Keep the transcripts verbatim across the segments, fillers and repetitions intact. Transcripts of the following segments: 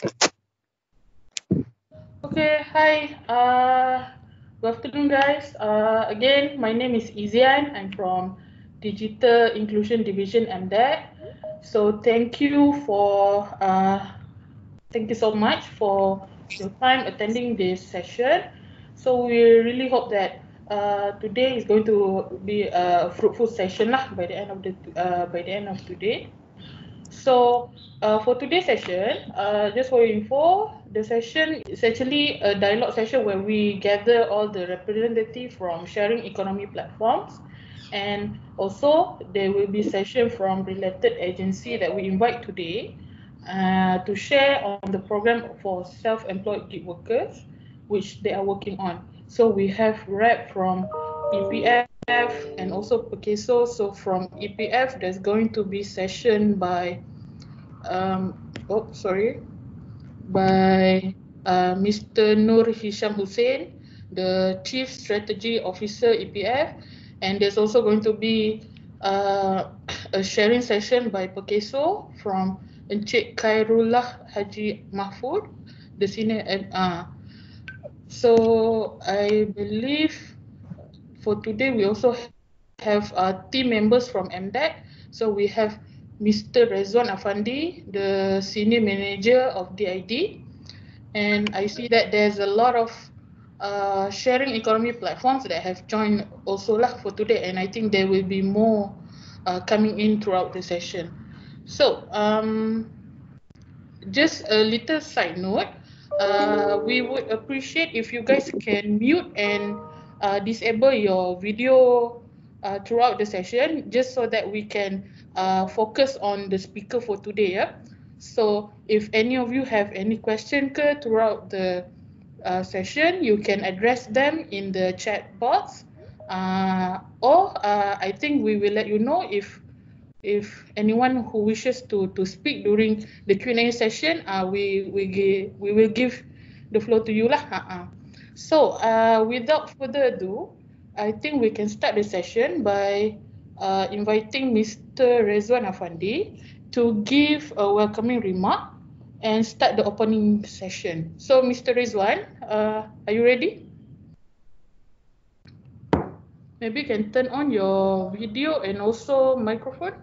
Okay, hi. Uh, good afternoon, guys. Uh, again, my name is Izian. I'm from Digital Inclusion Division M D E C. So thank you for uh, thank you so much for your time attending this session. So we really hope that uh, today is going to be a fruitful session lah by the end of the uh, by the end of today. So uh, for today's session, uh, just for your info, the session is actually a dialogue session where we gather all the representatives from sharing economy platforms, and also there will be session from related agency that we invite today uh, to share on the program for self-employed gig workers, which they are working on. So we have rep from E P F and also Pekeso. So from E P F, there's going to be session by um, oh sorry by uh, Mister Nur Hisham Hussein, the Chief Strategy Officer E P F, and there's also going to be uh, a sharing session by Pekeso from Encik Khairullah Haji Mahfud, the senior. Uh, so I believe for today we also have uh, team members from M D E C. So we have Mister Rezwan Afandi, the Senior Manager of D I D. And I see that there's a lot of uh, sharing economy platforms that have joined also lah for today. And I think there will be more uh, coming in throughout the session. So um, just a little side note, uh, we would appreciate if you guys can mute and uh, disable your video uh, throughout the session, just so that we can uh, focus on the speaker for today. Yeah? So if any of you have any question ke throughout the uh, session, you can address them in the chat box, uh, or uh, I think we will let you know if if anyone who wishes to to speak during the Q and A session, uh, we we give, we will give the floor to you lah. Uh-uh. So uh, without further ado, I think we can start the session by uh, inviting Mister Rezwan Afandi to give a welcoming remark and start the opening session. So Mister Rezwan, uh, are you ready? Maybe you can turn on your video and also microphone.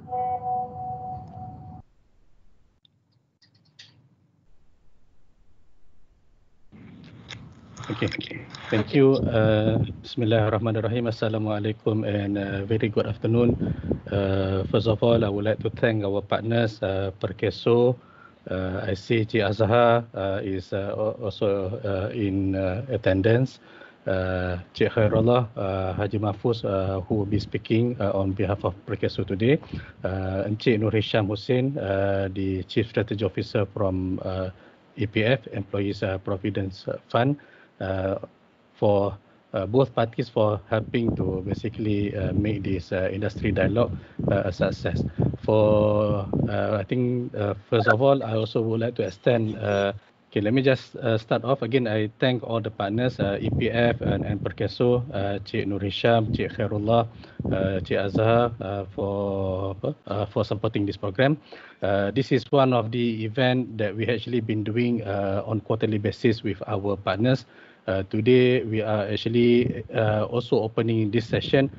Okay, thank you. Uh, Bismillahirrahmanirrahim. Assalamualaikum and uh, very good afternoon. Uh, first of all, I would like to thank our partners, uh, Perkeso. Uh, I see Cik Azhar uh, is uh, also uh, in uh, attendance. Uh, Cik Khairullah uh, Haji Mahfuz, uh, who will be speaking uh, on behalf of Perkeso today. Uh, Encik Nur Hisham Hussein, uh, the Chief Strategy Officer from uh, E P F, Employees uh, Providence Fund. Uh, for uh, both parties for helping to basically uh, make this uh, industry dialogue uh, a success. For uh, I think uh, first of all, I also would like to extend. Uh, okay, let me just uh, start off again. I thank all the partners, uh, E P F and, and Perkeso, uh, Cik Nur Hisham, Cik Khairullah, uh, Cik Azhar uh, for uh, for supporting this program. Uh, this is one of the events that we actually been doing uh, on quarterly basis with our partners. Uh, today we are actually uh, also opening this session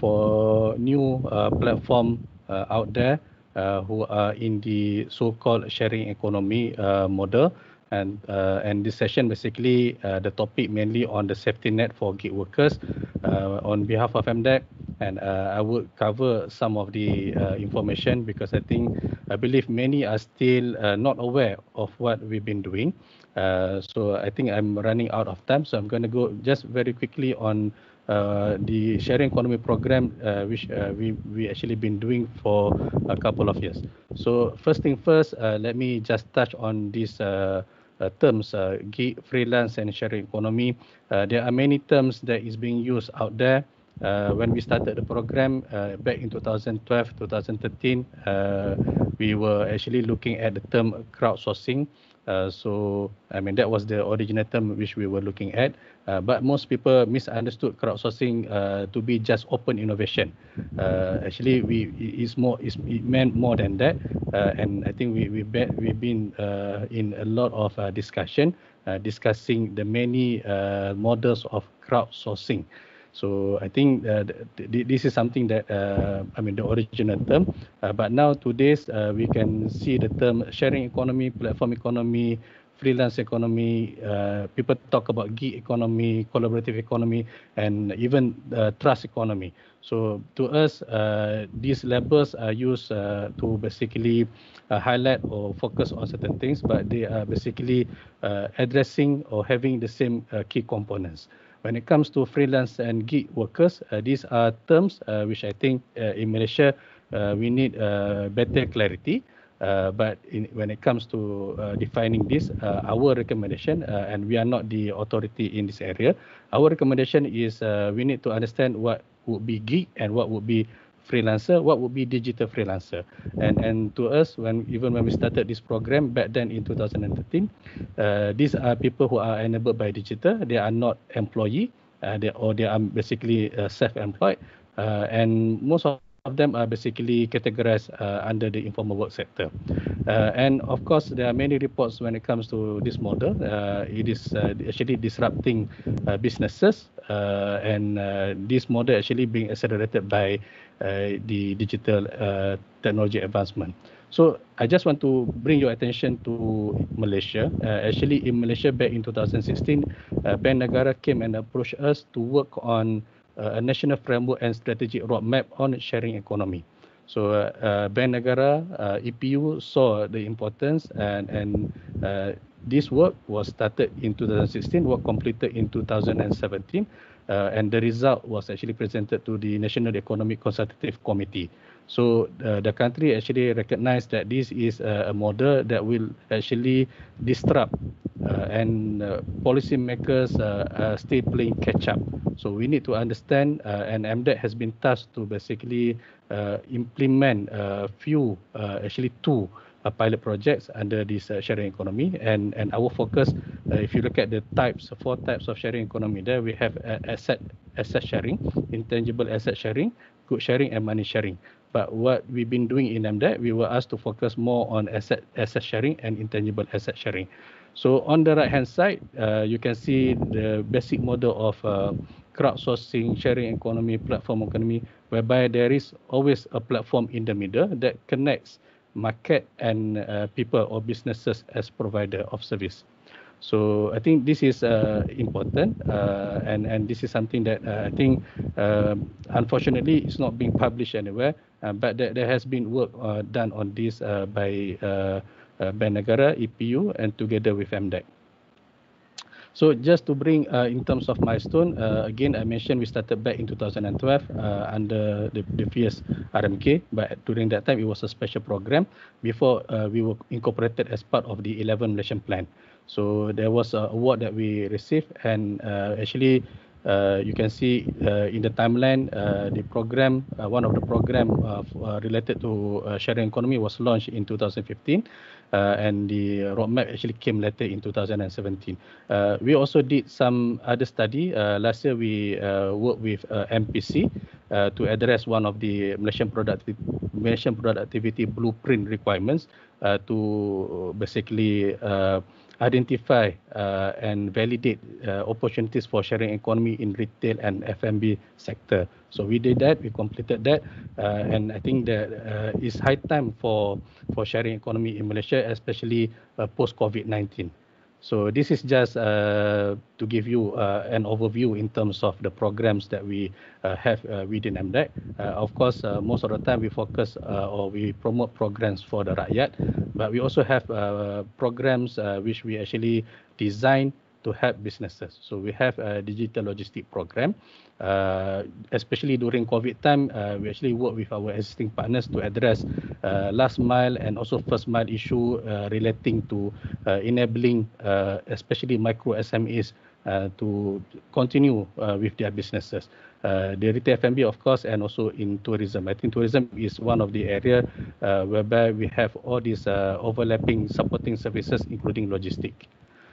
for new uh, platform uh, out there uh, who are in the so-called sharing economy uh, model. And uh, and this session basically uh, the topic mainly on the safety net for gig workers uh, on behalf of M D E C, and uh, I would cover some of the uh, information because I think I believe many are still uh, not aware of what we've been doing. Uh, so I think I'm running out of time, so I'm going to go just very quickly on uh, the sharing economy program, uh, which uh, we we actually been doing for a couple of years. So first thing first, uh, let me just touch on these uh, uh, terms, uh, gig, freelance, and sharing economy. Uh, there are many terms that is being used out there. Uh, when we started the program uh, back in two thousand twelve, two thousand thirteen, uh, we were actually looking at the term crowdsourcing. Uh, so, I mean, that was the original term which we were looking at. Uh, but most people misunderstood crowdsourcing uh, to be just open innovation. Uh, actually, we it's more it's, it meant more than that. Uh, and I think we we bet, we've been uh, in a lot of uh, discussion uh, discussing the many uh, models of crowdsourcing. So I think uh, th th this is something that uh, I mean the original term, uh, but now today's uh, we can see the term sharing economy, platform economy, freelance economy. Uh, people talk about gig economy, collaborative economy, and even uh, trust economy. So to us, uh, these labels are used uh, to basically uh, highlight or focus on certain things, but they are basically uh, addressing or having the same uh, key components. When it comes to freelance and gig workers, uh, these are terms uh, which I think uh, in Malaysia uh, we need uh, better clarity. Uh, but in, when it comes to uh, defining this, uh, our recommendation, uh, and we are not the authority in this area, our recommendation is uh, we need to understand what would be gig and what would be freelancer, what would be digital freelancer. And and to us, when even when we started this program back then in two thousand thirteen, uh, these are people who are enabled by digital. They are not employee, uh, they, or they are basically uh, self-employed, uh, and most of of them are basically categorized uh, under the informal work sector. Uh, and of course, there are many reports when it comes to this model. Uh, it is uh, actually disrupting uh, businesses, uh, and uh, this model actually being accelerated by uh, the digital uh, technology advancement. So I just want to bring your attention to Malaysia. Uh, actually, in Malaysia back in two thousand sixteen, uh, Bank Negara came and approached us to work on uh, a national framework and strategic roadmap on sharing economy. So uh, uh, Bank Negara, uh, E P U saw the importance, and, and uh, this work was started in two thousand sixteen, work completed in two thousand seventeen, uh, and the result was actually presented to the National Economic Consultative Committee. So uh, the country actually recognized that this is a, a model that will actually disrupt, uh, and uh, policymakers uh, are still playing catch up. So we need to understand, uh, and M D E C has been tasked to basically uh, implement a few, uh, actually two uh, pilot projects under this uh, sharing economy. And, and our focus, uh, if you look at the types, four types of sharing economy, there we have uh, asset, asset sharing, intangible asset sharing, good sharing, and money sharing. But what we've been doing in M D E C, we were asked to focus more on asset asset sharing and intangible asset sharing. So on the right hand side, uh, you can see the basic model of uh, crowdsourcing, sharing economy, platform economy, whereby there is always a platform in the middle that connects market and uh, people or businesses as provider of service. So I think this is uh, important, uh, and and this is something that uh, I think uh, unfortunately it's not being published anywhere, uh, but there, there has been work uh, done on this uh, by uh, uh, Bank Negara, E P U, and together with M D E C. So just to bring uh, in terms of milestone, uh, again I mentioned we started back in two thousand twelve uh, under the, the previous R M K, but during that time it was a special program before uh, we were incorporated as part of the eleven Malaysian Plan. So there was an award that we received, and uh, actually uh, you can see uh, in the timeline uh, the program, uh, one of the program uh, uh, related to uh, sharing economy was launched in two thousand fifteen, uh, and the roadmap actually came later in two thousand seventeen. Uh, we also did some other study. Uh, last year we uh, worked with uh, M P C uh, to address one of the Malaysian productivity, Malaysian productivity blueprint requirements uh, to basically uh, identify uh, and validate uh, opportunities for sharing economy in retail and F and B sector. So we did that, we completed that, uh, and I think that uh, it's high time for for sharing economy in Malaysia, especially uh, post COVID nineteen. So this is just uh, to give you uh, an overview in terms of the programs that we uh, have uh, within M D E C. Uh, of course, uh, most of the time we focus uh, or we promote programs for the rakyat, but we also have uh, programs uh, which we actually design to help businesses. So we have a digital logistic program. Uh, especially during COVID time, uh, we actually work with our existing partners to address uh, last mile and also first mile issue uh, relating to uh, enabling uh, especially micro S M Es uh, to continue uh, with their businesses. Uh, the retail F and B, of course, and also in tourism. I think tourism is one of the area uh, whereby we have all these uh, overlapping supporting services, including logistics.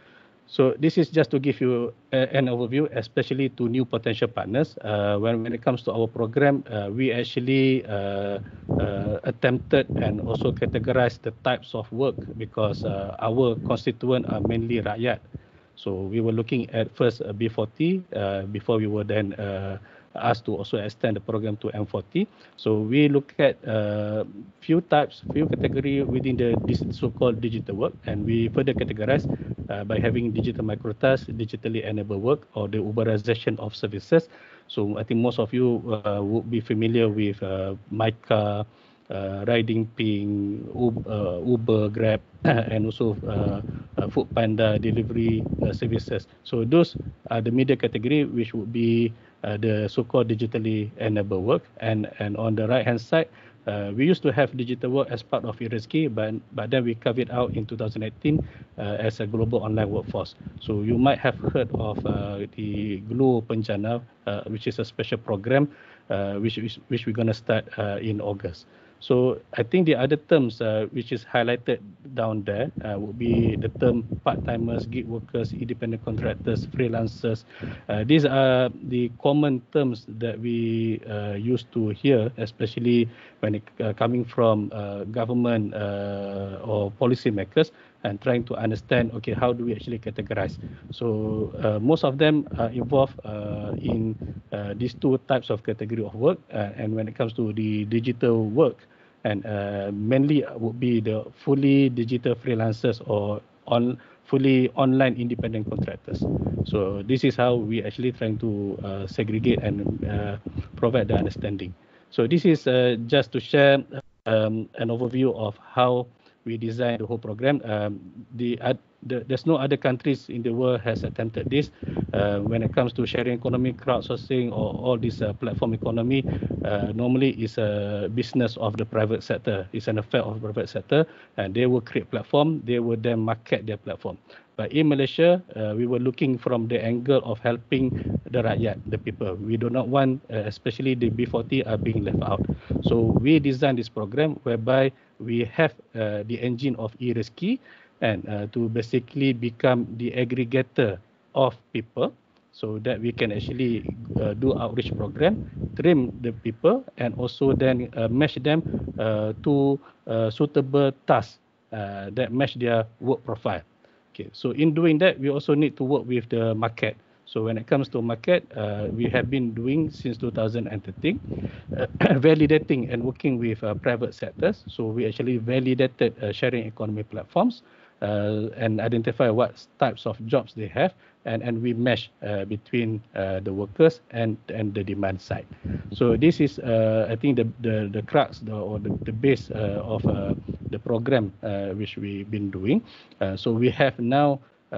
So this is just to give you uh, an overview, especially to new potential partners. Uh, when, when it comes to our program, uh, we actually uh, uh, attempted and also categorized the types of work because uh, our constituent are mainly rakyat. So we were looking at first uh, B forty uh, before we were then uh, asked to also extend the program to M forty. So we look at uh, few types, few category within the this so-called digital work, and we further categorize uh, by having digital microtask, digitally enabled work, or the Uberization of services. So I think most of you uh, would be familiar with uh, MyCar, uh, Riding Ping, Uber, uh, Uber, Grab, and also uh, uh, Food Panda delivery uh, services. So those are the media category, which would be uh, the so-called digitally enabled work. And and on the right-hand side, uh, we used to have digital work as part of e-Rezeki, but but then we carved it out in two thousand eighteen uh, as a global online workforce. So you might have heard of uh, the Glow Pencana, uh, which is a special program, uh, which which, which we're going to start uh, in August. So I think the other terms uh, which is highlighted down there uh, would be the term part-timers, gig workers, independent contractors, freelancers. Uh, these are the common terms that we uh, used to hear, especially when it uh, coming from uh, government uh, or policymakers and trying to understand, okay, how do we actually categorize? So uh, most of them are involved uh, in uh, these two types of category of work. Uh, and when it comes to the digital work, and uh, mainly would be the fully digital freelancers or on fully online independent contractors. So this is how we actually trying to uh, segregate and uh, provide the understanding. So this is uh, just to share um, an overview of how we designed the whole program. Um, the, uh, the there's no other countries in the world has attempted this. Uh, when it comes to sharing economy, crowdsourcing, or all this uh, platform economy, uh, normally is a business of the private sector. It's an affair of the private sector, and they will create platform. They will then market their platform. But in Malaysia, uh, we were looking from the angle of helping the rakyat, the people. We do not want, uh, especially the B forty, are being left out. So we designed this program whereby we have uh, the engine of e-Rezeki, and uh, to basically become the aggregator of people, so that we can actually uh, do outreach program, train the people, and also then uh, match them uh, to uh, suitable tasks uh, that match their work profile. Okay, so in doing that, we also need to work with the market. So when it comes to market, uh, we have been doing since two thousand thirteen, uh, validating and working with uh, private sectors. So we actually validated uh, sharing economy platforms uh, and identify what types of jobs they have, and, and we mesh uh, between uh, the workers and, and the demand side. So this is, uh, I think, the, the, the crux the, or the, the base uh, of uh, the program uh, which we've been doing. Uh, so we have now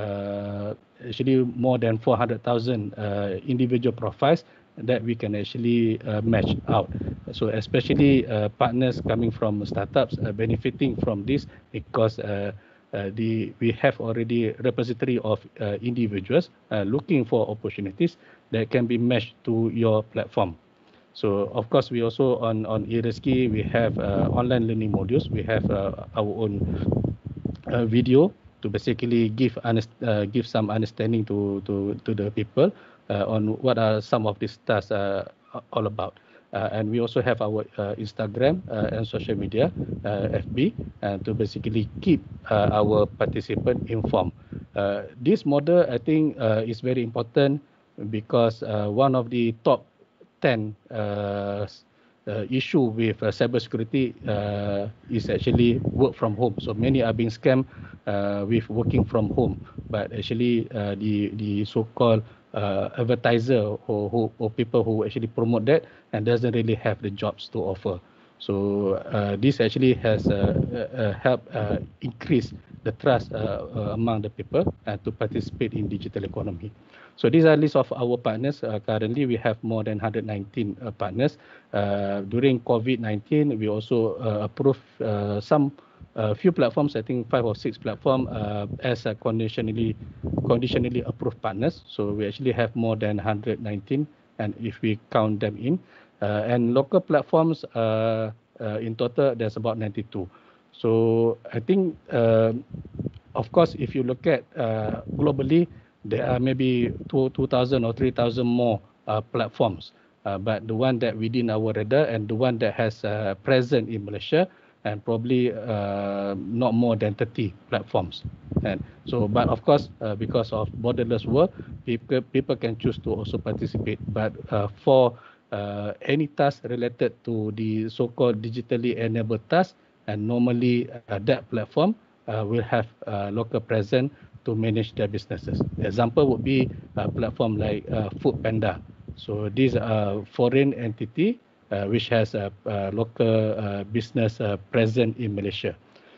uh, actually more than four hundred thousand uh, individual profiles that we can actually uh, match out. So especially uh, partners coming from startups are benefiting from this because uh, uh, the we have already repository of uh, individuals uh, looking for opportunities that can be matched to your platform. So of course, we also on on e-Rezeki, we have uh, online learning modules. We have uh, our own uh, video to basically give uh, give some understanding to to to the people uh, on what are some of these tasks uh, all about. Uh, and we also have our uh, Instagram uh, and social media, uh, F B, uh, to basically keep uh, our participant informed. Uh, this model, I think, uh, is very important because uh, one of the top ten uh, uh, issue with uh, cybersecurity uh, is actually work from home. So many are being scammed uh, with working from home, but actually uh, the the so-called uh, advertiser or, or, or people who actually promote that and doesn't really have the jobs to offer. So uh, this actually has uh, uh, helped uh, increase the trust uh, uh, among the people uh, to participate in digital economy. So these are list of our partners. Uh, currently, we have more than one hundred nineteen uh, partners. Uh, during COVID nineteen, we also uh, approved uh, some a few platforms, I think five or six platforms uh, as a conditionally conditionally approved partners. So we actually have more than one hundred nineteen, and if we count them in, uh, and local platforms uh, uh, in total there's about ninety-two. So I think, uh, of course, if you look at uh, globally, there are maybe two two thousand or three thousand more uh, platforms. Uh, but the one that within our radar and the one that has uh, present in Malaysia, and probably uh, not more than thirty platforms. And so, but of course, uh, because of borderless world, people people can choose to also participate. But uh, for uh, any task related to the so-called digitally enabled task, and normally uh, that platform uh, will have uh, local presence to manage their businesses. Example would be a platform like uh, Food Panda. So these are foreign entity uh, which has a, a local uh, business uh, present in Malaysia.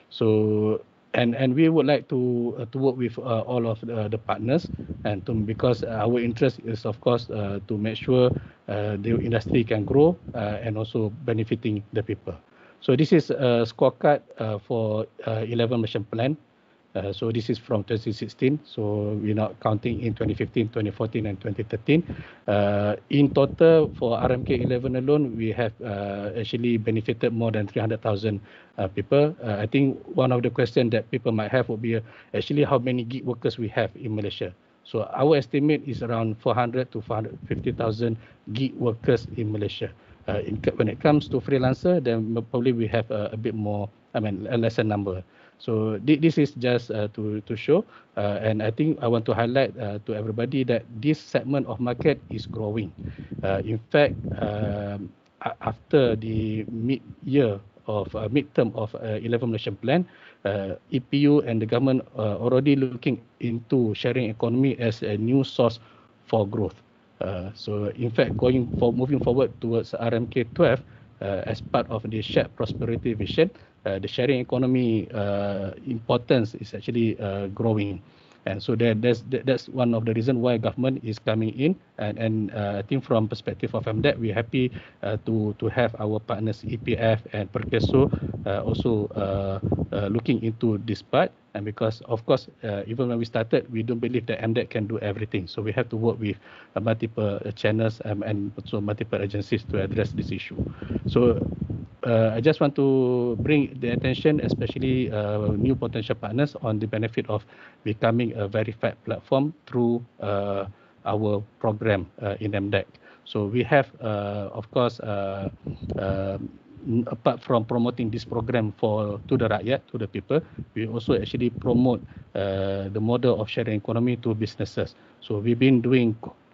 So and and we would like to uh, to work with uh, all of the, the partners, and to, because our interest is of course uh, to make sure uh, the industry can grow uh, and also benefiting the people. So this is a scorecard uh, for uh, eleven Malaysian Plan. Uh, so this is from twenty sixteen. So we're not counting in twenty fifteen, twenty fourteen, and twenty thirteen. Uh, in total, for R M K eleven alone, we have uh, actually benefited more than three hundred thousand uh, people. Uh, I think one of the questions that people might have would be uh, actually how many gig workers we have in Malaysia. So our estimate is around four hundred to four hundred fifty thousand gig workers in Malaysia. Uh, in, when it comes to freelancer, then probably we have a, a bit more, I mean, a lesser number. So this is just uh, to to show, uh, and I think I want to highlight uh, to everybody that this segment of market is growing. Uh, in fact, um, after the mid-year of uh, mid-term of uh, eleven Malaysian Plan, uh, E P U and the government uh, already looking into sharing economy as a new source for growth. Uh, so in fact, going for moving forward towards R M K twelve uh, as part of the shared prosperity vision. Uh, the sharing economy uh, importance is actually uh, growing, and so that, that's that, that's one of the reasons why government is coming in, and and uh, I think from perspective of M D E C, we're happy uh, to to have our partners E P F and Perkeso uh, also uh, uh, looking into this part. And because of course, uh, even when we started, we don't believe that M D E C can do everything, so we have to work with uh, multiple uh, channels um, and also multiple agencies to address this issue. So. Uh, I just want to bring the attention, especially uh, new potential partners, on the benefit of becoming a verified platform through uh, our program uh, in M D E C. So we have, uh, of course, uh, uh, apart from promoting this program for to the rakyat, to the people, we also actually promote uh, the model of sharing economy to businesses. So we've been doing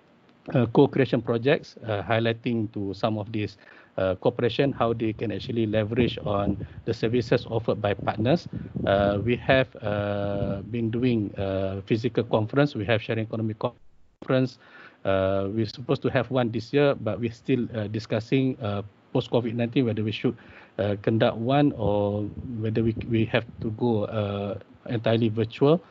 uh, co-creation projects, uh, highlighting to some of these Uh, cooperation, how they can actually leverage on the services offered by partners. Uh, we have uh, been doing uh, physical conference. We have sharing economy conference. Uh, we're supposed to have one this year, but we're still uh, discussing uh, post COVID nineteen whether we should uh, conduct one or whether we we have to go uh, entirely virtual.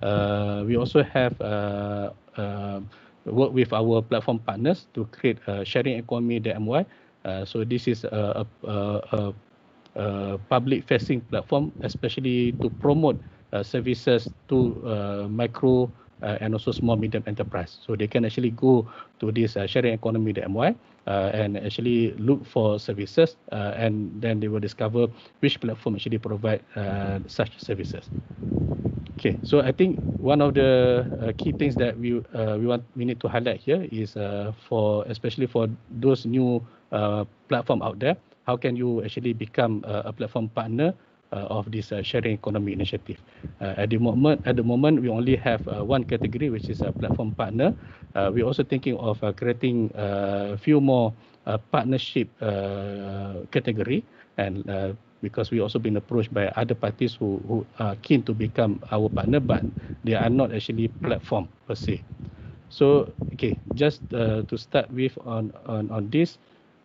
Uh, we also have uh, uh, work with our platform partners to create a sharing economy D M Y. Uh, so this is a, a, a, a public-facing platform, especially to promote uh, services to uh, micro uh, and also small medium enterprise. So they can actually go to this uh, sharing economy D M Y uh, and actually look for services, uh, and then they will discover which platform actually provide uh, such services. Okay, so I think one of the uh, key things that we uh, we want we need to highlight here is uh, for especially for those new uh, platform out there, how can you actually become uh, a platform partner uh, of this uh, sharing economy initiative? Uh, at the moment, at the moment, we only have uh, one category, which is a platform partner. Uh, we're also thinking of uh, creating a few more uh, partnership uh, category, and uh, because we also been approached by other parties who, who are keen to become our partner, but they are not actually platform per se. So, okay, just uh, to start with on on on this.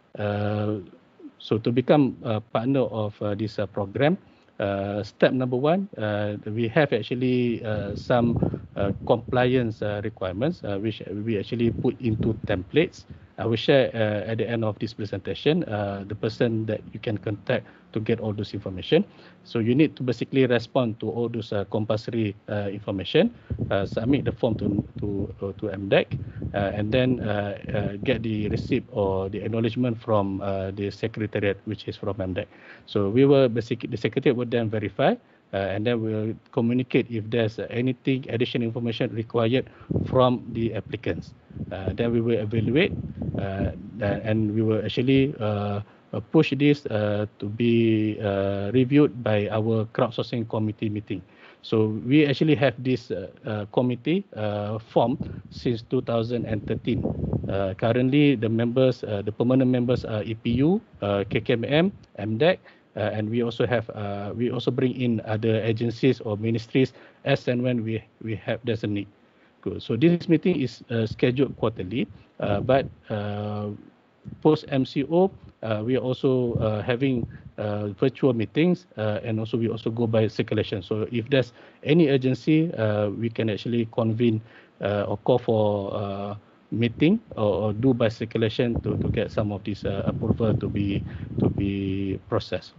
Uh, so to become a partner of uh, this uh, program, uh, step number one, uh, we have actually uh, some uh, compliance uh, requirements uh, which we actually put into templates. I will share uh, at the end of this presentation uh, the person that you can contact to get all those information. So you need to basically respond to all those uh, compulsory uh, information, uh, submit the form to to uh, to M D E C, uh, and then uh, uh, get the receipt or the acknowledgement from uh, the secretariat, which is from M D E C. So we will basically, the secretariat will then verify. Uh, and then we'll communicate if there's uh, anything additional information required from the applicants. Uh, then we will evaluate uh, and we will actually uh, push this uh, to be uh, reviewed by our crowdsourcing committee meeting. So we actually have this uh, uh, committee uh, formed since two thousand thirteen. Uh, currently, the members, uh, the permanent members are E P U, uh, K K M M, M D E C. Uh, and we also have uh, we also bring in other agencies or ministries as and when we we have there's a need. Good. So this meeting is uh, scheduled quarterly, uh, but uh, post M C O uh, we are also uh, having uh, virtual meetings, uh, and also we also go by circulation. So if there's any urgency, uh, we can actually convene uh, or call for uh, meeting or, or do by circulation to, to get some of this uh, approval to be to be processed.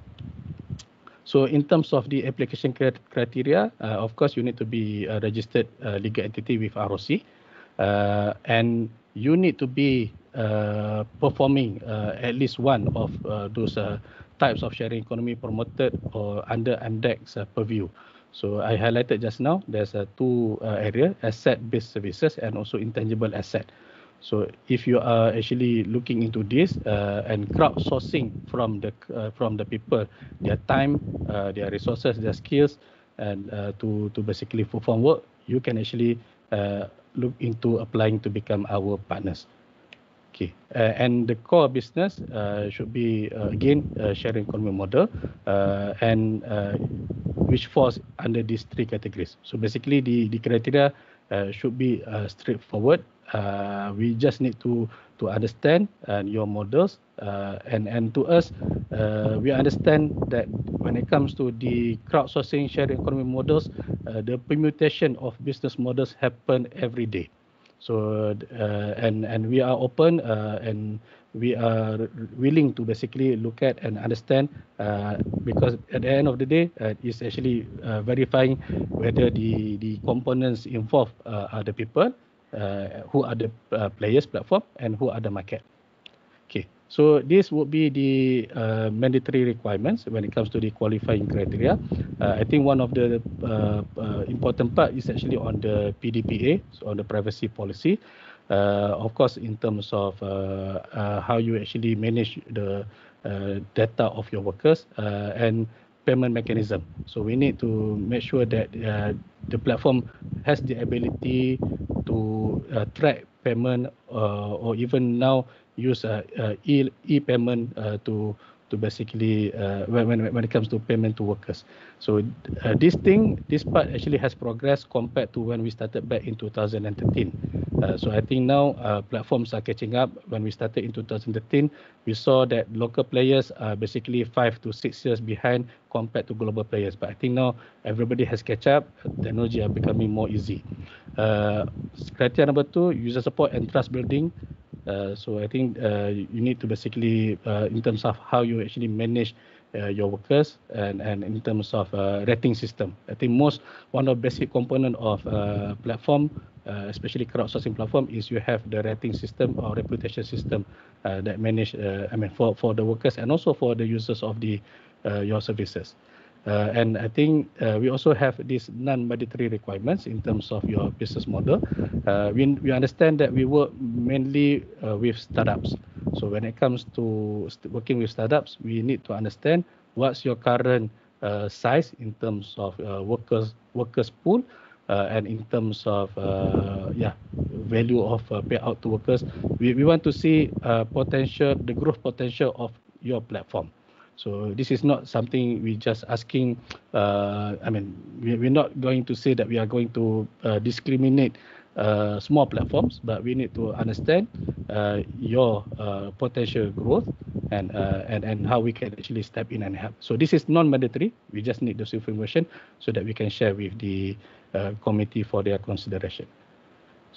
So in terms of the application criteria, uh, of course, you need to be a registered uh, legal entity with R O C, uh, and you need to be uh, performing uh, at least one of uh, those uh, types of sharing economy promoted or under M D E C uh, purview. So I highlighted just now, there's uh, two uh, areas, asset-based services and also intangible asset. So if you are actually looking into this uh, and crowdsourcing from the uh, from the people, their time, uh, their resources, their skills, and uh, to to basically perform work, you can actually uh, look into applying to become our partners. Okay, uh, and the core business uh, should be uh, again uh, sharing economy model, uh, and uh, which falls under these three categories. So basically, the the criteria uh, should be uh, straightforward. Uh, we just need to to understand uh, your models, uh, and and to us, uh, we understand that when it comes to the crowdsourcing sharing economy models, uh, the permutation of business models happen every day. So uh, and and we are open uh, and we are willing to basically look at and understand, uh, because at the end of the day, uh, it's actually uh, verifying whether the the components involved uh, are the people, uh, who are the uh, players platform, and who are the market. Okay, so this would be the uh, mandatory requirements when it comes to the qualifying criteria. Uh, I think one of the uh, uh, important part is actually on the P D P A, so on the privacy policy. Uh, of course, in terms of uh, uh, how you actually manage the uh, data of your workers uh, and payment mechanism. So we need to make sure that uh, the platform has the ability to uh, track payment, uh, or even now use uh, uh, e e-payment uh, to to basically uh, when when when it comes to payment to workers. So uh, this thing, this part actually has progressed compared to when we started back in two thousand thirteen. Uh, so I think now uh, platforms are catching up. When we started in two thousand thirteen, we saw that local players are basically five to six years behind compared to global players. But I think now everybody has catch up. Technology are becoming more easy. Uh, criteria number two, user support and trust building. Uh, so I think uh, you need to basically, uh, in terms of how you actually manage uh, your workers, and, and in terms of uh, rating system. I think most, one of the basic component of uh, platform, uh, especially crowdsourcing platform, is you have the rating system or reputation system uh, that manage, uh, I mean, for, for the workers and also for the users of the uh, your services. Uh, and I think uh, we also have these non-mandatory requirements in terms of your business model. Uh, we, we understand that we work mainly uh, with startups. So when it comes to st working with startups, we need to understand what's your current uh, size in terms of uh, workers workers pool, uh, and in terms of uh, yeah value of uh, payout to workers. We, we want to see uh, potential, the growth potential of your platform. So this is not something we just asking, uh, I mean, we, we're not going to say that we are going to uh, discriminate uh, small platforms, but we need to understand uh, your uh, potential growth and, uh, and, and how we can actually step in and help. So this is non-mandatory. We just need this information so that we can share with the uh, committee for their consideration.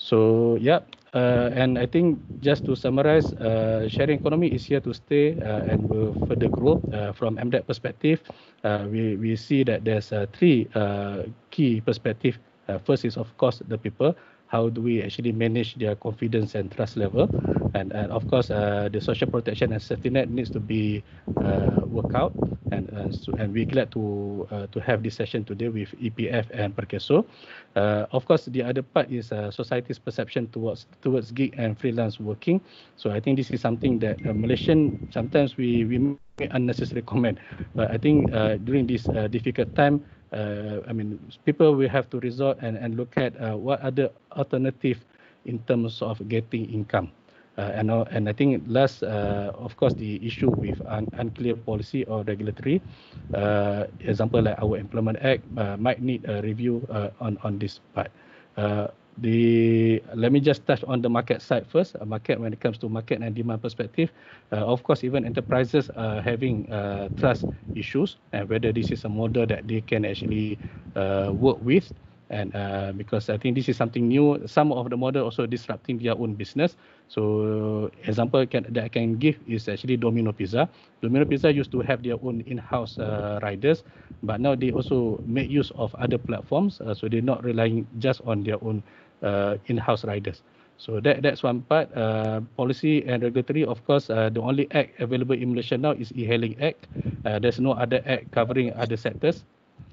So yeah, uh, and I think just to summarize, uh, sharing economy is here to stay uh, and will further grow. Uh, from M D E C perspective, uh, we we see that there's uh, three uh, key perspective. Uh, first is of course the people. How do we actually manage their confidence and trust level? And, and of course, uh, the social protection and safety net needs to be uh, worked out. And uh, so, and we're glad to uh, to have this session today with E P F and Perkeso. Uh, of course, the other part is uh, society's perception towards towards gig and freelance working. So I think this is something that uh, Malaysian sometimes we we make unnecessary comment. But I think uh, during this uh, difficult time, uh, I mean, people will have to resort and and look at uh, what other alternative in terms of getting income. Uh, and, uh, and I think last, uh, of course, the issue with un unclear policy or regulatory, uh, example like our Employment Act uh, might need a review uh, on on this part. Uh, the let me just touch on the market side first. A market when it comes to market and demand perspective, uh, of course, even enterprises are having uh, trust issues and whether this is a model that they can actually uh, work with. And uh, because I think this is something new, some of the model also disrupting their own business. So example can, that I can give is actually Domino Pizza. Domino Pizza used to have their own in-house uh, riders, but now they also make use of other platforms. Uh, so they're not relying just on their own uh, in-house riders. So that that's one part. Uh, policy and regulatory, of course, uh, the only act available in Malaysia now is E-Hailing Act. Uh, there's no other act covering other sectors.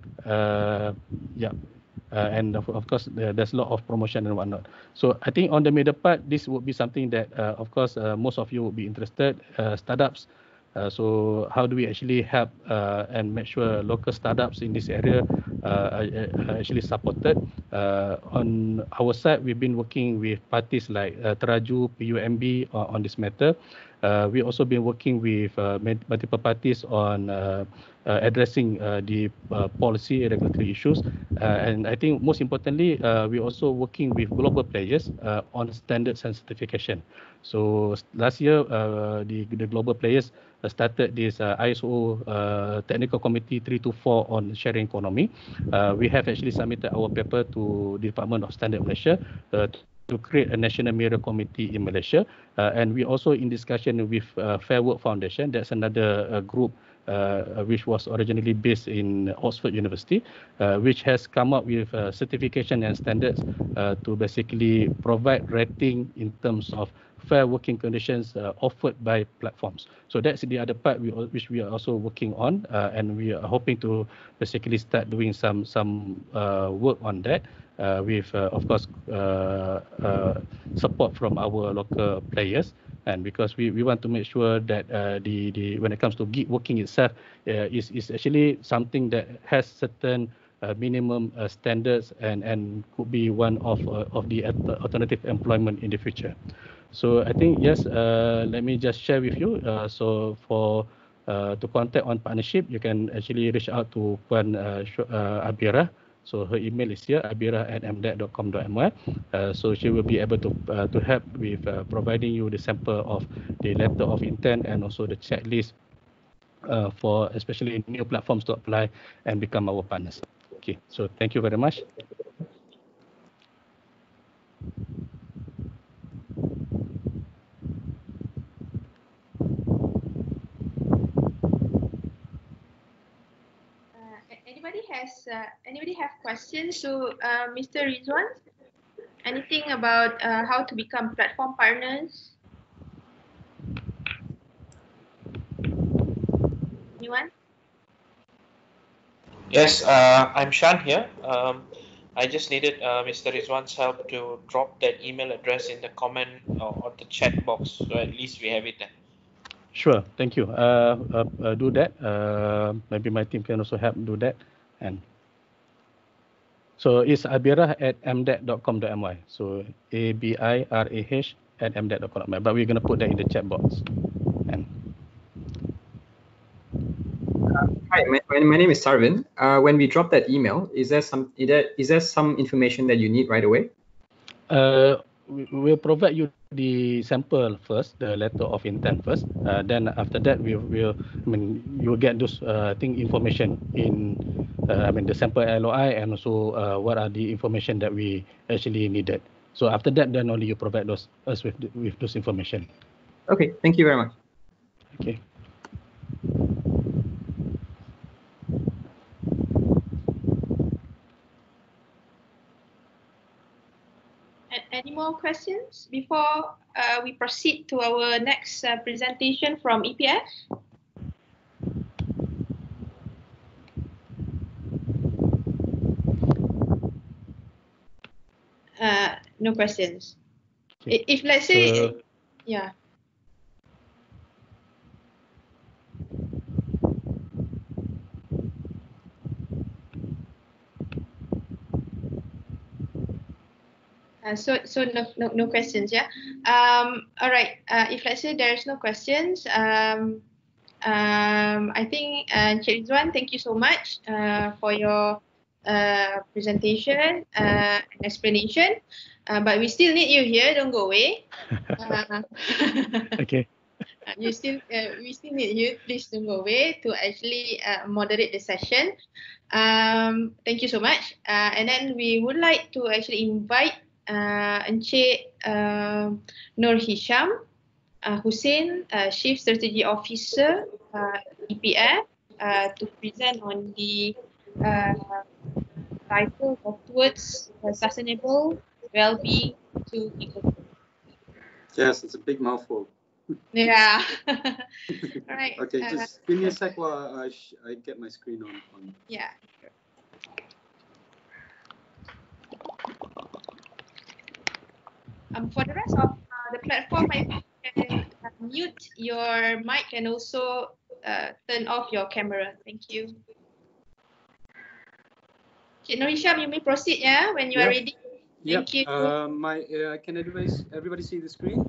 Uh, yeah. Uh, and of, of course, uh, there's a lot of promotion and whatnot. So I think on the middle part, this would be something that, uh, of course, uh, most of you would be interested. Uh, startups. Uh, so how do we actually help uh, and make sure local startups in this area uh, are, are actually supported? Uh, on our side, we've been working with parties like uh, Teraju, P U M B uh, on this matter. Uh, we also been working with uh, multiple parties on uh, uh, addressing uh, the uh, policy and regulatory issues. Uh, and I think most importantly, uh, we're also working with global players uh, on standards and certification. So last year, uh, the, the global players started this uh, I S O uh, Technical Committee three to four on sharing economy. Uh, we have actually submitted our paper to the Department of Standard Malaysia uh, to create a national mirror committee in Malaysia. Uh, and we also in discussion with uh, Fair Work Foundation. That's another uh, group uh, which was originally based in Oxford University, uh, which has come up with uh, certification and standards uh, to basically provide rating in terms of fair working conditions uh, offered by platforms. So that's the other part we, which we are also working on, uh, and we are hoping to basically start doing some some uh, work on that uh, with, uh, of course, uh, uh, support from our local players. And because we, we want to make sure that uh, the the when it comes to gig working itself uh, is is actually something that has certain uh, minimum uh, standards and and could be one of uh, of the alternative employment in the future. So I think yes, uh, let me just share with you. Uh, so for uh, to contact on partnership, you can actually reach out to Puan uh, uh, Abira. So her email is here, abira at m d e c dot com dot m y. Uh, so she will be able to uh, to help with uh, providing you the sample of the letter of intent and also the checklist uh, for especially new platforms to apply and become our partners. Okay, so thank you very much. Anybody has uh, anybody have questions? So, uh, Mister Rizwan, anything about uh, how to become platform partners? Anyone? Yes, uh, I'm Shan here. Um, I just needed uh, Mister Rizwan's help to drop that email address in the comment or, or the chat box, so at least we have it there. Sure, thank you. Uh, uh, uh, do that. Uh, maybe my team can also help do that. And so it's abira at m d e c dot com dot m y. So A B I R A H at m d e c dot com dot m y. But we're going to put that in the chat box. And uh, hi, my, my name is Sarvin. Uh, when we drop that email, is there some is there, is there some information that you need right away? Uh, we will provide you the sample first, the letter of intent first. Uh, then after that, we will, I mean, you will get those, uh, I think, information in, uh, I mean, the sample L O I and also uh, what are the information that we actually needed. So after that, then only you provide those us with with those information. Okay, thank you very much. Okay. Any more questions before uh, we proceed to our next uh, presentation from E P F? Uh, no questions. Okay. If let's say, So, yeah. Uh, so so no, no no questions, yeah. Um, all right. Uh, if let's say there's no questions, um, um, I think uh, Encik Rizwan, thank you so much uh, for your uh, presentation uh, and explanation. Uh, but we still need you here. Don't go away. Uh, okay. you still uh, we still need you. Please don't go away to actually uh, moderate the session. Um, thank you so much. Uh, and then we would like to actually invite uh, Encik uh, Nur Hisham uh, Hussein, uh, Chief Strategy Officer, uh, E P F, uh, to present on the uh, title of Towards uh, Sustainable Well-being to Eco. Yes, it's a big mouthful. Yeah. All right. Okay, uh, just give me a sec while I, sh I get my screen on. on. Yeah. Um, for the rest of uh, the platform, I think you can uh, mute your mic and also uh, turn off your camera. Thank you. Okay, Nur Hisham, you may proceed, yeah, when you Yep. are ready. Thank Yep. you. Uh, my uh, can everybody everybody see the screen?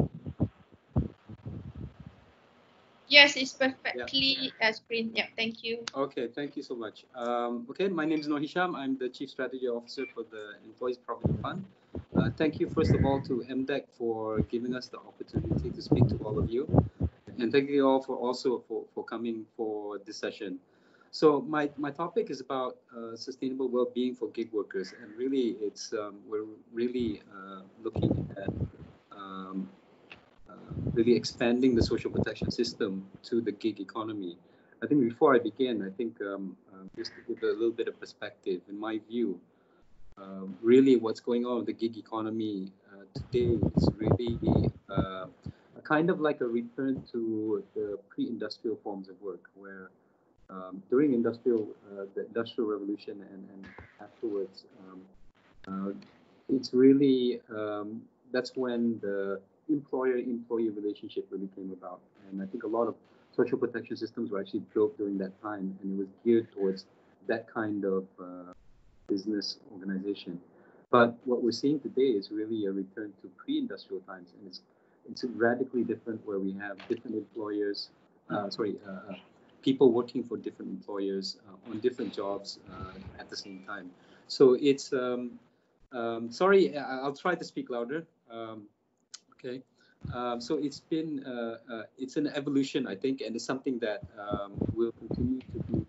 Yes, it's perfectly yeah. uh, screen. Yeah, thank you. Okay, thank you so much. Um, okay, my name is Nur Hisham. I'm the Chief Strategy Officer for the Employees Provident Fund. Uh, thank you, first of all, to M D E C for giving us the opportunity to speak to all of you. And thank you all for also for, for coming for this session. So my, my topic is about uh, sustainable well-being for gig workers. And really, it's um, we're really uh, looking at um, uh, really expanding the social protection system to the gig economy. I think before I begin, I think um, uh, just to give a little bit of perspective, in my view, um, really what's going on with the gig economy uh, today is really uh, a kind of like a return to the pre-industrial forms of work, where um, during industrial, uh, the industrial revolution and, and afterwards, um, uh, it's really, um, that's when the employer-employee relationship really came about. And I think a lot of social protection systems were actually built during that time, and it was geared towards that kind of uh, business organization. But what we're seeing today is really a return to pre-industrial times, and it's it's radically different, where we have different employers, uh, sorry, uh, people working for different employers uh, on different jobs uh, at the same time. So it's um, um, sorry, I'll try to speak louder. Um, okay. Um, so it's been uh, uh, it's an evolution, I think, and it's something that um, will continue to be.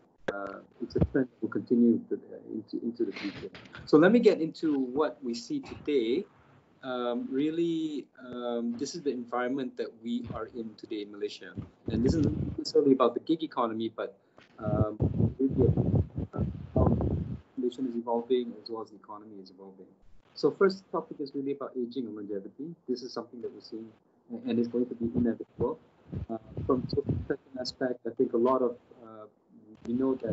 Uh, it's a trend that will continue to, uh, into into the future. So let me get into what we see today. Um, really, um, this is the environment that we are in today in Malaysia, and this isn't necessarily about the gig economy, but um, really uh, how Malaysia is evolving as well as the economy is evolving. So first topic is really about aging and longevity. This is something that we're seeing, and it's going to be inevitable. Uh, from social protection aspect, I think a lot of uh, we know that,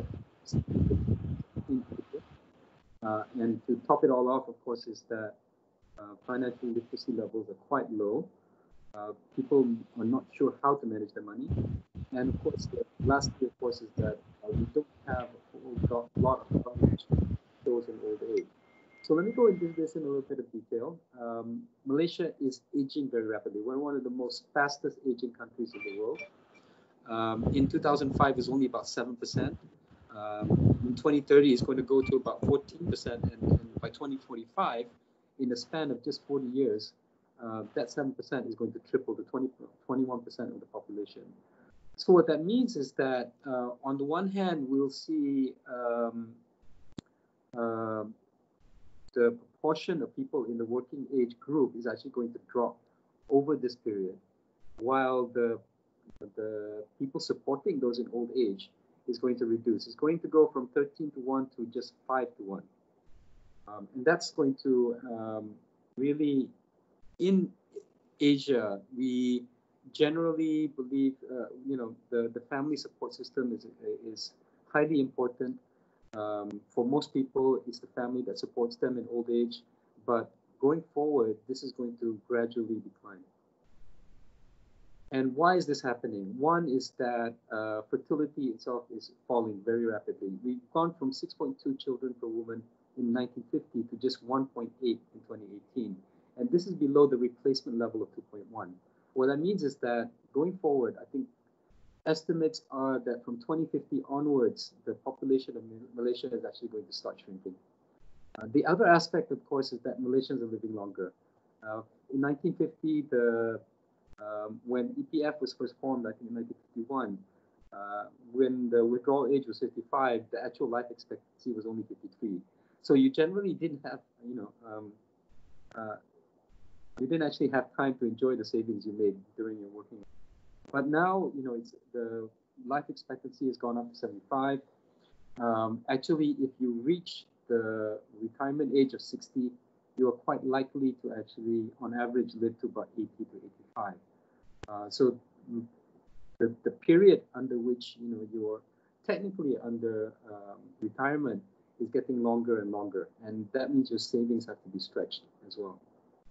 uh, and to top it all off, of course, is that uh, financial literacy levels are quite low. Uh, people are not sure how to manage their money, and of course, the last thing, of course, is that uh, we don't have a lot of coverage shows in old age. So let me go into this in a little bit of detail. Um, Malaysia is aging very rapidly. We're one of the most fastest aging countries in the world. Um, in two thousand five, it's only about seven percent. Um, in twenty thirty, it's going to go to about fourteen percent. And, and by twenty forty-five, in a span of just forty years, uh, that seven percent is going to triple to twenty, twenty-one percent of the population. So what that means is that, uh, on the one hand, we'll see um, uh, the proportion of people in the working age group is actually going to drop over this period, while the the people supporting those in old age is going to reduce. It's going to go from thirteen to one to just five to one. Um, and that's going to um, really, in Asia, we generally believe, uh, you know, the, the family support system is, is highly important. Um, for most people, it's the family that supports them in old age. But going forward, this is going to gradually decline. And why is this happening? One is that uh, fertility itself is falling very rapidly. We've gone from six point two children per woman in nineteen fifty to just one point eight in twenty eighteen. And this is below the replacement level of two point one. What that means is that going forward, I think estimates are that from twenty fifty onwards, the population of Malaysia is actually going to start shrinking. Uh, the other aspect, of course, is that Malaysians are living longer. Uh, in nineteen fifty, the Um, when E P F was first formed, I think in nineteen fifty-one, uh, when the withdrawal age was fifty-five, the actual life expectancy was only fifty-three. So you generally didn't have, you know, um, uh, you didn't actually have time to enjoy the savings you made during your working life. But now, you know, it's the life expectancy has gone up to seventy-five. Um, actually, if you reach the retirement age of sixty, you are quite likely to actually, on average, live to about eighty to eighty-five. Uh, so the, the period under which, you know, you're technically under um, retirement is getting longer and longer, and that means your savings have to be stretched as well.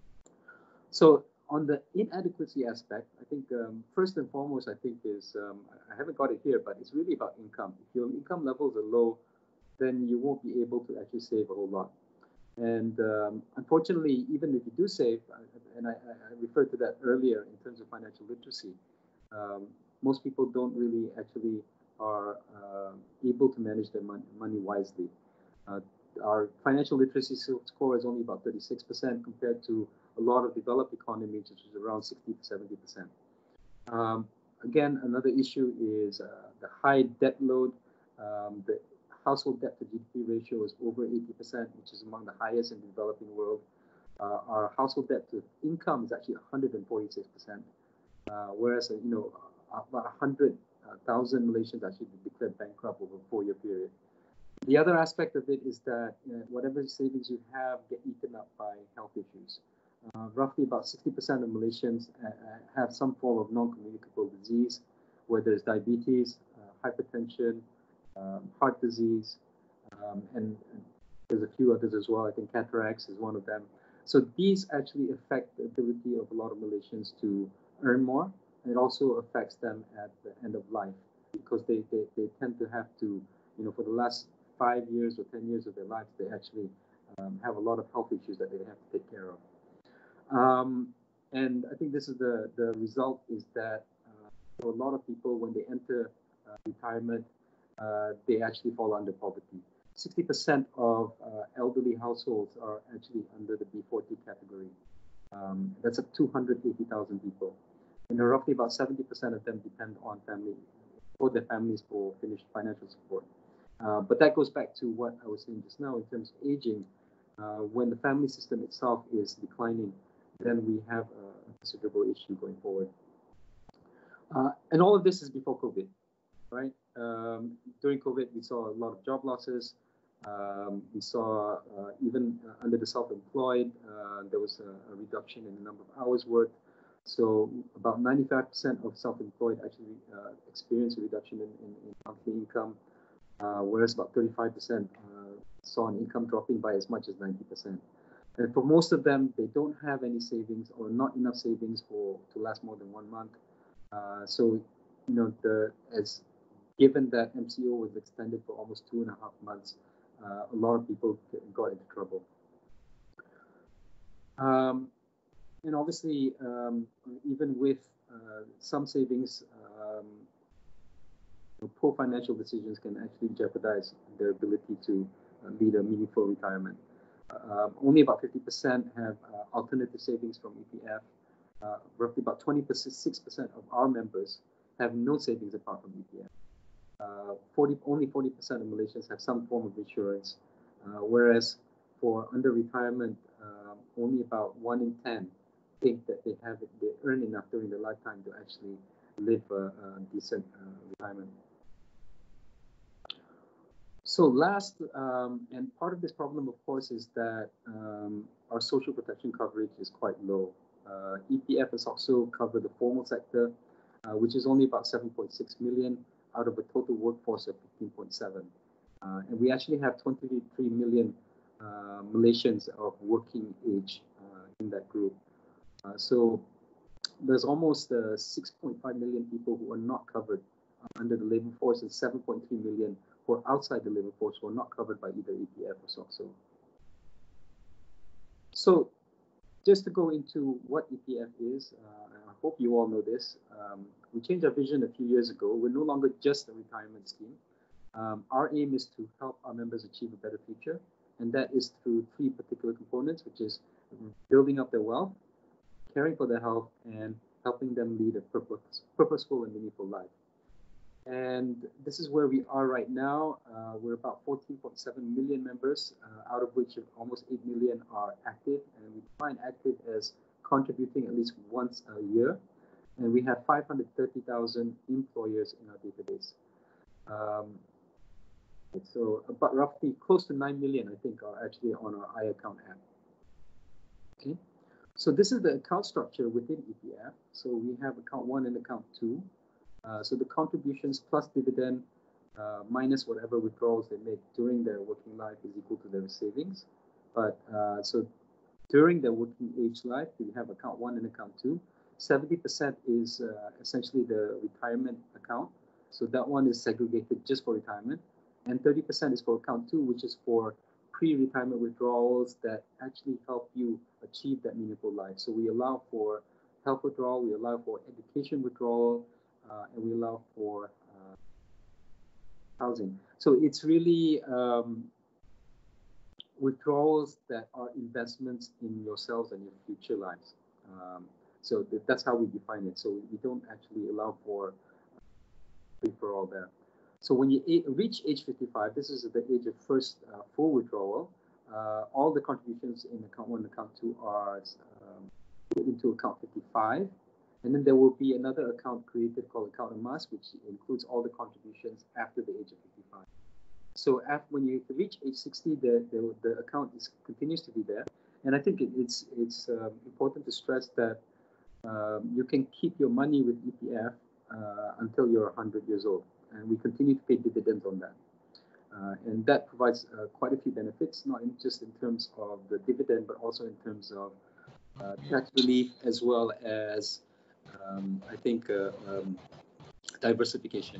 So on the inadequacy aspect, I think um, first and foremost, I think is, um, I haven't got it here, but it's really about income. If your income levels are low, then you won't be able to actually save a whole lot. And um, unfortunately, even if you do save, and I, I referred to that earlier in terms of financial literacy, um, most people don't really actually are uh, able to manage their money, money wisely. Uh, our financial literacy score is only about thirty-six percent compared to a lot of developed economies, which is around sixty to seventy percent. Um, again, another issue is uh, the high debt load. Um, the household debt to G D P ratio is over eighty percent, which is among the highest in the developing world. Uh, our household debt to income is actually one hundred forty-six percent, uh, whereas, uh, you know, about one hundred thousand Malaysians actually declared bankrupt over a four-year period. The other aspect of it is that uh, whatever savings you have get eaten up by health issues. Uh, roughly about sixty percent of Malaysians uh, have some form of non-communicable disease, whether it's diabetes, uh, hypertension, Um, heart disease, um, and, and there's a few others as well. I think cataracts is one of them. So these actually affect the ability of a lot of Malaysians to earn more, and it also affects them at the end of life because they, they, they tend to have to, you know, for the last five years or ten years of their lives, they actually um, have a lot of health issues that they have to take care of. Um, and I think this is the, the result is that uh, for a lot of people, when they enter uh, retirement, Uh, they actually fall under poverty. sixty percent of uh, elderly households are actually under the B forty category. Um, that's up two hundred eighty thousand people. And roughly about seventy percent of them depend on family, or their families for finished financial support. Uh, but that goes back to what I was saying just now in terms of aging. Uh, when the family system itself is declining, then we have a considerable issue going forward. Uh, and all of this is before COVID, right? Um, during COVID, we saw a lot of job losses. Um, we saw uh, even uh, under the self-employed, uh, there was a, a reduction in the number of hours worked. So about ninety-five percent of self-employed actually uh, experienced a reduction in, in, in monthly income, uh, whereas about thirty-five percent uh, saw an income dropping by as much as ninety percent. And for most of them, they don't have any savings or not enough savings for to last more than one month. Uh, so, you know, the as given that M C O was extended for almost two and a half months, uh, a lot of people got into trouble. Um, and obviously, um, even with uh, some savings, um, poor financial decisions can actually jeopardize their ability to uh, lead a meaningful retirement. Uh, only about fifty percent have uh, alternative savings from E P F. Uh, roughly about twenty-six percent of our members have no savings apart from E P F. Uh, forty, only forty percent of Malaysians have some form of insurance, uh, whereas for under retirement, um, only about one in ten think that they have they earn enough during their lifetime to actually live a, a decent uh, retirement. So last, um, and part of this problem, of course, is that um, our social protection coverage is quite low. Uh, E P F has also covered the formal sector, uh, which is only about seven point six million out of a total workforce of fifteen point seven. Uh, and we actually have twenty-three million uh, Malaysians of working age uh, in that group. Uh, so there's almost uh, six point five million people who are not covered uh, under the labor force, and seven point three million who are outside the labor force who are not covered by either E P F or SOCSO. So just to go into what E P F is, uh, I hope you all know this. Um, we changed our vision a few years ago. We're no longer just a retirement scheme. Um, our aim is to help our members achieve a better future, and that is through three particular components, which is building up their wealth, caring for their health, and helping them lead a purpose, purposeful and meaningful life. And this is where we are right now. Uh, we're about fourteen point seven million members, uh, out of which almost eight million are active. And we define active as contributing at least once a year. And we have five hundred thirty thousand employers in our database. Um, so about roughly close to nine million, I think, are actually on our iAccount app. Okay. So this is the account structure within E P F. So we have account one and account two. Uh, so the contributions plus dividend uh, minus whatever withdrawals they make during their working life is equal to their savings. But uh, so during their working age life, we have account one and account two. seventy percent is uh, essentially the retirement account. So that one is segregated just for retirement. And thirty percent is for account two, which is for pre-retirement withdrawals that actually help you achieve that meaningful life. So we allow for health withdrawal, we allow for education withdrawal, uh, and we allow for uh, housing. So it's really um, withdrawals that are investments in yourselves and your future lives. Um, so th that's how we define it. So we don't actually allow for free-for-all there. So when you reach age fifty-five, this is the age of first uh, full withdrawal. Uh, all the contributions in account one and account two are um, put into account fifty-five. And then there will be another account created called account Emas, which includes all the contributions after the age of fifty-five. So after, when you reach age sixty, the, the, the account is, continues to be there. And I think it, it's, it's um, important to stress that um, you can keep your money with E P F uh, until you're one hundred years old. And we continue to pay dividends on that. Uh, and that provides uh, quite a few benefits, not in just in terms of the dividend, but also in terms of uh, tax relief, as well as, um, I think, uh, um, diversification.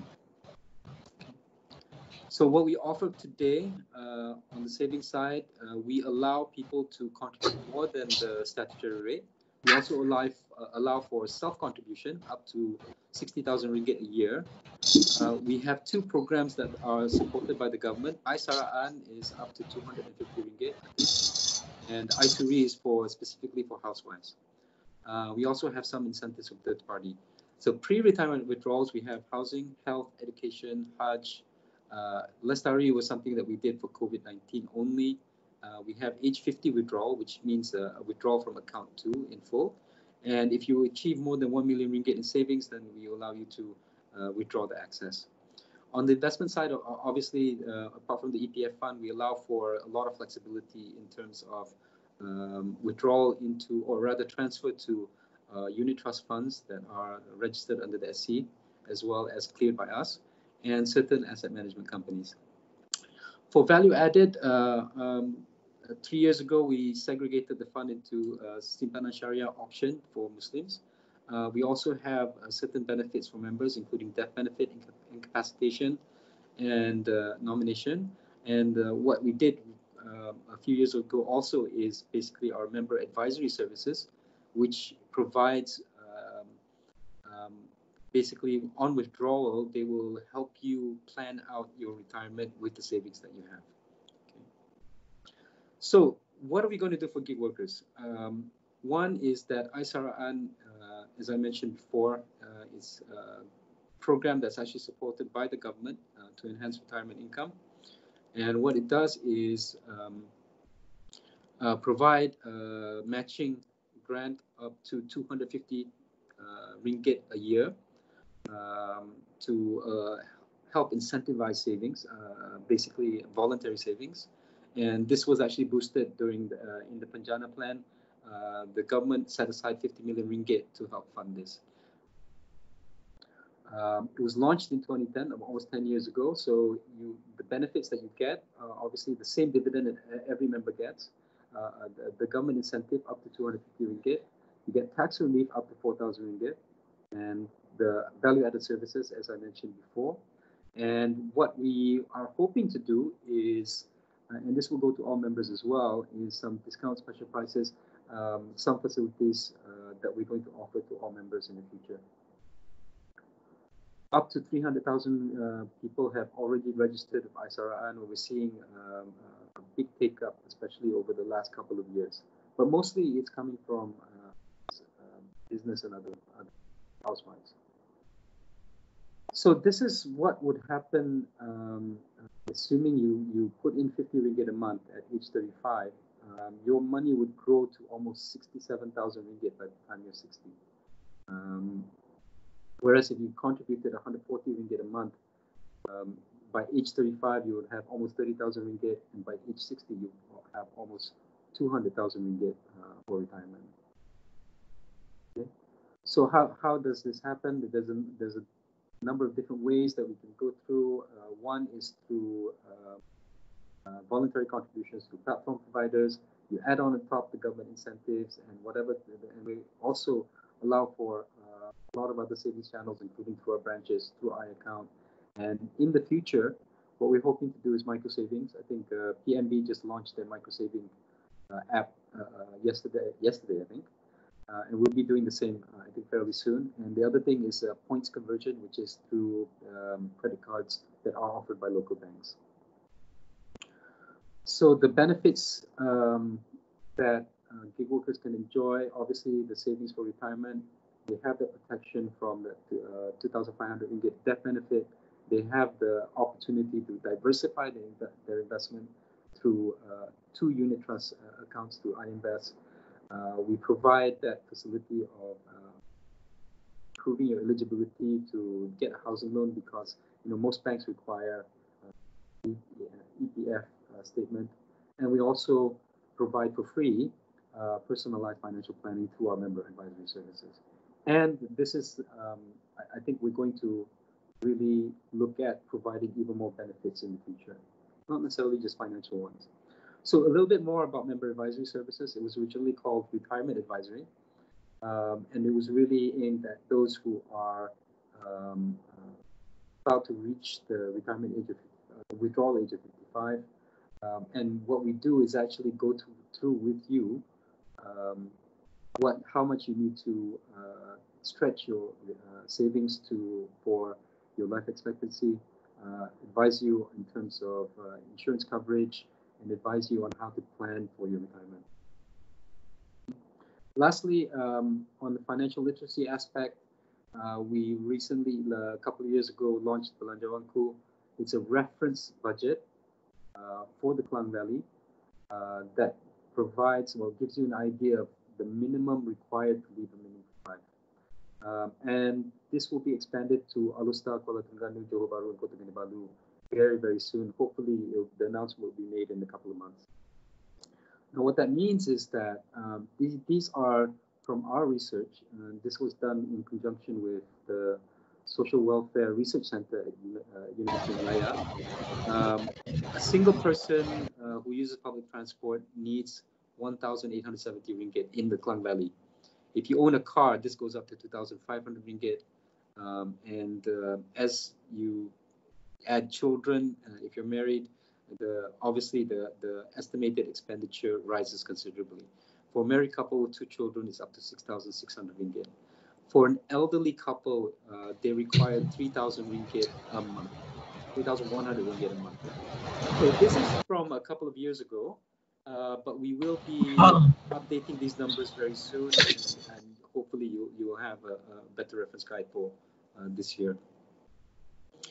So what we offer today uh, on the savings side, uh, we allow people to contribute more than the statutory rate. We also allow, uh, allow for self-contribution up to sixty thousand ringgit a year. Uh, we have two programs that are supported by the government. iSaraan is up to two hundred fifty ringgit, and iSuri is for specifically for housewives. Uh, we also have some incentives from third party. So pre-retirement withdrawals, we have housing, health, education, Hajj. Uh, Lestari was something that we did for COVID nineteen only. Uh, we have age fifty withdrawal, which means uh, a withdrawal from account two in full. And if you achieve more than one million ringgit in savings, then we allow you to uh, withdraw the excess. On the investment side, obviously, uh, apart from the E P F fund, we allow for a lot of flexibility in terms of um, withdrawal into, or rather transfer to uh, unit trust funds that are registered under the S C, as well as cleared by us, and certain asset management companies. For value added, uh, um, uh, three years ago, we segregated the fund into a Simpanan Sharia option for Muslims. Uh, we also have uh, certain benefits for members, including death benefit, inca incapacitation, and uh, nomination. And uh, what we did uh, a few years ago also is basically our member advisory services, which provides um, um, basically on withdrawal, they will help you plan out your retirement with the savings that you have. Okay. So what are we going to do for gig workers? Um, one is that iSaraan, uh, as I mentioned before, uh, is a program that's actually supported by the government uh, to enhance retirement income. And what it does is um, uh, provide a matching grant up to two hundred fifty uh, ringgit a year um, to uh, help incentivize savings, uh, basically voluntary savings. And this was actually boosted during the, uh, in the Penjana plan. Uh, the government set aside fifty million ringgit to help fund this. Um, it was launched in twenty ten, almost ten years ago. So you, the benefits that you get are obviously the same dividend that every member gets. Uh, the, the government incentive up to two hundred fifty ringgit. You get tax relief up to four thousand ringgit, and the value-added services, as I mentioned before. And what we are hoping to do is, uh, and this will go to all members as well, is some discount special prices, um, some facilities uh, that we're going to offer to all members in the future. Up to three hundred thousand uh, people have already registered with Aisaraan, and we're seeing um, a big take-up, especially over the last couple of years. But mostly it's coming from uh, uh, business and other, other housewives. So this is what would happen, um, assuming you, you put in fifty ringgit a month at age thirty-five, um, your money would grow to almost sixty-seven thousand ringgit by the time you're sixty. Um, whereas if you contributed one hundred forty ringgit a month, um, by age thirty-five, you would have almost thirty thousand ringgit, and by age sixty, you would have almost two hundred thousand ringgit uh, for retirement. Okay. So how, how does this happen? There's a, there's a number of different ways that we can go through. Uh, one is through uh, uh, voluntary contributions to platform providers. You add on the top the government incentives and whatever, and we also allow for uh, a lot of other savings channels, including through our branches, through iAccount. And in the future, what we're hoping to do is micro savings. I think uh, P N B just launched their micro saving uh, app uh, yesterday. Yesterday, I think. Uh, and we'll be doing the same, uh, I think, fairly soon. And the other thing is uh, points conversion, which is through um, credit cards that are offered by local banks. So the benefits um, that uh, gig workers can enjoy, obviously the savings for retirement, they have the protection from the uh, two thousand five hundred ringgit death benefit. They have the opportunity to diversify their, their investment through uh, two unit trust uh, accounts through iInvest. Uh, we provide that facility of uh, proving your eligibility to get a housing loan, because you know most banks require uh, E P F uh, statement, and we also provide for free uh, personalized financial planning through our member advisory services. And this is, um, I, I think, we're going to really look at providing even more benefits in the future, not necessarily just financial ones. So a little bit more about member advisory services. It was originally called Retirement Advisory, um, and it was really aimed at those who are um, uh, about to reach the retirement age of uh, withdrawal age of fifty-five. Um, and what we do is actually go to, through with you um, what how much you need to uh, stretch your uh, savings to for your life expectancy, uh, advise you in terms of uh, insurance coverage, and advise you on how to plan for your retirement. Lastly, um, on the financial literacy aspect, uh, we recently, uh, a couple of years ago, launched Belanjawanku. It's a reference budget uh, for the Klang Valley uh, that provides, well, gives you an idea of the minimum required to leave a minimum life. Um, and this will be expanded to Alustar, Kuala Terengganu, Johor Bahru, and Kota Kinabalu very, very soon. Hopefully, the announcement will be made in a couple of months. Now, what that means is that um, these, these are from our research, and this was done in conjunction with the Social Welfare Research Center at uh, University of Malaya. Um, a single person uh, who uses public transport needs one thousand eight hundred seventy ringgit in the Klang Valley. If you own a car, this goes up to two thousand five hundred ringgit. Um, and uh, as you add children, uh, if you're married, the obviously the, the estimated expenditure rises considerably. For a married couple with two children, it's up to six thousand six hundred ringgit. For an elderly couple, uh, they require three thousand ringgit a month, three thousand one hundred ringgit a month. So this is from a couple of years ago, uh, but we will be updating these numbers very soon, and, and hopefully you, you will have a, a better reference guide for uh, this year.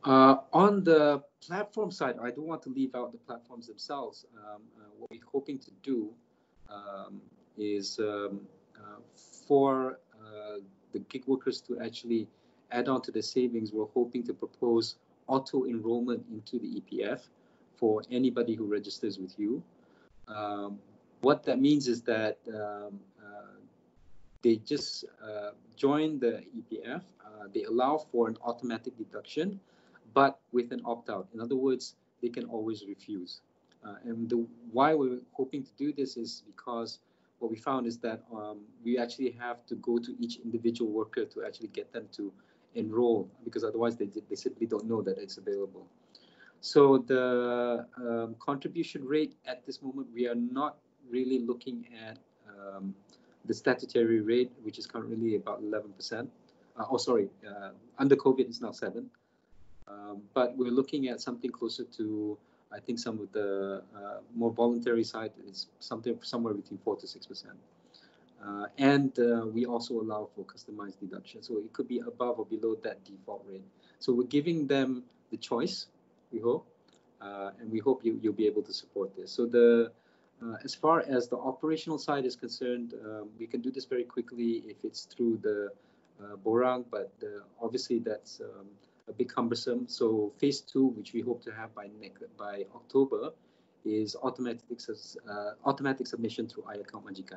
Uh, on the platform side, I don't want to leave out the platforms themselves. Um, uh, what we're hoping to do um, is um, uh, for uh, the gig workers to actually add on to the savings. We're hoping to propose auto enrollment into the E P F for anybody who registers with you. Um, what that means is that um, uh, they just uh, join the E P F. Uh, they allow for an automatic deduction, but with an opt-out. In other words, they can always refuse. Uh, and the, why we're hoping to do this is because what we found is that um, we actually have to go to each individual worker to actually get them to enroll, because otherwise they, they simply don't know that it's available. So the um, contribution rate at this moment, we are not really looking at um, the statutory rate, which is currently about eleven percent. Uh, oh, sorry, uh, under COVID it's now seven. Um, but we're looking at something closer to, I think some of the uh, more voluntary side is something somewhere between four to six percent. Uh, and uh, we also allow for customized deduction. So it could be above or below that default rate. So we're giving them the choice, we hope, uh, and we hope you, you'll be able to support this. So the uh, as far as the operational side is concerned, um, we can do this very quickly if it's through the uh, Borang, but uh, obviously that's um, a bit cumbersome. So phase two, which we hope to have by next, by October, is automatic uh, automatic submission through iAccount Majikan.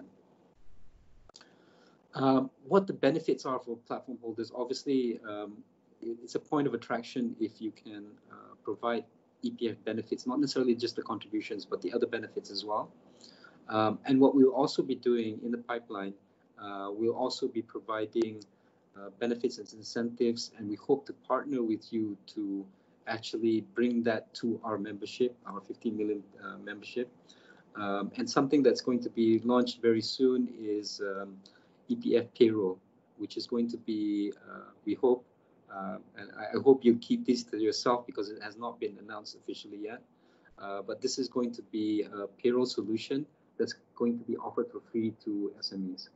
Um, what the benefits are for platform holders, obviously, um, it's a point of attraction if you can uh, provide E P F benefits, not necessarily just the contributions, but the other benefits as well. Um, and what we'll also be doing in the pipeline, uh, we'll also be providing uh, benefits and incentives, and we hope to partner with you to actually bring that to our membership, our fifteen million uh, membership. Um, and something that's going to be launched very soon is um, E P F payroll, which is going to be, uh, we hope, uh, and I hope you keep this to yourself because it has not been announced officially yet. Uh, but this is going to be a payroll solution that's going to be offered for free to S M Es.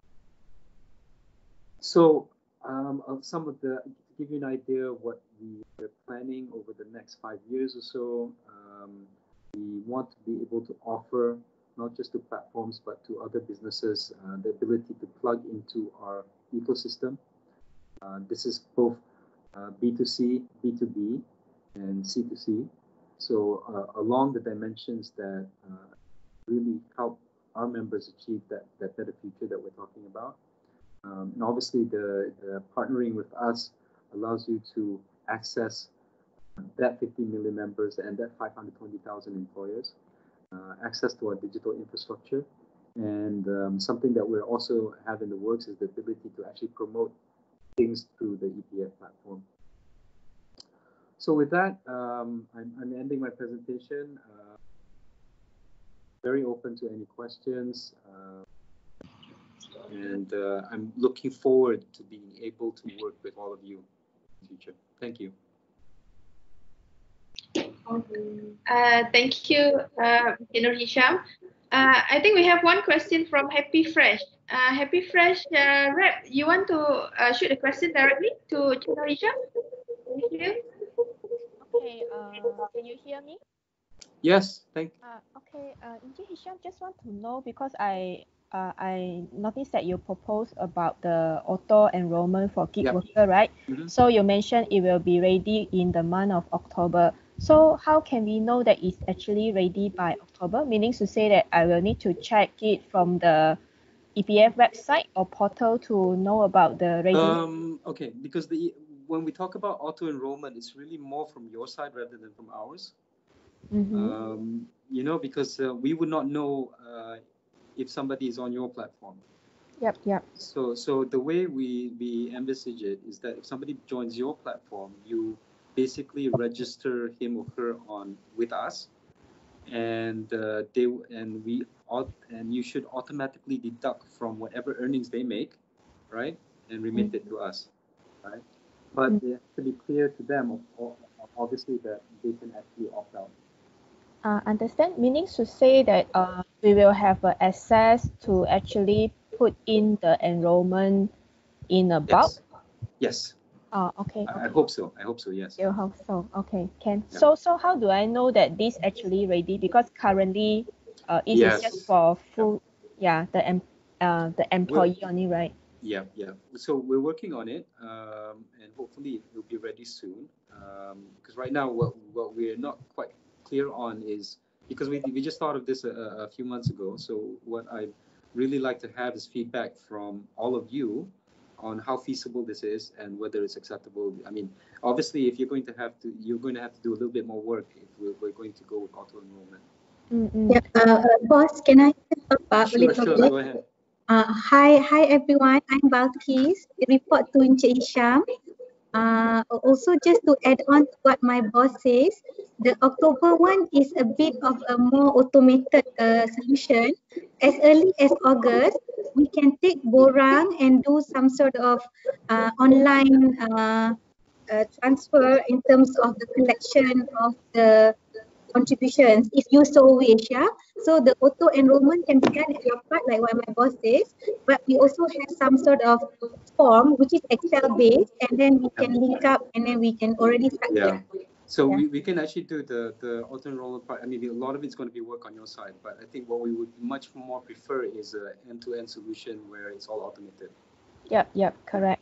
So um, some of the, to give you an idea of what we are planning over the next five years or so, um, we want to be able to offer not just to platforms, but to other businesses, uh, the ability to plug into our ecosystem. Uh, this is both uh, B two C, B two B, and C two C. So uh, along the dimensions that uh, really help our members achieve that, that better future that we're talking about. Um, and obviously the, the partnering with us allows you to access that fifteen million members and that five hundred twenty thousand employers. Uh, access to our digital infrastructure, and um, something that we also have in the works is the ability to actually promote things through the E P F platform. So with that, um, I'm, I'm ending my presentation. Uh, very open to any questions, uh, and uh, I'm looking forward to being able to work with all of you in the future. Thank you. Uh, thank you, uh, Nur Hisham. Uh, I think we have one question from Happy Fresh. Uh, Happy Fresh, uh, Rep, you want to uh, shoot a question directly to Nur Hisham? Thank you. Okay, uh, can you hear me? Yes, thank you. Uh, okay, uh, Encik Hisham, just want to know because I uh, I noticed that you proposed about the auto enrollment for gig Yep. worker, right? Mm-hmm. So you mentioned it will be ready in the month of October. So how can we know that it's actually ready by October? Meaning to say that I will need to check it from the E P F website or portal to know about the ready. Um, okay, because the when we talk about auto enrollment, it's really more from your side rather than from ours. Mm-hmm. Um, you know, because uh, we would not know uh, if somebody is on your platform. Yep, yep. So, so the way we we envisage it is that if somebody joins your platform, you basically register him or her on with us, and uh, they and we and you should automatically deduct from whatever earnings they make, right, and remit it to us, right? But they have to be clear to them, obviously, that they can actually opt out. Uh, understand? Meaning to say that uh, we will have uh, access to actually put in the enrollment in a bulk? Yes. Yes. Oh, okay. I, I okay. hope so. I hope so. Yes. You hope so. Okay, can. Yeah. So, so how do I know that this actually ready? Because currently, uh, it is just Yes. for full, yeah, the em, uh, the employee only, right? Yeah, yeah. So we're working on it, um, and hopefully it will be ready soon. Um, because right now, what what we're not quite clear on is because we we just thought of this a, a few months ago. So what I'd really like to have is feedback from all of you on how feasible this is and whether it's acceptable. I mean, obviously, if you're going to have to, you're going to have to do a little bit more work if we're, we're going to go with auto enrollment. Mm-mm. Yeah, uh, uh, boss, can I talk about a Sure, little sure. bit? Go ahead. Uh, hi, hi everyone. I'm Balkis. Report to Encik Isham. Uh, also, just to add on to what my boss says, the October one is a bit of a more automated uh, solution. As early as August, we can take borang and do some sort of uh, online uh, uh, transfer in terms of the collection of the contributions if you so wish. Yeah, so the auto enrollment can be done at your part like what my boss says, but we also have some sort of form which is Excel based, and then we can link up and then we can already start. Yeah. So Yeah. we, we can actually do the, the auto enrollment part. I mean, a lot of it's going to be work on your side, but I think what we would much more prefer is an end-to-end solution where it's all automated. Yep, yep, correct.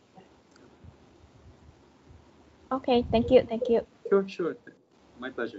Okay, thank you, thank you. Sure, sure. My pleasure.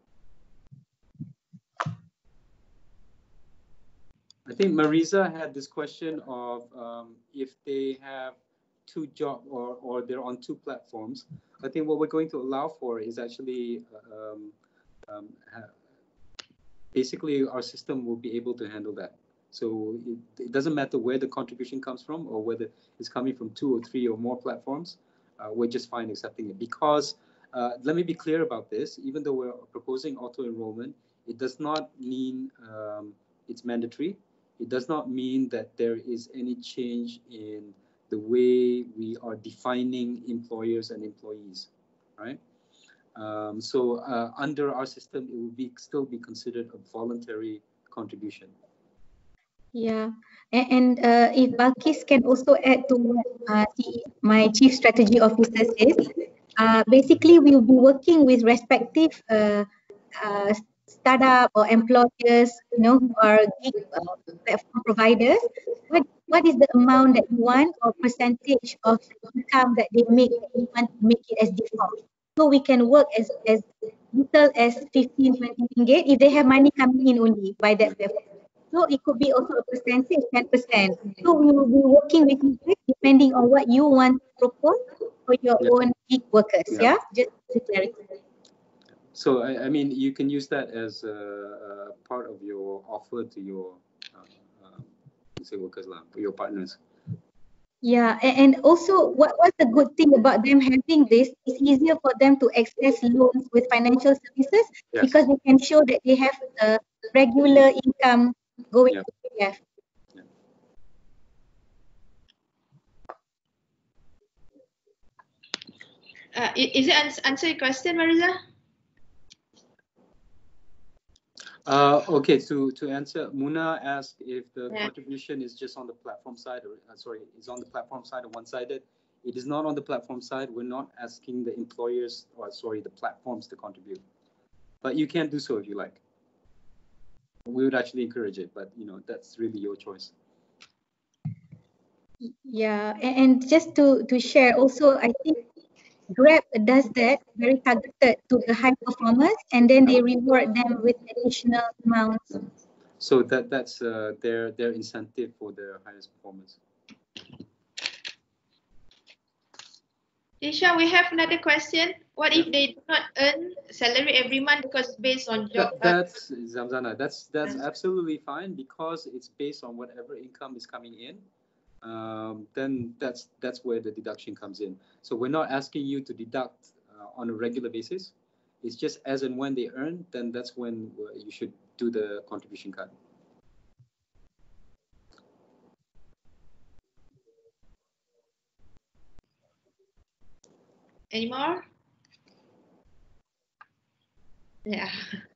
I think Marisa had this question of um, if they have two job or, or they're on two platforms. I think what we're going to allow for is actually um, um, basically our system will be able to handle that. So it, it doesn't matter where the contribution comes from or whether it's coming from two or three or more platforms. Uh, we're just fine accepting it because uh, let me be clear about this. Even though we're proposing auto enrollment, it does not mean um, it's mandatory. It does not mean that there is any change in the way we are defining employers and employees, right? Um, so uh, under our system, it will be still be considered a voluntary contribution. Yeah, and, and uh, if Balkis can also add to what uh, my chief strategy officer says, uh, basically we will be working with respective uh, uh, startup or employers, you know, who are gig uh, platform providers. What what is the amount that you want or percentage of the income that they make that you want to make it as default? So we can work as as little as fifteen, twenty ringgit if they have money coming in only by that platform. So it could be also a percentage, ten percent. So we will be working with you depending on what you want to propose for your Yeah. own gig workers. Yeah. Yeah, just to clarify. So I, I mean, you can use that as a, a part of your offer to your uh, uh, say workers lah, your partners. Yeah, and, and also what, what's the good thing about them having this? It's easier for them to access loans with financial services Yes. because they can show that they have a regular income going Yeah. to P F. Yeah. Uh, i- is it ans- answer your question, Marisa? Uh, okay, to, to answer, Muna asked if the Yeah. contribution is just on the platform side, or uh, sorry, is on the platform side or one-sided. It is not on the platform side. We're not asking the employers, or sorry, the platforms to contribute. But you can do so if you like. We would actually encourage it, but you know, that's really your choice. Yeah, and, and just to, to share also, I think Grab does that very targeted to the high performers, and then they reward them with additional amounts. So that that's uh, their their incentive for their highest performance. Isha, we have another question. What if they do not earn salary every month because based on job? That, that's Zamzana. That's that's absolutely fine because it's based on whatever income is coming in. Um, then that's that's where the deduction comes in. So we're not asking you to deduct uh, on a regular basis. It's just as and when they earn, then that's when uh, you should do the contribution cut. Any more? Yeah.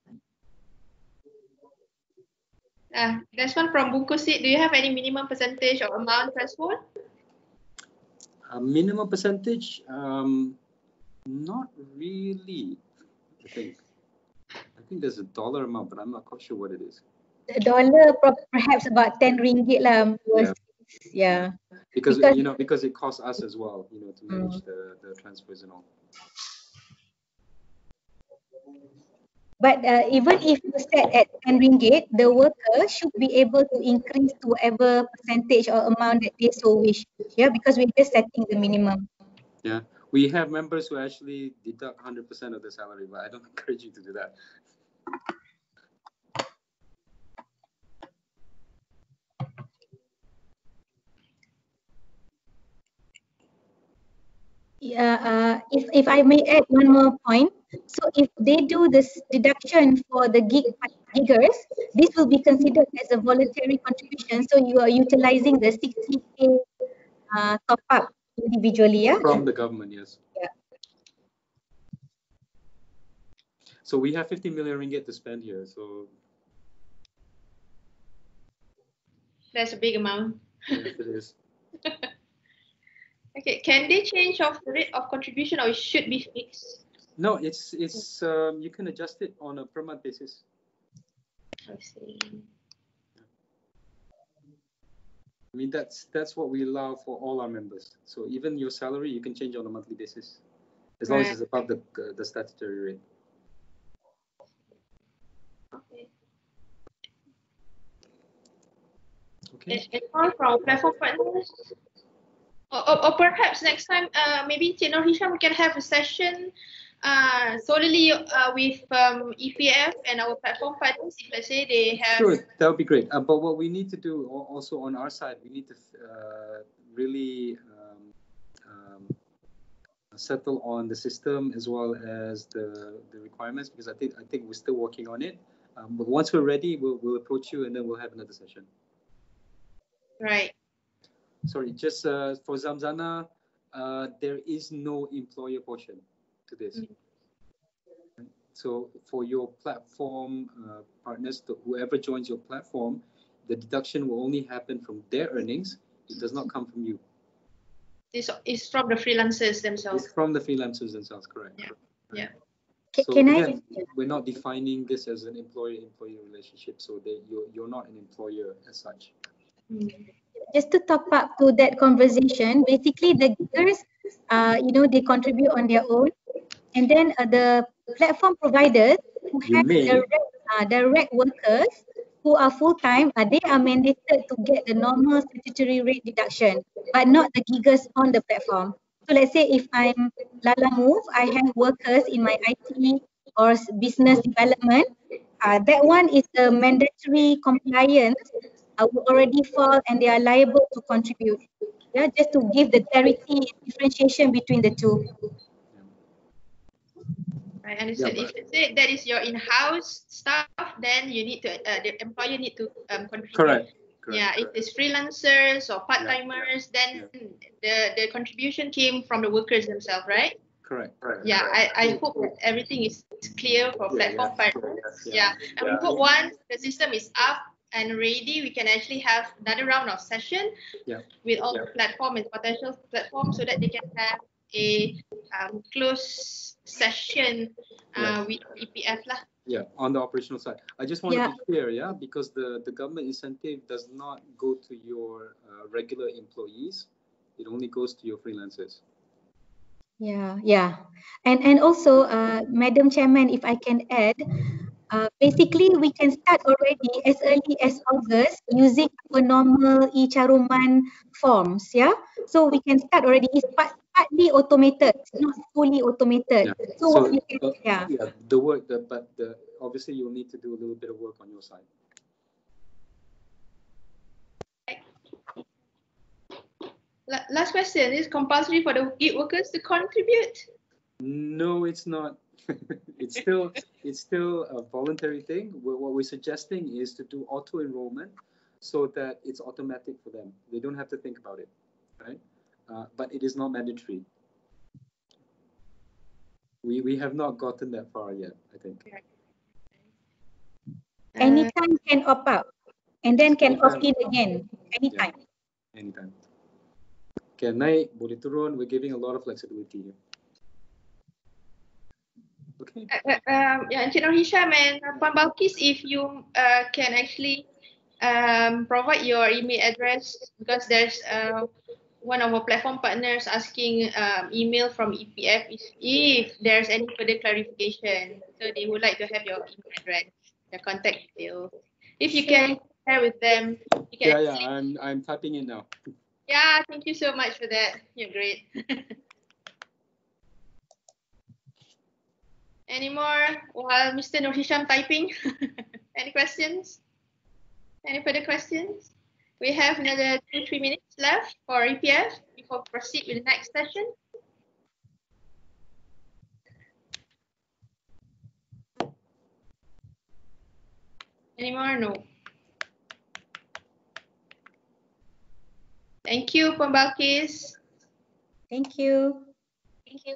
Uh, there's one from Buku Sit. Do you have any minimum percentage or amount threshold? A minimum percentage, um, not really. I think. I think there's a dollar amount, but I'm not quite sure what it is. The dollar pro- perhaps about ten ringgit lah. Was, yeah. Because, Because- you know, because it costs us as well, you know, to manage Mm. the, the transfers and all. But uh, even if you set at ten ringgit, the worker should be able to increase to whatever percentage or amount that they so wish. Yeah, because we're just setting the minimum. Yeah, we have members who actually deduct one hundred percent of the salary, but I don't encourage you to do that. Yeah, uh, if, if I may add one more point. So if they do this deduction for the gig giggers, this will be considered as a voluntary contribution. So you are utilizing the sixty K uh, top up individually, yeah? From the government, yes. Yeah. So we have fifty million ringgit to spend here. So That's a big amount. yes, it is. Okay, can they change of the rate of contribution or it should be fixed? No, it's it's um, you can adjust it on a per month basis. I see. I mean, that's that's what we allow for all our members. So even your salary, you can change on a monthly basis, as long as Right. it's above the uh, the statutory rate. Okay. Okay. And, and all from platform partners? Or, or, or perhaps next time, uh, maybe Cik Nur Hisham, we can have a session uh, solely uh, with um, E P F and our platform partners. If let's say they have. Sure, that would be great. Uh, but what we need to do al- also on our side, we need to uh, really um, um, settle on the system as well as the, the requirements, because I think I think we're still working on it. Um, but once we're ready, we'll we'll approach you and then we'll have another session. Right. Sorry, just uh, for Zamzana, uh, there is no employer portion to this. Mm. Right? So for your platform uh, partners, to whoever joins your platform, the deduction will only happen from their earnings. It does not come from you. This is from the freelancers themselves. It's from the freelancers themselves, correct? Yeah. Right. Yeah. Ca- So Can I? again, we're not defining this as an employer-employee relationship, so that you're you're not an employer as such. Mm. Just to top up to that conversation, basically the giggers, uh, you know, they contribute on their own, and then uh, the platform providers who You have may. direct, uh, direct workers who are full time, uh, they are mandated to get the normal statutory rate deduction, but not the giggers on the platform. So let's say if I'm Lala Move, I have workers in my I T or s- business development. Uh, that one is a mandatory compliance uh, will already fall and they are liable to contribute. Yeah, just to give the clarity and differentiation between the two. I understand. Yeah, If let's say that is your in-house staff, then you need to uh, the employer need to um, contribute. Correct. Correct. Yeah, if correct. it's freelancers or part-timers, then the, the contribution came from the workers themselves, right? Correct. Correct. Yeah, I, I hope that everything is clear for Yeah, platform yeah. partners. Yeah. Yeah, and we hope once the system is up and ready, we can actually have another round of session Yeah. with all the platform and potential platforms so that they can have a um, close session uh, with E P F lah. Yeah, on the operational side. I just want Yeah. to be clear, yeah, because the, the government incentive does not go to your uh, regular employees. It only goes to your freelancers. Yeah, yeah. And and also, uh, Madam Chairman, if I can add, uh, basically we can start already as early as August using our normal e-caruman forms, yeah? So we can start already. It's part, partly automated, it's not fully automated. Yeah. So, So, what we can, uh, yeah. yeah, the work, the, but the, obviously you'll need to do a little bit of work on your side. La- Last question, is it compulsory for the gig workers to contribute? No, it's not. It's still it's still a voluntary thing. Wh- What we're suggesting is to do auto enrollment so that it's automatic for them. They don't have to think about it, right? Uh, but it is not mandatory. We we have not gotten that far yet, I think. Anytime can opt out and then can Anytime. opt in again, anytime. Anytime. can naik, boleh turun. We're giving a lot of flexibility here. Okay. Uh, um, yeah, Encik Nur Hisham and Puan Balkis, if you uh, can actually um, provide your email address, because there's uh, one of our platform partners asking um, email from E P F if, if there's any further clarification. So they would like to have your email address, your contact details. If you can share with them, you can. Yeah, yeah, I'm I'm typing in now. Yeah, thank you so much for that. You're great. Any more while Mister Nur Hisham typing? Any questions? Any further questions? We have another two, three minutes left for E P F before we proceed with the next session. Any more? No. Thank you, Puan Balkis. Thank you. Thank you.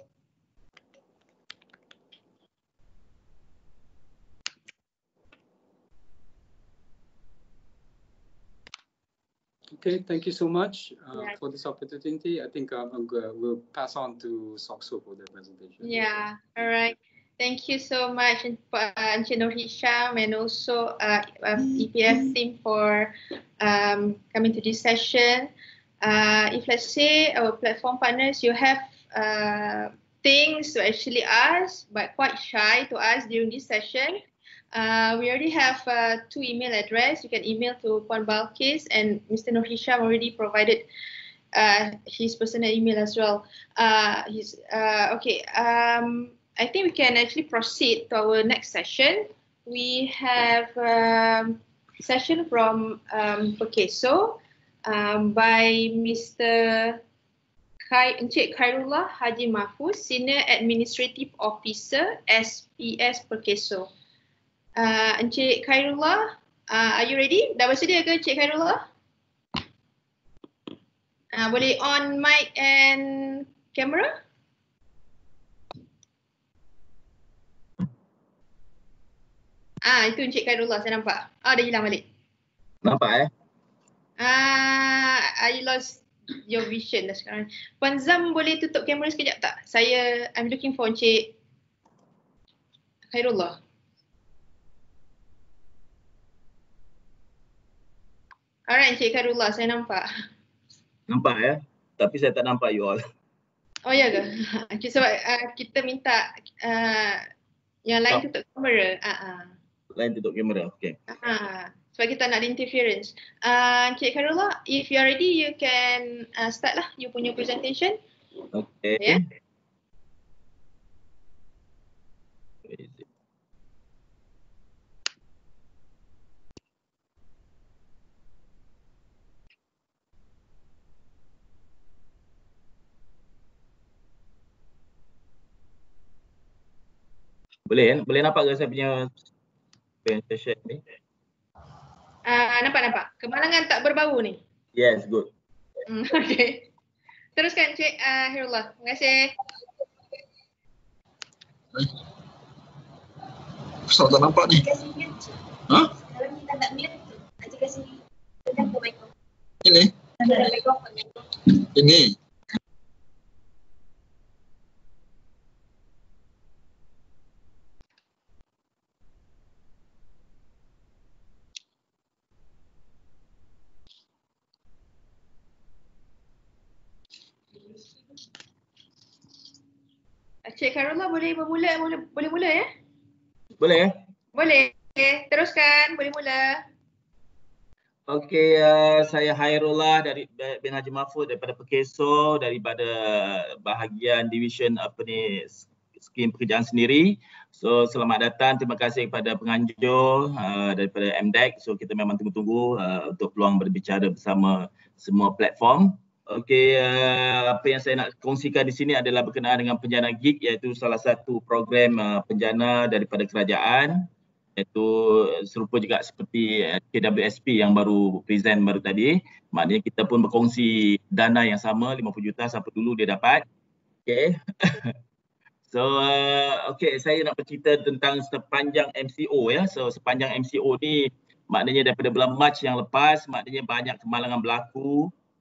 Okay, thank you so much uh, Yeah. for this opportunity. I think um, I'm go- we'll pass on to Sokso for the presentation. Yeah, all right. Thank you so much, uh, Encik Nur Hisham, and also uh, uh, E P F team for um, coming to this session. Uh, if let's say our platform partners, you have uh, things to actually ask, but quite shy to ask during this session, uh, we already have uh, two email address. You can email to Puan Balkis, and Mister Nur Hisham already provided uh, his personal email as well. Uh, his, uh, okay. Um, I think we can actually proceed to our next session. We have a um, session from um, Perkeso um, by Mister Khai, Encik Khairullah Haji Mahfuz, Senior Administrative Officer, S P S Perkeso. Uh, Encik Khairullah, uh, are you ready? Dah bersedia ke Encik Khairullah? Uh, boleh on mic and camera? Ah, itu Encik Khairullah, saya nampak. Ah, dah hilang balik. Nampak eh? Ah, I lost your vision dah sekarang. Puan Zam boleh tutup kamera sekejap tak? Saya, I'm looking for Encik Khairullah. Alright, Encik Khairullah, saya nampak. Nampak ya? Tapi saya tak nampak you all. Oh ya ke? Okay, sebab uh, kita minta uh, yang lain Tak. tutup kamera. Ah, ah. Lain tutup kamera, okay. Ah, sebab kita nak ada interference. Uh, Encik Khairullah, if you are ready, you can uh, start lah you punya presentation. Okay. Yeah. Where is it? Boleh, boleh nampak ke saya punya presentation ni? Uh, nampak nampak. Kemalangan tak berbau ni. Yes, good. Hmm, okay. Teruskan Encik uh, Khairullah. Terima kasih. Ustaz tak nampak ni. Ha? Ini? Ini. Encik Khairullah boleh bermula, boleh, boleh mula ya? Boleh? Boleh. Okay, teruskan, boleh mula. Okey, uh, saya Khairullah dari bin Haji Mahfuz daripada Perkeso, daripada bahagian division apa ni skim pekerjaan sendiri. So selamat datang, terima kasih kepada penganjur uh, daripada M D E C. So kita memang tunggu-tunggu uh, untuk peluang berbicara bersama semua platform. Okey, uh, apa yang saya nak kongsikan di sini adalah berkenaan dengan penjana gig, iaitu salah satu program uh, penjana daripada kerajaan, iaitu serupa juga seperti K W S P yang baru present baru tadi. Maknanya kita pun berkongsi dana yang sama, lima puluh juta siapa dulu dia dapat. Okey. So uh, okey, saya nak bercerita tentang sepanjang M C O ya. So sepanjang M C O ni maknanya daripada bulan Mac yang lepas, maknanya banyak kemalangan berlaku.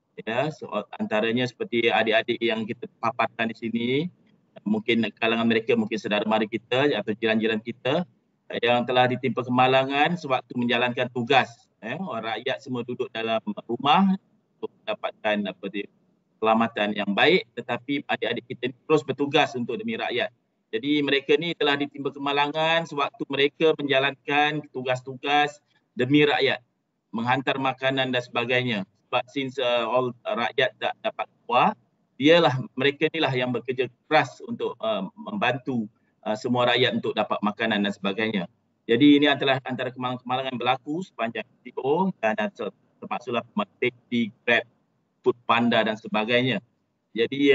Ya, so, antaranya seperti adik-adik yang kita paparkan di sini, mungkin kalangan mereka mungkin saudara mara kita atau jiran-jiran kita yang telah ditimpa kemalangan sewaktu menjalankan tugas. Eh, orang rakyat semua duduk dalam rumah untuk mendapatkan apa dia, keselamatan yang baik, tetapi adik-adik kita terus bertugas untuk demi rakyat. Jadi mereka ni telah ditimpa kemalangan sewaktu mereka menjalankan tugas-tugas demi rakyat, menghantar makanan dan sebagainya. Sebab since uh, all uh, rakyat tak dapat keluar, dialah mereka inilah yang bekerja keras untuk uh, membantu uh, semua rakyat untuk dapat makanan dan sebagainya. Jadi ini adalah antara kemalangan-kemalangan yang berlaku sepanjang P O dan termasuklah taxi, Grab, Food Panda dan sebagainya. Jadi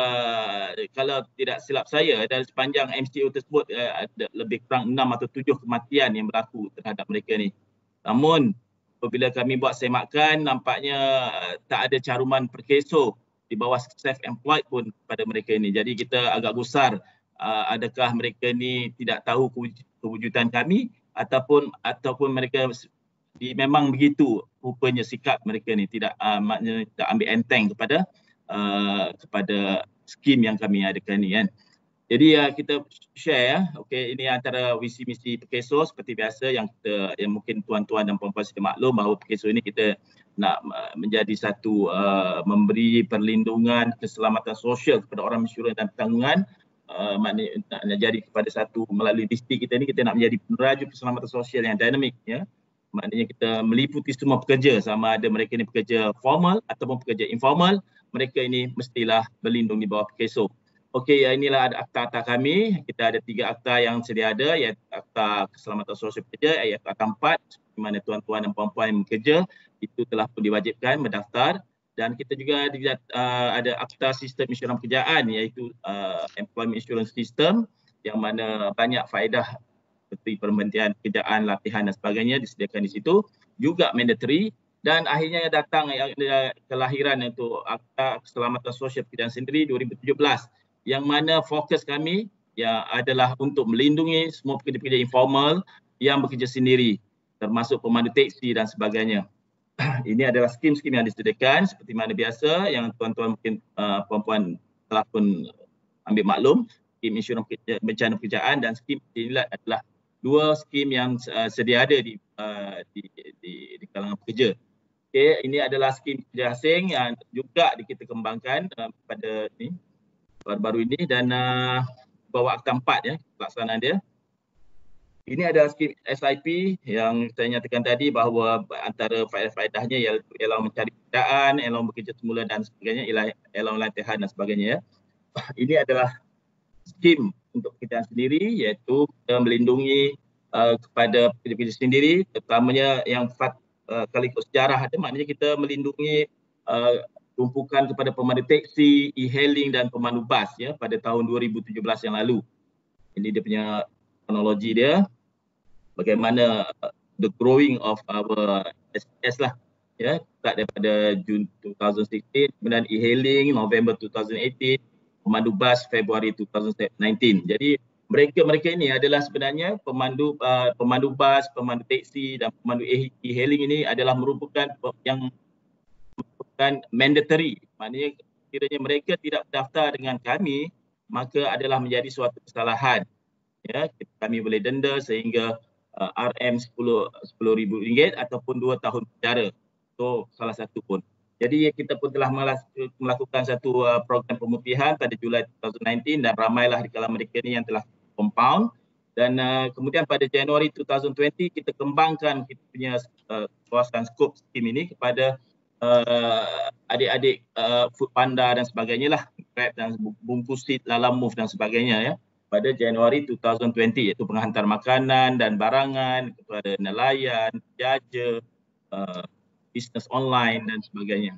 uh, kalau tidak silap saya, dari sepanjang M C O tersebut uh, ada lebih kurang enam atau tujuh kematian yang berlaku terhadap mereka ni. Namun apabila kami buat semakan, nampaknya uh, tak ada caruman perkeso di bawah self-employed pun pada mereka ini. Jadi kita agak gusar, uh, adakah mereka ni tidak tahu kewujudan kami ataupun ataupun mereka di, memang begitu rupanya sikap mereka ni, tidak uh, maknanya tak ambil enteng kepada uh, kepada skim yang kami adakan ni kan. Jadi uh, kita share ya, okey, ini antara visi misi Perkeso seperti biasa yang kita, yang mungkin tuan-tuan dan puan-puan sudah maklum bahawa Perkeso ini kita nak uh, menjadi satu uh, memberi perlindungan keselamatan sosial kepada orang insurans dan pertanggungan, uh, maknanya nak jadi kepada satu melalui distrik kita ni kita nak menjadi peneraju keselamatan sosial yang dinamik ya. Maknanya kita meliputi semua pekerja, sama ada mereka ini pekerja formal ataupun pekerja informal, mereka ini mestilah berlindung di bawah Perkeso. Okey, inilah ada akta-akta kami. Kita ada tiga akta yang sedia ada, iaitu Akta Keselamatan Sosial Pekerja, iaitu Akta empat, di mana tuan-tuan dan puan-puan yang bekerja itu telah pun diwajibkan mendaftar. Dan kita juga ada, uh, ada Akta Sistem Insurans Pekerjaan, iaitu uh, Employment Insurance System, yang mana banyak faedah seperti perhentian pekerjaan, latihan dan sebagainya disediakan di situ, juga mandatory. Dan akhirnya datang yang kelahiran untuk Akta Keselamatan Sosial Pekerjaan sendiri dua ribu tujuh belas, yang mana fokus kami ya adalah untuk melindungi semua pekerja-pekerja informal yang bekerja sendiri, termasuk pemandu teksi dan sebagainya. Ini adalah skim-skim yang disediakan seperti mana biasa yang tuan-tuan mungkin uh, puan-puan telah pun ambil maklum, skim insurans bencana pekerjaan dan skim inilah adalah dua skim yang uh, sedia ada di, uh, di, di, di kalangan pekerja. Okay, ini adalah skim pekerja asing yang juga kita kembangkan uh, pada ni baru-baru ini dan uh, bawa akta empat ya pelaksanaan dia. Ini adalah skim S I P yang saya nyatakan tadi bahawa antara faedah-faedahnya ialah mencari pekerjaan, elong bekerja semula dan sebagainya, ialah elong latihan dan sebagainya ya. Ini adalah skim untuk pekerjaan sendiri, iaitu kita melindungi uh, kepada pekerja-pekerja sendiri, terutamanya yang fat uh, kali sejarah ada, maknanya kita melindungi uh, tumpukan kepada pemandu teksi, e-hailing dan pemandu bas ya pada tahun dua ribu tujuh belas yang lalu. Ini dia punya teknologi dia, bagaimana uh, the growing of our S P S lah ya, start daripada Jun dua ribu enam belas, kemudian e-hailing November dua ribu lapan belas, pemandu bas Februari dua ribu sembilan belas. Jadi mereka-mereka ini adalah sebenarnya pemandu uh, pemandu bas, pemandu teksi dan pemandu e-hailing ini adalah merupakan yang merupakan mandatory. Maknanya kiranya mereka tidak berdaftar dengan kami, maka adalah menjadi suatu kesalahan. Ya, kami boleh denda sehingga uh, R M sepuluh ribu ringgit ataupun dua tahun penjara. So salah satu pun. Jadi kita pun telah melakukan satu uh, program pemutihan pada Julai dua ribu sembilan belas dan ramailah di kalangan mereka ni yang telah compound. Dan uh, kemudian pada Januari dua ribu dua puluh kita kembangkan kita punya uh, kawasan skop skim ini kepada uh, adik-adik uh, Food Panda dan sebagainya lah, Grab dan bungkus seat, Lalamove dan sebagainya ya. Pada Januari dua ribu dua puluh iaitu penghantar makanan dan barangan kepada nelayan, jaja, uh, bisnes online dan sebagainya.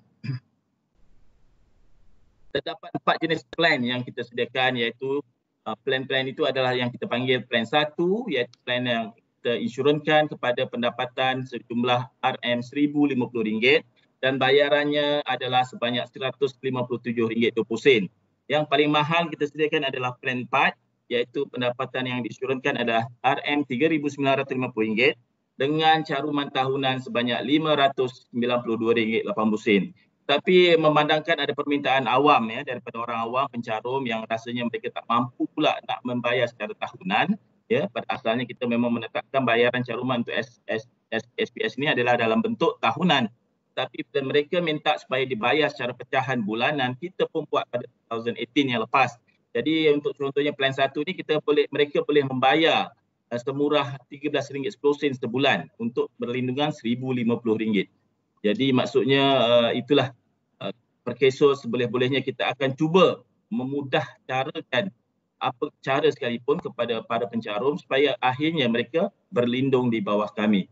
Terdapat empat jenis plan yang kita sediakan, iaitu uh, plan-plan itu adalah yang kita panggil plan satu, iaitu plan yang kita insurankan kepada pendapatan sejumlah R M seribu lima puluh ringgit dan bayarannya adalah sebanyak seratus lima puluh tujuh ringgit dua puluh sen. Yang paling mahal kita sediakan adalah plan empat, iaitu pendapatan yang diinsurankan adalah R M tiga ribu sembilan ratus lima puluh ringgit dengan caruman tahunan sebanyak lima ratus sembilan puluh dua ringgit lapan puluh sen. tapi memandangkan ada permintaan awam ya daripada orang awam pencarum yang rasanya mereka tak mampu pula nak membayar secara tahunan, ya, pada asalnya kita memang menetapkan bayaran caruman untuk S P S ini adalah dalam bentuk tahunan, tapi bila mereka minta supaya dibayar secara pecahan bulanan, kita pun buat pada dua ribu lapan belas yang lepas. Jadi untuk contohnya plan satu ni kita boleh mereka boleh membayar uh, semurah tiga belas ringgit sepuluh sen sebulan untuk berlindungan seribu lima puluh ringgit. Jadi maksudnya uh, itulah uh, perkeso seboleh-bolehnya kita akan cuba memudah carakan apa cara sekalipun kepada para pencarum supaya akhirnya mereka berlindung di bawah kami.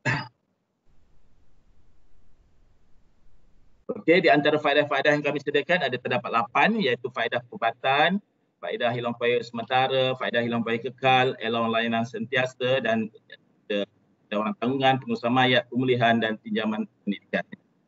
Okey, di antara faedah-faedah yang kami sediakan ada terdapat lapan, iaitu faedah perubatan, faedah hilang upaya sementara, faedah hilang upaya kekal, allowance layanan sentiasa dan ada orang tanggungan, pengusaha mayat, pemulihan dan pinjaman pendidikan.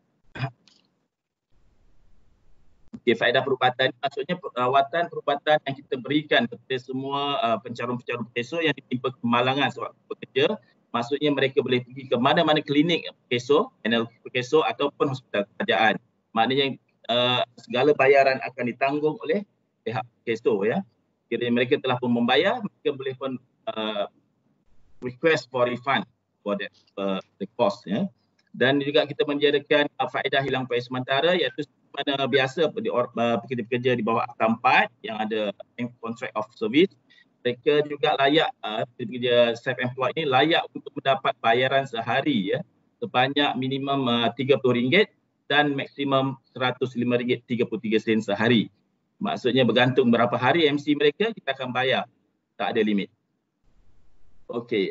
Okay, faedah perubatan maksudnya perawatan perubatan yang kita berikan kepada semua uh, pencarum-pencarum perkeso yang ditimpa kemalangan sewaktu bekerja. Maksudnya mereka boleh pergi ke mana-mana klinik perkeso, panel perkeso ataupun hospital kerajaan. Maknanya uh, segala bayaran akan ditanggung oleh pihak perkeso ya. Kiranya mereka telah pun membayar, mereka boleh pun uh, request for refund for that, uh, the cost ya. Dan juga kita menjadikan uh, faedah hilang upaya sementara, iaitu mana biasa uh, pekerja-pekerja di bawah Akta empat yang ada contract of service, mereka juga layak, uh, pekerja self-employed ini layak untuk mendapat bayaran sehari ya, sebanyak minimum uh, tiga puluh ringgit dan maksimum seratus lima ringgit tiga puluh tiga sen sehari. Maksudnya bergantung berapa hari M C mereka, kita akan bayar, tak ada limit. Okey.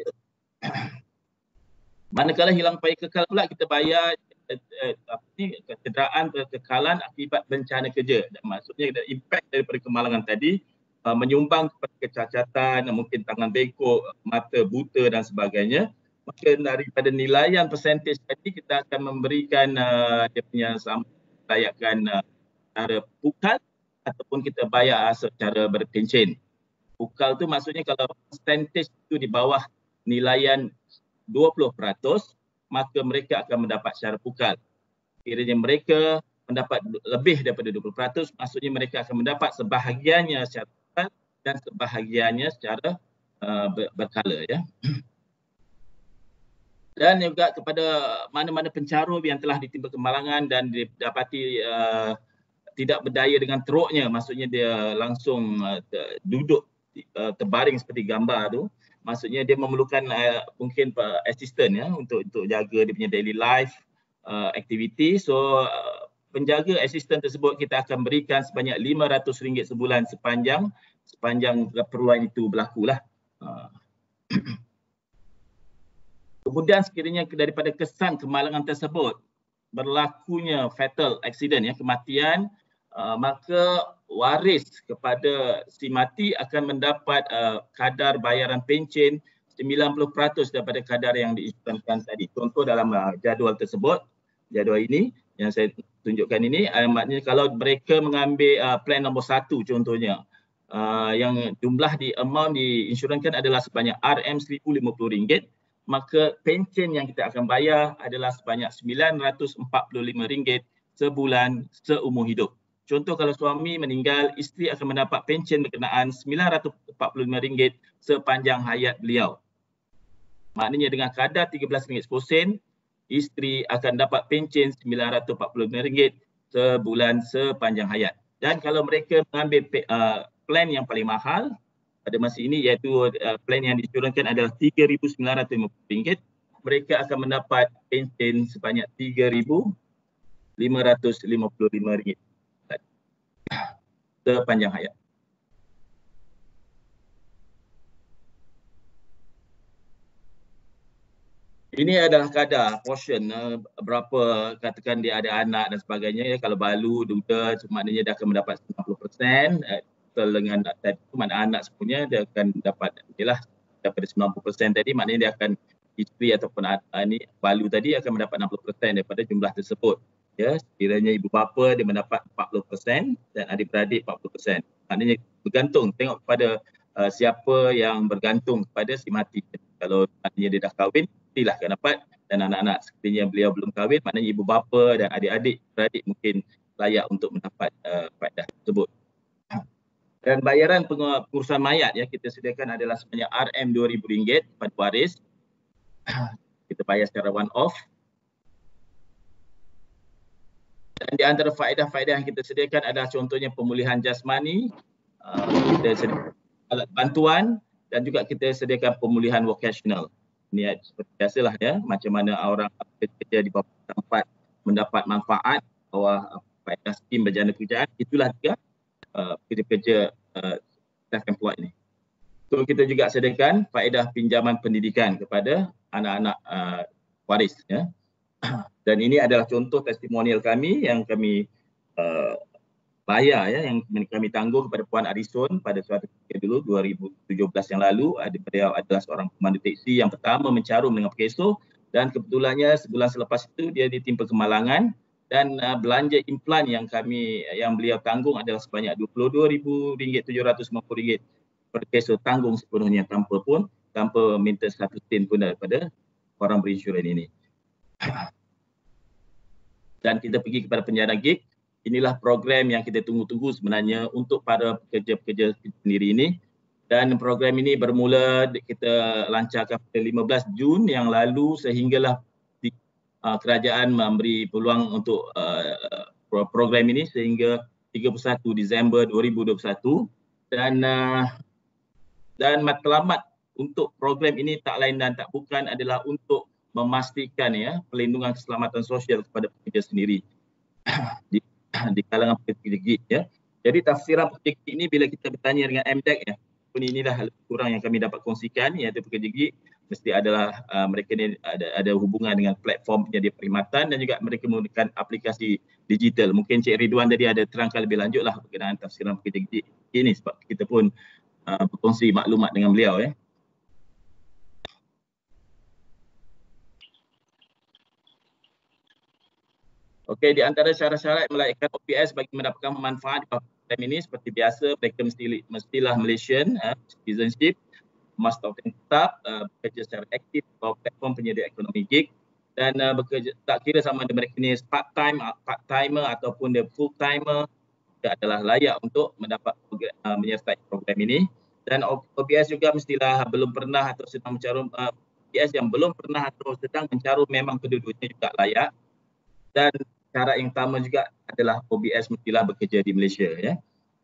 Manakala hilang upaya kekal pula kita bayar eh, eh, apa ni, kecederaan kekekalan akibat bencana kerja. Dan maksudnya impak daripada kemalangan tadi uh, menyumbang kepada kecacatan, mungkin tangan bengkok, mata buta dan sebagainya. Maka daripada nilaian percentage tadi kita akan memberikan uh, dia punya layakan uh, secara pukal ataupun kita bayar secara berpencen. Pukal tu maksudnya kalau percentage itu di bawah nilaian dua puluh peratus, maka mereka akan mendapat secara pukal. Kiranya mereka mendapat lebih daripada dua puluh peratus, maksudnya mereka akan mendapat sebahagiannya secara pukal dan sebahagiannya secara uh, berkala ya. Dan juga kepada mana-mana pencarum yang telah ditimpa kemalangan dan didapati uh, tidak berdaya dengan teruknya, maksudnya dia langsung uh, duduk uh, terbaring seperti gambar tu, maksudnya dia memerlukan uh, mungkin uh, assistant ya untuk untuk jaga dia punya daily life uh, activity. So uh, penjaga assistant tersebut kita akan berikan sebanyak lima ratus ringgit sebulan sepanjang sepanjang keperluan itu berlaku lah. Uh. Kemudian sekiranya daripada kesan kemalangan tersebut berlakunya fatal accident ya, kematian, uh, maka waris kepada si mati akan mendapat uh, kadar bayaran pencen sembilan puluh peratus daripada kadar yang diinstruksikan tadi. Contoh dalam uh, jadual tersebut, jadual ini yang saya tunjukkan ini, uh, maknanya kalau mereka mengambil uh, plan nombor satu contohnya, uh, yang jumlah di amount diinsyurankan adalah sebanyak R M seribu lima puluh ringgit, maka pencen yang kita akan bayar adalah sebanyak sembilan ratus empat puluh lima ringgit sebulan seumur hidup. Contoh kalau suami meninggal, isteri akan mendapat pencen berkenaan sembilan ratus empat puluh lima ringgit sepanjang hayat beliau. Maknanya dengan kadar tiga belas ringgit sepuluh sen, isteri akan dapat pencen sembilan ratus empat puluh lima ringgit sebulan sepanjang hayat. Dan kalau mereka mengambil uh, plan yang paling mahal pada masa ini, iaitu uh, plan yang diinsyurankan adalah tiga ribu sembilan ratus lima puluh ringgit, mereka akan mendapat pencen sebanyak tiga ribu lima ratus lima puluh lima ringgit sepanjang hayat. Ini adalah kadar portion uh, berapa, katakan dia ada anak dan sebagainya ya. Kalau balu, duda, maknanya dia akan mendapat sembilan puluh peratus. Uh, dengan tadi mana anak sepunya dia akan dapat jelas daripada sembilan puluh peratus tadi, maknanya dia akan isteri ataupun uh, ini balu tadi akan mendapat enam puluh peratus daripada jumlah tersebut. Ya, sekiranya ibu bapa dia mendapat empat puluh peratus dan adik-beradik empat puluh peratus. Maknanya bergantung, tengok kepada uh, siapa yang bergantung kepada si mati. Kalau maknanya dia dah kahwin, mestilah akan dapat, dan anak-anak sekiranya beliau belum kahwin, maknanya ibu bapa dan adik-adik beradik mungkin layak untuk mendapat uh, faedah tersebut. Dan bayaran pengurusan mayat ya kita sediakan adalah sebanyak R M dua ribu ringgit kepada waris. Kita bayar secara one off. Dan di antara faedah-faedah yang kita sediakan adalah contohnya pemulihan jasmani, uh, kita sediakan alat bantuan, dan juga kita sediakan pemulihan vocational. Ini seperti biasalah ya, macam mana orang bekerja di bawah tempat mendapat manfaat bawah faedah skim berjana kerjaan, itulah juga uh, pekerja-pekerja uh, self-employed ni. So kita juga sediakan faedah pinjaman pendidikan kepada anak-anak uh, waris ya. Dan ini adalah contoh testimonial kami yang kami uh, bayar ya, yang kami tangguh kepada Puan Arison pada suatu ketika dulu dua ribu tujuh belas yang lalu. Beliau adalah seorang pemandu teksi yang pertama mencarum dengan Pekeso, dan kebetulannya sebulan selepas itu dia ditimpa kemalangan, dan uh, belanja implan yang kami yang beliau tanggung adalah sebanyak dua puluh dua ribu ringgit tujuh ratus lima puluh ringgit per Pekeso, tanggung sepenuhnya tanpa pun tanpa minta satu sen pun daripada orang berinsurans ini. Dan kita pergi kepada penjana gig. Inilah program yang kita tunggu-tunggu sebenarnya untuk para pekerja-pekerja sendiri ini. Dan program ini bermula kita lancarkan pada lima belas Jun yang lalu, sehinggalah di, uh, kerajaan memberi peluang untuk uh, program ini sehingga tiga puluh satu Disember dua ribu dua puluh satu. Dan uh, dan matlamat untuk program ini tak lain dan tak bukan adalah untuk memastikan ya pelindungan keselamatan sosial kepada pekerja sendiri di, di kalangan pekerja gig ya. Jadi tafsiran pekerja gig ini bila kita bertanya dengan M D E C ya, pun inilah lebih kurang yang kami dapat kongsikan, iaitu pekerja gig mesti adalah uh, mereka ni ada ada hubungan dengan platform penyedia perkhidmatan dan juga mereka menggunakan aplikasi digital. Mungkin Cik Ridwan tadi ada terangkan lebih lanjutlah berkenaan tafsiran pekerja gig ini, sebab kita pun uh, berkongsi maklumat dengan beliau ya. Okey, di antara syarat-syarat melayakan O P S bagi mendapatkan manfaat di program ini seperti biasa, mereka mesti mestilah Malaysian uh, citizenship, must obtain tetap, uh, bekerja secara aktif di bawah platform penyedia ekonomi gig, dan uh, bekerja tak kira sama ada mereka ni part time, part timer ataupun dia full timer, dia adalah layak untuk mendapat program, uh, menyertai program ini. Dan O P S juga mestilah belum pernah atau sedang mencarum, uh, O P S yang belum pernah atau sedang mencarum memang kedua-duanya juga layak. Dan syarat yang utama juga adalah O B S mestilah bekerja di Malaysia ya.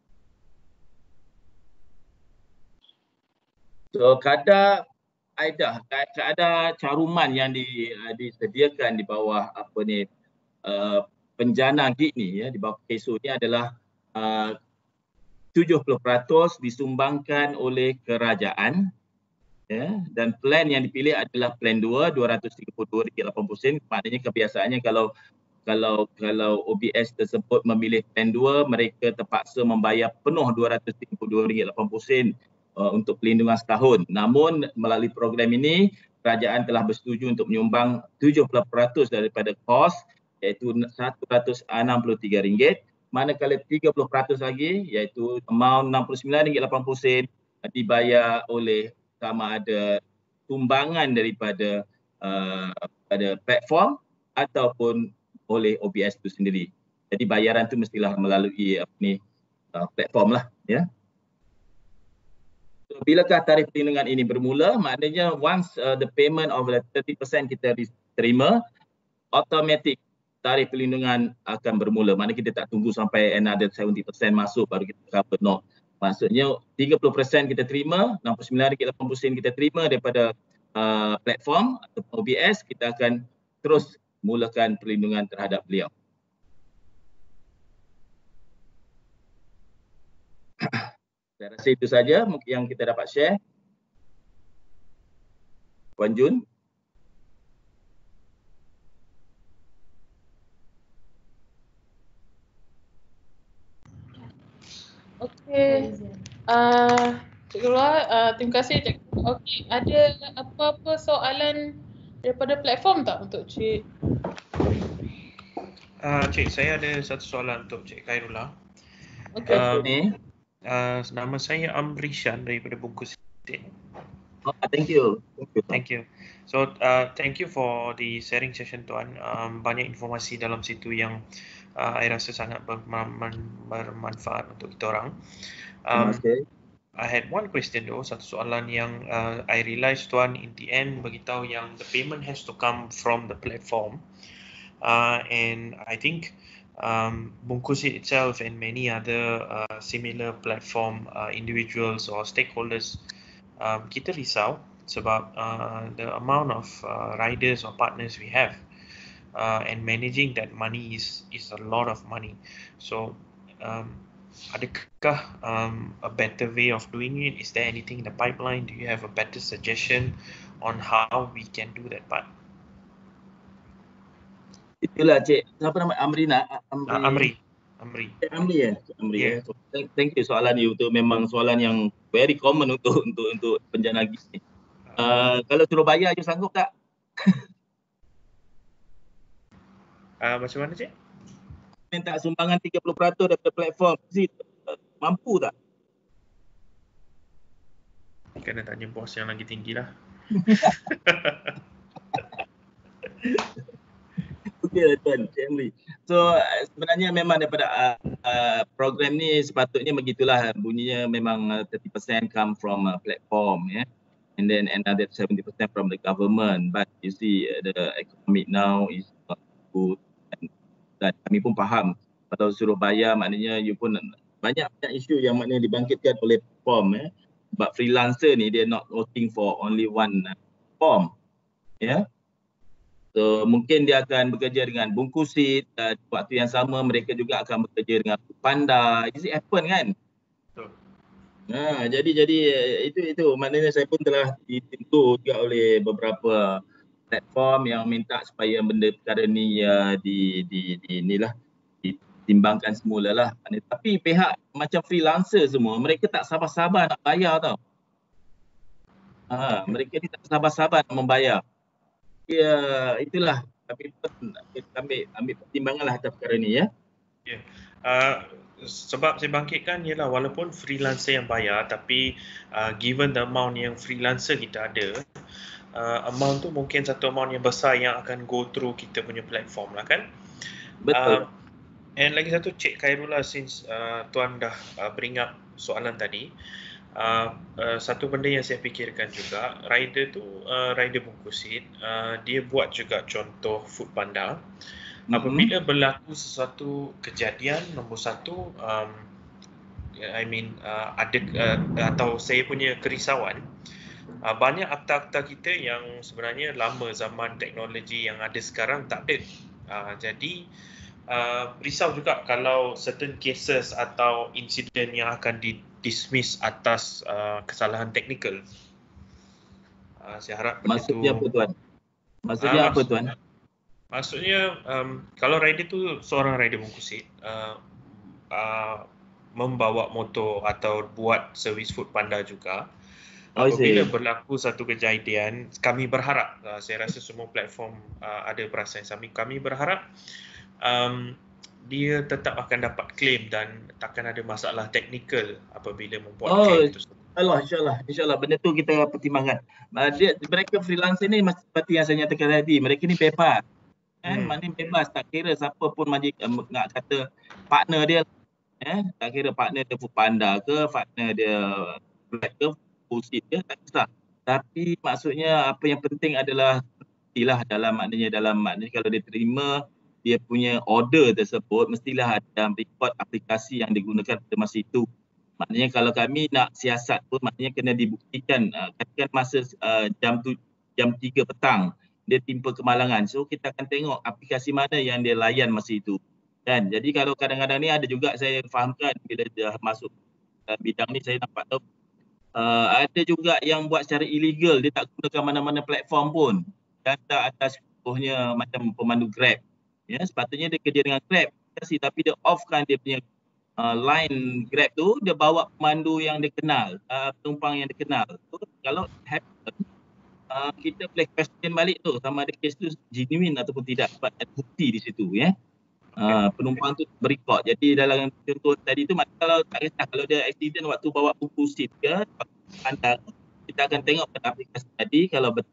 So kadar kaedah kadar caruman yang di, disediakan di bawah apa ni uh, penjana gig ni ya, di bawah Pekeso ni adalah uh, tujuh puluh peratus disumbangkan oleh kerajaan ya, dan plan yang dipilih adalah plan dua, dua ratus tiga puluh dua ringgit lapan puluh sen. Maknanya kebiasaannya kalau Kalau kalau O B S tersebut memilih plan dua, mereka terpaksa membayar penuh dua ratus tiga puluh dua ringgit lapan puluh sen uh, untuk pelindungan setahun. Namun melalui program ini, kerajaan telah bersetuju untuk menyumbang tujuh puluh peratus daripada kos, iaitu seratus enam puluh tiga ringgit, manakala tiga puluh peratus lagi iaitu amount enam puluh sembilan ringgit lapan puluh sen dibayar oleh sama ada sumbangan daripada uh, pada platform ataupun oleh O B S itu sendiri. Jadi bayaran tu mestilah melalui apa ni uh, platform lah ya. So, bilakah tarikh perlindungan ini bermula? Maknanya once uh, the payment of the thirty percent kita terima, automatic tarikh perlindungan akan bermula. Maknanya kita tak tunggu sampai another seventy percent masuk baru kita cover. No. Maksudnya tiga puluh persen kita terima, enam puluh sembilan ringgit lapan puluh sen kita terima daripada uh, platform atau O B S, kita akan terus mulakan perlindungan terhadap beliau. Saya rasa itu saja yang kita dapat share. Puan Jun. Okey. Uh, Cik Gulwa, uh, terima kasih Cik. Okey, ada apa-apa soalan daripada platform tak untuk Cik? Uh, Cik, saya ada satu soalan untuk Cik Khairullah. Okey. Uh, uh, nama saya Amrishan daripada Bungkus. Oh, thank you. Thank you. So uh, thank you for the sharing session Tuan. Um, banyak informasi dalam situ yang uh, I rasa sangat bermanfaat untuk kita orang. Um, Terima kasih. I had one question though, satu soalan yang uh, I realised Tuan in the end beritahu yang the payment has to come from the platform. Uh, and I think um, Bungkusit itself and many other uh, similar platform uh, individuals or stakeholders, um, kita risau sebab uh, the amount of uh, riders or partners we have, uh, and managing that money is is a lot of money. So um, adakah um, a better way of doing it? Is there anything in the pipeline? Do you have a better suggestion on how we can do that part? Itulah Cik, siapa nama Amrina? Amri. Uh, Amri. Amri. Cik Amri ya? Cik Amri Yeah. ya. So, thank, thank you soalan you tu, memang soalan yang very common untuk untuk untuk penjanagi ni. Uh, kalau suruh bayar je sanggup tak? Uh, macam mana Cik? Minta sumbangan tiga puluh peratus daripada platform, si, uh, mampu tak? Kena tanya bos yang lagi tinggi lah. Okey Tuan, Cik Amri. So uh, sebenarnya memang daripada uh, uh, program ni sepatutnya begitulah, bunyinya memang uh, thirty percent come from uh, platform ya. Yeah? And then another seventy percent from the government. But you see uh, the economic now is not good. And, dan kami pun faham kalau suruh bayar maknanya you pun banyak-banyak isu yang maknanya dibangkitkan oleh platform ya. But freelancer ni dia not working for only one uh, platform. Ya. Yeah? So mungkin dia akan bekerja dengan Bungkusit, uh, waktu yang sama mereka juga akan bekerja dengan Panda. Is it happen kan? Betul. Nah, jadi jadi itu itu maknanya saya pun telah ditentu juga oleh beberapa platform yang minta supaya benda perkara ni uh, di di di inilah ditimbangkan semula lah. Tapi pihak macam freelancer semua mereka tak sabar-sabar nak bayar tau. Ha, mereka ni tak sabar-sabar nak membayar. Ya, itulah kami pun kita ambil ambil pertimbangan lah atas perkara ni ya. Yeah. Uh, sebab saya bangkitkan ialah walaupun freelancer yang bayar, tapi uh, given the amount yang freelancer kita ada, uh, amount tu mungkin satu amount yang besar yang akan go through kita punya platform lah kan. Betul. Uh, and lagi satu Cik Khairullah, since uh, Tuan dah uh, bring up soalan tadi, uh, uh, satu benda yang saya fikirkan juga, rider tu uh, rider Bungkusit, uh, dia buat juga contoh Foodpanda. Apabila berlaku sesuatu kejadian, nombor satu, um, I mean uh, ada uh, atau saya punya kerisauan, uh, banyak akta-akta kita yang sebenarnya lama zaman teknologi yang ada sekarang tak ada. Uh, jadi uh, risau juga kalau certain cases atau insiden yang akan di dismiss atas uh, kesalahan teknikal. Uh, saya harap maksudnya apa Tuan? Maksudnya uh, apa Tuan? Maksudnya um, kalau rider tu seorang rider Bungkusit uh, uh, membawa motor atau buat servis Foodpanda juga, oh, apabila berlaku satu kejadian, kami berharap, uh, saya rasa semua platform uh, ada perasaan kami, kami berharap um, dia tetap akan dapat claim dan takkan ada masalah teknikal apabila membuat oh, claim tersebut. Allah, insyaAllah, insyaAllah benda tu kita pertimbangkan. Uh, dia, mereka freelancer ni seperti yang saya nyatakan tadi, mereka ni bebas. Eh, hmm. Maknanya bebas, tak kira siapa pun majik, um, nak kata partner dia, eh, tak kira partner dia Foodpanda ke, partner dia Grab ke, Bungkusit ke, tak kisah. Tapi maksudnya apa yang penting adalah mestilah dalam maknanya dalam maknanya kalau dia terima dia punya order tersebut, mestilah ada record aplikasi yang digunakan pada masa itu. Maknanya kalau kami nak siasat pun maknanya kena dibuktikan, uh, katakan masa uh, jam tu, jam tiga petang dia timpa kemalangan. So kita akan tengok aplikasi mana yang dia layan masa itu. Kan? Jadi kalau kadang-kadang ni ada juga saya fahamkan bila dia masuk uh, bidang ni saya nampak tahu uh, ada juga yang buat secara illegal, dia tak gunakan mana-mana platform pun. Data atas contohnya macam pemandu Grab. Ya, sepatutnya dia kerja dengan Grab tapi dia off-kan dia punya uh, line Grab tu, dia bawa pemandu yang dia kenal, uh, penumpang yang dia kenal. So, kalau happen Uh, kita boleh question balik tu sama ada kes tu genuine ataupun tidak, sebab ada bukti di situ ya. Uh, penumpang tu berikut. Jadi dalam contoh tadi tu kalau tak kisah kalau dia accident waktu bawa Bungkusit ke anda, kita akan tengok pada aplikasi tadi kalau betul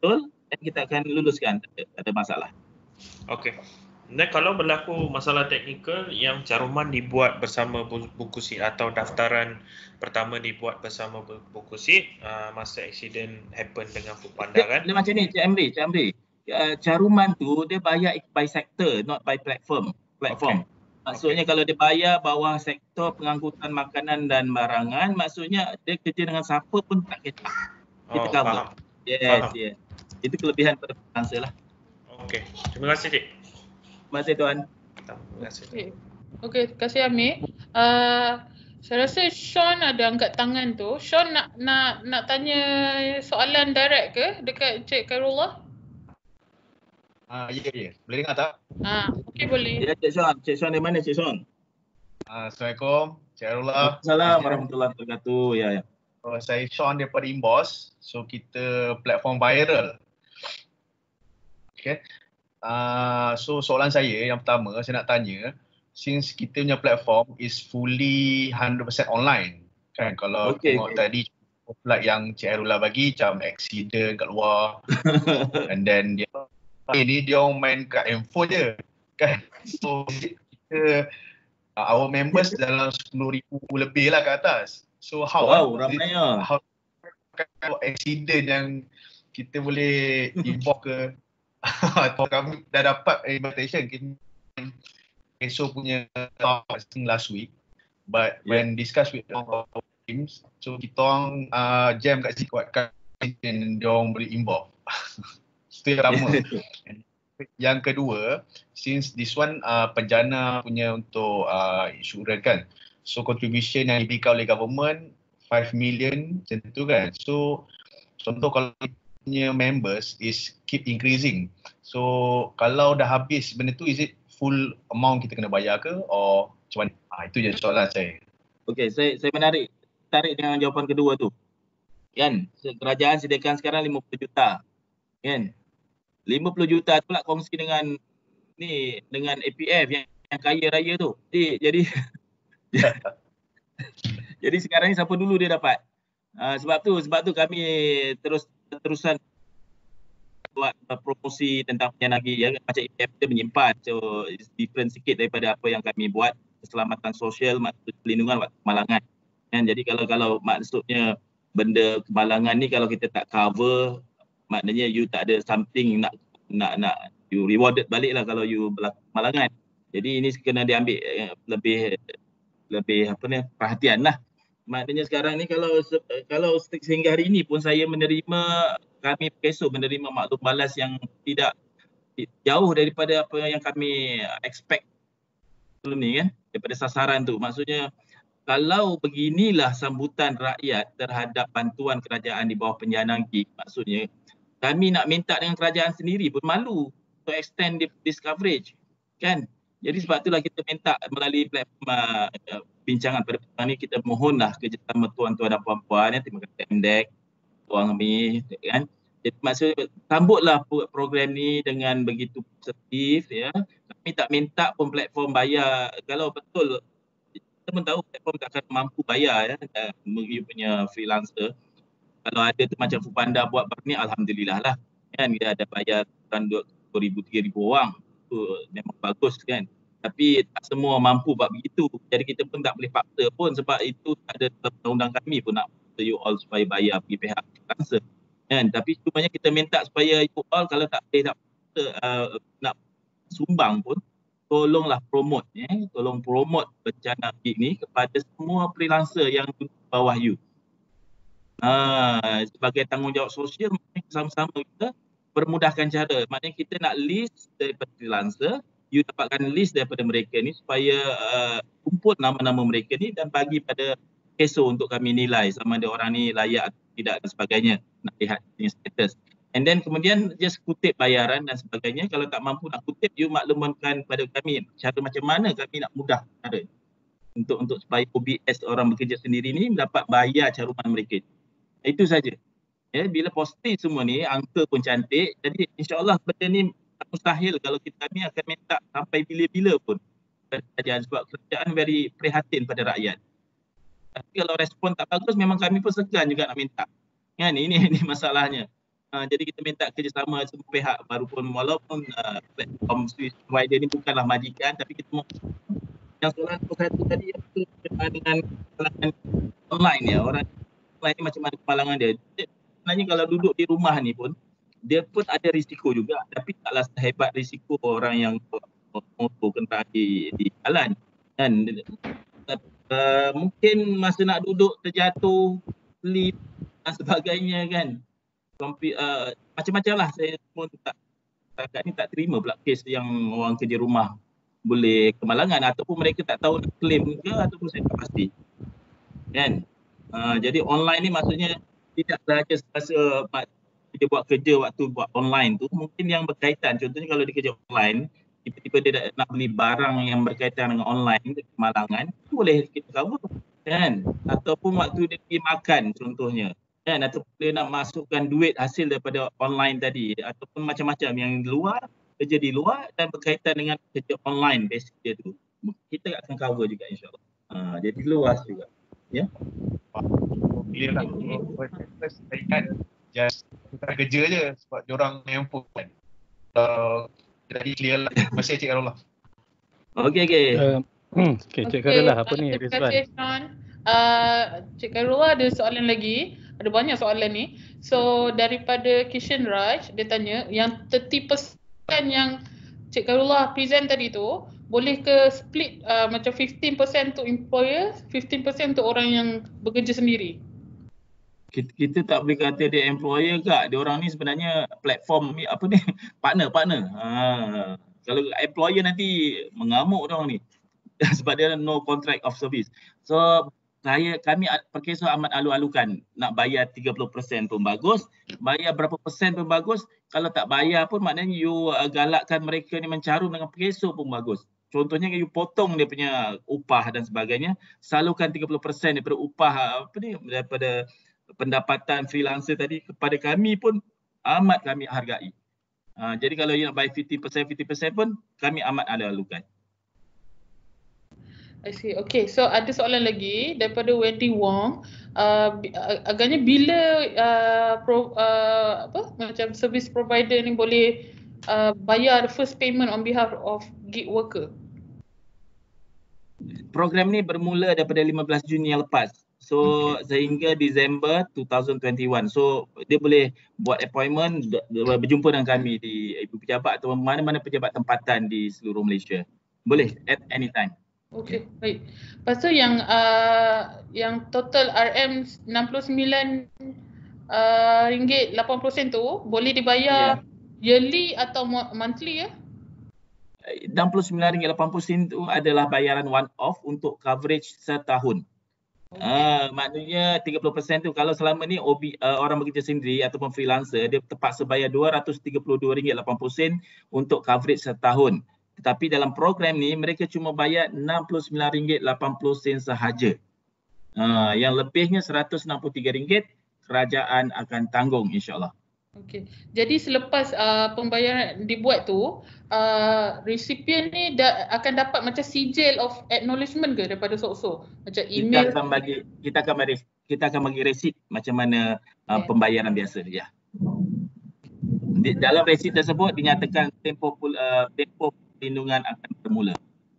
dan kita akan luluskan, tak ada masalah. Okey. Dan kalau berlaku masalah teknikal yang caruman dibuat bersama buku seed atau daftaran pertama dibuat bersama buku seed, uh, masa accident happen dengan Foodpanda Dia, kan? dia macam ni, Cik Amri, Cik Amri. Uh, caruman tu dia bayar by sector, not by platform. Platform. Okay. Maksudnya okay. kalau dia bayar bawah sektor pengangkutan makanan dan barangan, maksudnya dia kerja dengan siapa pun tak kisah. Kita Oh, cover. faham. Yes, Faham. yes. Itu kelebihan pada freelancer lah. Okey. Terima kasih, Cik. Terima kasih, Tuan. Terima kasih. Okey, okay, terima kasih Amir. Uh, saya rasa Sean ada angkat tangan tu. Sean nak nak nak tanya soalan direct ke dekat Cik Khairullah? Ah, ya, ya. Boleh dengar tak? Ah, okey boleh. Ya, Cik Sean. Cik Sean dari mana, Cik Sean? Ah, Assalamualaikum. Cik Arullah. Assalamualaikum warahmatullahi wabarakatuh. Ya, ya. Oh, saya Sean daripada Inbox. So, kita platform viral. Okay. Uh, so, soalan saya yang pertama, saya nak tanya, since kita punya platform is fully one hundred percent online, kan? Kalau okay, tengok okay. tadi, flight yang Cik Arullah bagi, macam accident kat luar. And then, dia ini dia orang main kat handphone je, kan? So, kita, uh, our members dalam sepuluh ribu lebih lah ke atas. So, how? Wow, ramai lah. How kalau accident yang kita boleh involve ke atau kami dah dapat invitation kita esok punya last week, but yeah. when discuss with our teams, so kita orang uh, jam kat situ kuatkan dan dia orang boleh involve. Itu yang pertama. Yang kedua, since this one uh, penjana punya untuk uh, insurans kan, so contribution yang diberikan oleh government five million macam tu kan. So contoh kalau punya members is keep increasing. So kalau dah habis benda tu, is it full amount kita kena bayar ke or macam mana? Ah, itu je soalan saya. Okey, saya saya menarik tarik dengan jawapan kedua tu. Kan, kerajaan sediakan sekarang lima puluh juta. Kan? lima puluh juta tu pula kongsi dengan ni dengan A P F yang, yang kaya raya tu. Jadi jadi jadi sekarang ni siapa dulu dia dapat? Uh, sebab tu sebab tu kami terus terusan buat uh, promosi tentang penyanagi ya, macam A P F dia menyimpan, so it's different sikit daripada apa yang kami buat. Keselamatan sosial, maksud perlindungan waktu kemalangan. Kan, jadi kalau kalau maksudnya benda kemalangan ni kalau kita tak cover, maknanya you tak ada something nak nak nak you rewarded balik lah kalau you berlaku kemalangan. Jadi ini kena diambil eh, lebih lebih apa ni perhatian lah. Maknanya sekarang ni kalau kalau sehingga hari ini pun saya menerima, kami Pekeso menerima maklum balas yang tidak jauh daripada apa yang kami expect sebelum ni kan, daripada sasaran tu. Maksudnya kalau beginilah sambutan rakyat terhadap bantuan kerajaan di bawah penjanaan gig, maksudnya kami nak minta dengan kerajaan sendiri pun malu to extend this coverage kan. Jadi sebab itulah kita minta melalui platform uh, bincangan pada petang ni, kita mohonlah kerjasama tuan-tuan dan puan-puan ya, terima kasih M D E C, Tuan kami kan. Jadi maksudnya sambutlah program ni dengan begitu positif ya. Kami tak minta pun platform bayar, kalau betul kita pun tahu platform tak akan mampu bayar ya, you punya freelancer. Kalau ada tu macam Foodpanda buat ni, alhamdulillah lah kan, dia ada bayar dua ribu tiga ribu orang, tu memang bagus kan. Tapi tak semua mampu buat begitu. Jadi kita pun tak boleh paksa pun, sebab itu tak ada undang-undang kami pun nak paksa you all supaya bayar pergi pihak freelancer kan. Tapi cumanya kita minta supaya you all kalau tak boleh tak paksa, uh, nak sumbang pun, tolonglah promote ya, tolong promote bencana gig ni kepada semua freelancer yang di bawah you. Uh, sebagai tanggungjawab sosial, sama-sama kita permudahkan cara. Maknanya kita nak list daripada freelancer, you dapatkan list daripada mereka ni supaya uh, kumpul nama-nama mereka ni dan bagi pada Pekeso untuk kami nilai sama ada orang ni layak atau tidak dan sebagainya, nak lihat punya status. And then kemudian just kutip bayaran dan sebagainya. Kalau tak mampu nak kutip, you maklumkan pada kami cara macam mana kami nak mudah cara untuk untuk supaya O B S orang bekerja sendiri ni dapat bayar caruman mereka. Itu saja. Ya, bila posting semua ni, angka pun cantik. Jadi insya-Allah benda ni mustahil kalau kita kami akan minta sampai bila-bila pun kerajaan, sebab kerajaan very prihatin pada rakyat. Tapi kalau respon tak bagus, memang kami pun segan juga nak minta. Kan, ini ini masalahnya. Uh, jadi kita minta kerjasama semua pihak, walaupun walaupun uh, platform Swiss provider ni bukanlah majikan, tapi kita mau yang soalan nombor satu tadi itu dengan kalangan online ya, orang online ni macam mana kemalangan dia. Dia sebenarnya kalau duduk di rumah ni pun dia pun ada risiko juga, tapi taklah sehebat risiko orang yang motor kena di, di jalan kan. Uh, mungkin masa nak duduk terjatuh, slip dan sebagainya kan. Kompi, uh, macam-macam lah, saya pun tak, tak ni tak terima pula kes yang orang kerja rumah boleh kemalangan ataupun mereka tak tahu nak claim ke ataupun saya tak pasti kan. Uh, jadi online ni maksudnya tidak sahaja semasa dia buat kerja waktu buat online tu, mungkin yang berkaitan, contohnya kalau dia kerja online tiba-tiba dia nak beli barang yang berkaitan dengan online kemalangan, boleh kita cover kan, ataupun waktu dia pergi makan contohnya kan, atau dia nak masukkan duit hasil daripada online tadi, ataupun macam-macam yang di luar, kerja di luar dan berkaitan dengan kerja online basic dia tu, kita akan cover juga insyaAllah. Ha, jadi luas juga. Ya. Clear lah. Saya kan just bukan kerja je sebab diorang yang pun kan. Uh, jadi clear lah. Masih Cik Karullah. Okey, okey. Uh, hmm, okay, Cik Karullah, apa ni Terima Rizwan? kasih Sean. Uh, Cik Karullah ada soalan lagi. Ada banyak soalan ni. So daripada Kishan Raj, dia tanya yang thirty percent yang Cik Karullah present tadi tu, boleh ke split uh, macam fifteen percent untuk employer, fifteen percent untuk orang yang bekerja sendiri? Kita, kita tak boleh kata dia employer kak. Dia orang ni sebenarnya platform ni apa ni? Partner, partner. Ha, kalau employer nanti mengamuk dia orang ni. Sebab dia no contract of service. So saya kami Perkeso amat alu-alukan, nak bayar tiga puluh peratus pun bagus, bayar berapa persen pun bagus. Kalau tak bayar pun maknanya you uh, galakkan mereka ni mencarum dengan Perkeso pun bagus. Contohnya you potong dia punya upah dan sebagainya, salurkan tiga puluh peratus daripada upah apa ni, daripada pendapatan freelancer tadi kepada kami pun amat kami hargai. Uh, jadi kalau you nak bayar fifty percent fifty percent pun kami amat alu-alukan. I see. Okay, so ada soalan lagi daripada Wendy Wong. Uh, agaknya bila uh, pro, uh, apa macam service provider ni boleh uh, bayar the first payment on behalf of gig worker? Program ni bermula daripada lima belas Jun yang lepas. So okay. Sehingga Disember dua ribu dua puluh satu. So dia boleh buat appointment, berjumpa dengan kami di ibu pejabat atau mana-mana pejabat tempatan di seluruh Malaysia. Boleh at any time. Okey, baik. Lepas tu yang uh, yang total R M enam puluh sembilan uh, ringgit lapan puluh sen tu boleh dibayar yeah. yearly atau monthly ya? enam puluh sembilan ringgit lapan puluh sen tu adalah bayaran one off untuk coverage setahun. Okay. Uh, maknanya tiga puluh peratus tu kalau selama ni O B, uh, orang bekerja sendiri ataupun freelancer, dia terpaksa bayar dua ratus tiga puluh dua ringgit lapan puluh sen untuk coverage setahun. Tetapi dalam program ni mereka cuma bayar enam puluh sembilan ringgit lapan puluh sen sahaja. Uh, yang lebihnya seratus enam puluh tiga ringgit kerajaan akan tanggung insya-Allah. Okey. Jadi selepas uh, pembayaran dibuat tu, uh, resipien ni da- akan dapat macam sijil of acknowledgement ke daripada sok-sok? Macam email. Kita akan bagi kita akan bagi kita akan bagi resit macam mana uh, pembayaran biasa ya. Di, dalam resit tersebut dinyatakan tempoh uh, tempoh perlindungan akan bermula.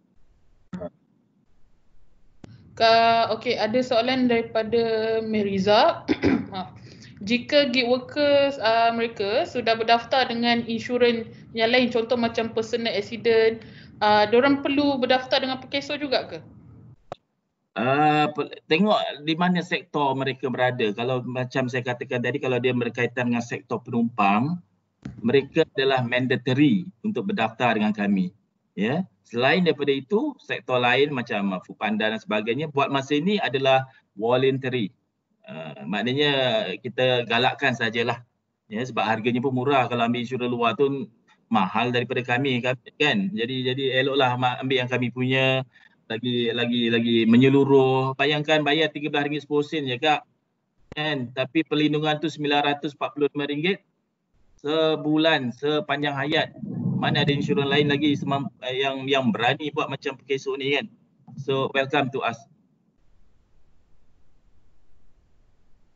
Uh, Okey, ada soalan daripada Meriza. Jika gig workers uh, mereka sudah berdaftar dengan insurans yang lain, contoh macam personal accident, uh, diorang perlu berdaftar dengan Perkeso juga ke? Uh, tengok di mana sektor mereka berada. Kalau macam saya katakan tadi, kalau dia berkaitan dengan sektor penumpang, mereka adalah mandatory untuk berdaftar dengan kami. Ya, selain daripada itu, sektor lain macam Foodpanda dan sebagainya buat masa ini adalah voluntary. Uh, maknanya kita galakkan sajalah. Ya, sebab harganya pun murah. Kalau ambil insurans luar tu mahal daripada kami kan. Jadi jadi eloklah ambil yang kami punya, lagi lagi lagi menyeluruh. Bayangkan bayar tiga belas ringgit sepuluh sen je kak. Kan, tapi perlindungan tu sembilan ratus empat puluh lima ringgit sebulan sepanjang hayat. Mana ada insurans lain lagi semam, yang yang berani buat macam Perkeso ni kan. So welcome to us.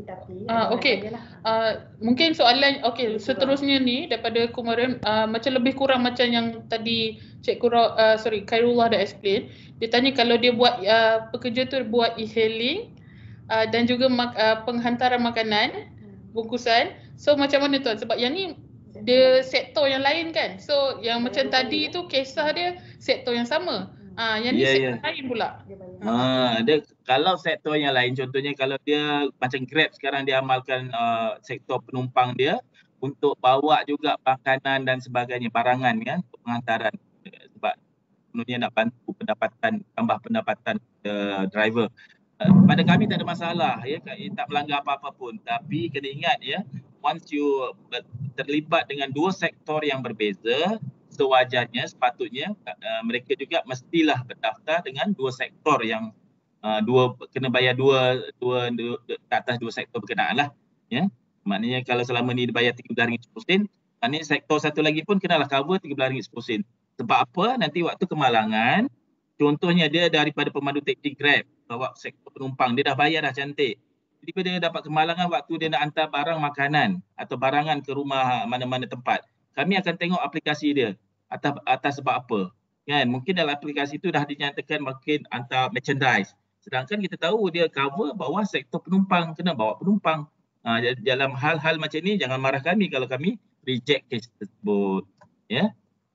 Ah, okey. Uh, mungkin soalan okey seterusnya ni daripada Kumaran uh, macam lebih kurang macam yang tadi Cik Kura uh, sorry Khairullah dah explain. Dia tanya kalau dia buat uh, pekerja tu buat e-hailing uh, dan juga mak, uh, penghantaran makanan bungkusan. So macam mana tuan? Sebab yang ni dia sektor yang lain kan. So yang macam tadi tu kisah dia sektor yang sama. Ah, yang ni Ya, sektor ya. lain pula. Ha, dia kalau sektor yang lain contohnya kalau dia macam Grab sekarang dia amalkan uh, sektor penumpang dia untuk bawa juga makanan dan sebagainya barangan kan untuk penghantaran sebab sebenarnya nak bantu pendapatan tambah pendapatan uh, driver. Uh, pada kami tak ada masalah ya tak melanggar apa-apa pun tapi kena ingat ya once you terlibat dengan dua sektor yang berbeza sewajarnya sepatutnya uh, mereka juga mestilah berdaftar dengan dua sektor yang uh, dua kena bayar dua dua, dua, dua ke atas dua sektor berkenaan lah ya maknanya kalau selama ni dibayar tiga belas ringgit sepuluh sen maknanya sektor satu lagi pun kenalah cover tiga belas ringgit sepuluh sen sebab apa nanti waktu kemalangan contohnya dia daripada pemandu teksi Grab bawa sektor penumpang dia dah bayar dah cantik jadi bila dia dapat kemalangan waktu dia nak hantar barang makanan atau barangan ke rumah mana-mana tempat kami akan tengok aplikasi dia atas atas sebab apa kan mungkin dalam aplikasi itu dah dinyatakan mungkin hantar merchandise sedangkan kita tahu dia cover bawah sektor penumpang kena bawa penumpang ha, dalam hal-hal macam ni jangan marah kami kalau kami reject case tersebut ya.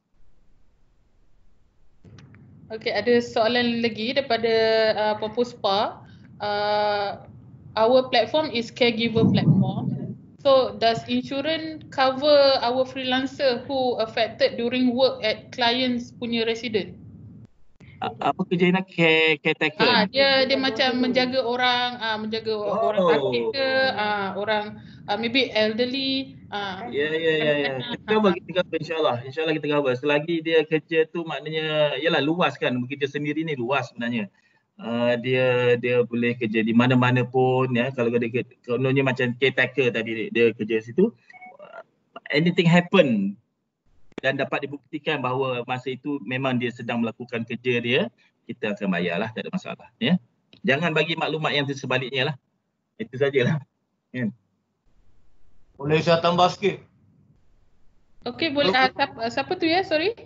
Okey, ada soalan lagi daripada uh, Puan Puspa. Uh, our platform is caregiver platform. So does insurance cover our freelancer who affected during work at clients punya resident? Apa kerja nak care caretaker? Ah, dia dia macam menjaga orang, ah menjaga oh. orang sakit ke, ah orang ah, maybe elderly. Ah. Ya ya ya ya. Kita bagi kita cover insya-Allah. Insya-Allah kita cover. Selagi dia kerja tu maknanya yalah luas kan. Bekerja sendiri ni luas sebenarnya. Uh, dia dia boleh kerja di mana-mana pun ya kalau dia kononnya macam caretaker tadi dia kerja situ uh, anything happen dan dapat dibuktikan bahawa masa itu memang dia sedang melakukan kerja dia kita akan bayarlah tak ada masalah ya jangan bagi maklumat yang sebaliknya lah itu sajalah ya. Boleh saya tambah sikit? Okey boleh uh, siapa, siapa tu ya sorry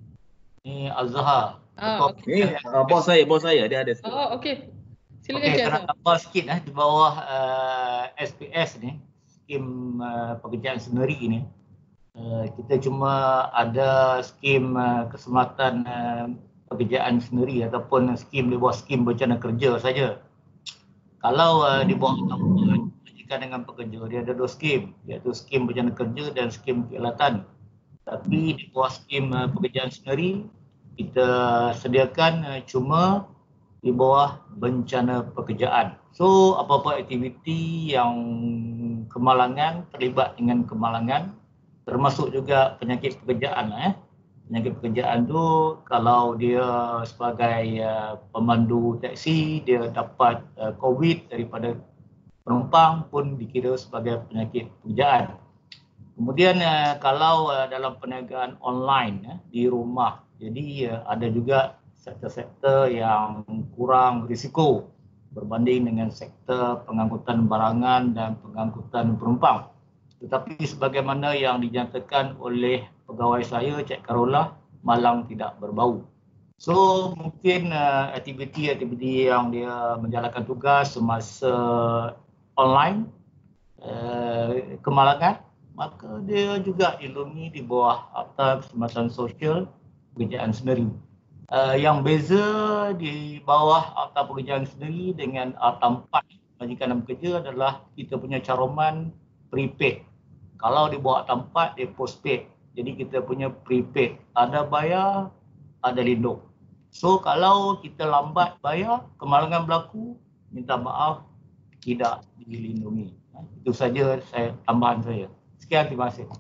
ni Azhar. Ah, okay. Ni uh, bos saya, bos saya dia ada. Oh, okey. Silakan okay, Cik. Saya nak tambah sikit eh di bawah uh, S P S ni, skim uh, pekerjaan sendiri ni. Uh, kita cuma ada skim uh, keselamatan uh, pekerjaan sendiri ataupun skim di bawah skim bencana kerja saja. Kalau uh, di bawah majikan dengan pekerja dia ada dua skim, iaitu skim bencana kerja dan skim keelatan. Tapi di bawah skim uh, pekerjaan sendiri kita sediakan uh, cuma di bawah bencana pekerjaan. So apa-apa aktiviti yang kemalangan, terlibat dengan kemalangan, termasuk juga penyakit pekerjaan. Eh. Penyakit pekerjaan tu kalau dia sebagai uh, pemandu teksi, dia dapat uh, COVID daripada penumpang pun dikira sebagai penyakit pekerjaan. Kemudian uh, kalau uh, dalam perniagaan online uh, di rumah, jadi uh, ada juga sektor-sektor yang kurang risiko berbanding dengan sektor pengangkutan barangan dan pengangkutan penumpang. Tetapi sebagaimana yang dinyatakan oleh pegawai saya, Cik Khairullah, malang tidak berbau. So mungkin uh, aktiviti-aktiviti yang dia menjalankan tugas semasa online, uh, kemalangan, maka dia juga dilindungi di bawah Akta Keselamatan Sosial Pekerjaan sendiri. Uh, yang beza di bawah Akta Pekerjaan sendiri dengan Akta empat majikan dan pekerja adalah kita punya caroman prepaid. Kalau di bawah Akta empat dia postpaid. Jadi kita punya prepaid. Ada bayar, ada lindung. So kalau kita lambat bayar, kemalangan berlaku, minta maaf, tidak dilindungi. Itu saja saya tambahan saya. Sekian, terima kasih.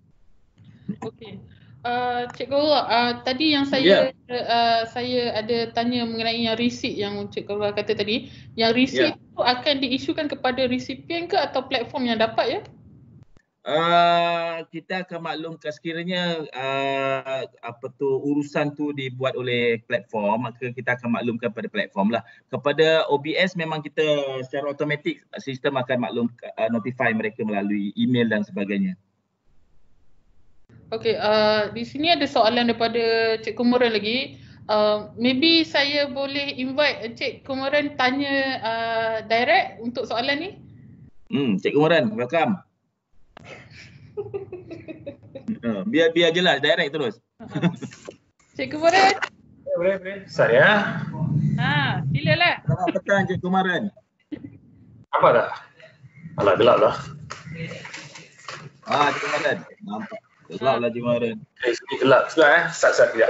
Okey. Uh, Cik Khairullah, uh, tadi yang saya yeah. uh, saya ada tanya mengenai yang receipt yang Cik Khairullah kata tadi, yang receipt yeah. tu akan diisukan kepada resipien ke atau platform yang dapat ya? Uh, kita akan maklumkan sekiranya uh, apa tu urusan tu dibuat oleh platform, maka kita akan maklumkan pada platform lah. Kepada O B S memang kita secara automatik sistem akan maklum uh, notify mereka melalui email dan sebagainya. Okay, uh, di sini ada soalan daripada Cik Kumaran lagi. Uh, maybe saya boleh invite Cik Kumaran tanya uh, direct untuk soalan ni? Hmm, Cik Kumaran, welcome. uh, biar biar jelas, direct terus. Cik Kumaran. Boleh, boleh. Saya. Ha, silalah. Selamat petang Cik Kumaran. Apa dah? Alah, gelap lah. Ah, Cik Kumaran. Nampak. Gelap lah Cik Kumaran. Eh, sini gelap juga eh. Sat-sat kejap.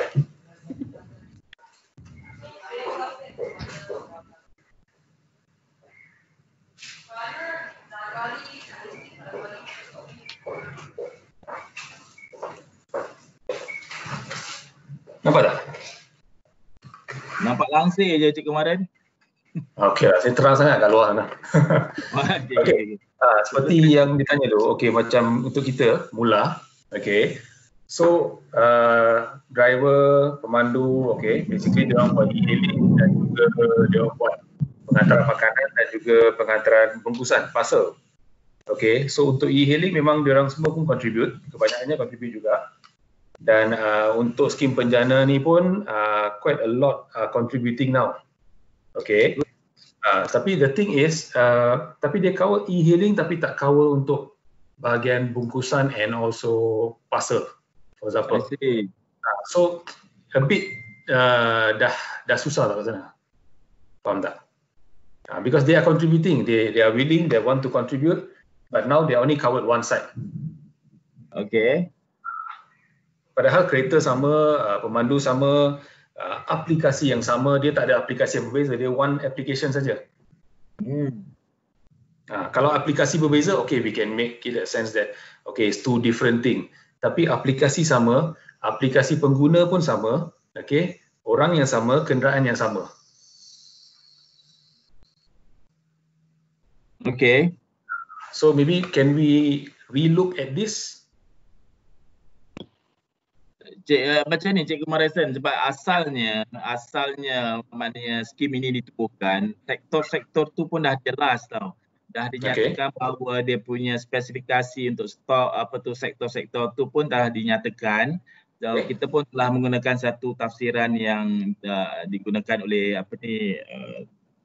Nampak tak? Nampak langsir je Cik Kumaran. Okey lah, saya terang sangat kat luar sana. Okey. Okay. Uh, seperti yang ditanya tu, okey macam untuk kita mula, okey. So, uh, driver, pemandu, okey, basically dia orang buat e-hailing dan juga dia orang buat pengantaran makanan dan juga pengantaran bungkusan, parcel. Okey, so untuk e-hailing memang dia orang semua pun contribute, kebanyakannya contribute juga. Dan uh, untuk skim penjana ni pun uh, quite a lot uh, contributing now. Okay. Uh, tapi the thing is, uh, tapi dia cover e-hailing tapi tak cover untuk bahagian bungkusan and also parcel, for example. Uh, so a bit uh, dah dah susah lah kat sana. Faham tak? Uh, because they are contributing, they they are willing, they want to contribute, but now they only covered one side. Okay. Padahal kereta sama, uh, pemandu sama, uh, aplikasi yang sama, dia tak ada aplikasi yang berbeza, dia one application saja. Hmm. Uh, kalau aplikasi berbeza, okay, we can make it a sense that okay, it's two different thing. Tapi aplikasi sama, aplikasi pengguna pun sama, okay, orang yang sama, kenderaan yang sama. Okay. So maybe can we relook at this? Cik, uh, macam ni Cik Kumarasan, sebab asalnya asalnya maknanya skim ini ditubuhkan, sektor-sektor tu pun dah jelas tau. Dah dinyatakan okay. bahawa dia punya spesifikasi untuk stok apa tu sektor-sektor tu pun dah dinyatakan. So, okay. Kita pun telah menggunakan satu tafsiran yang uh, digunakan oleh apa ni uh,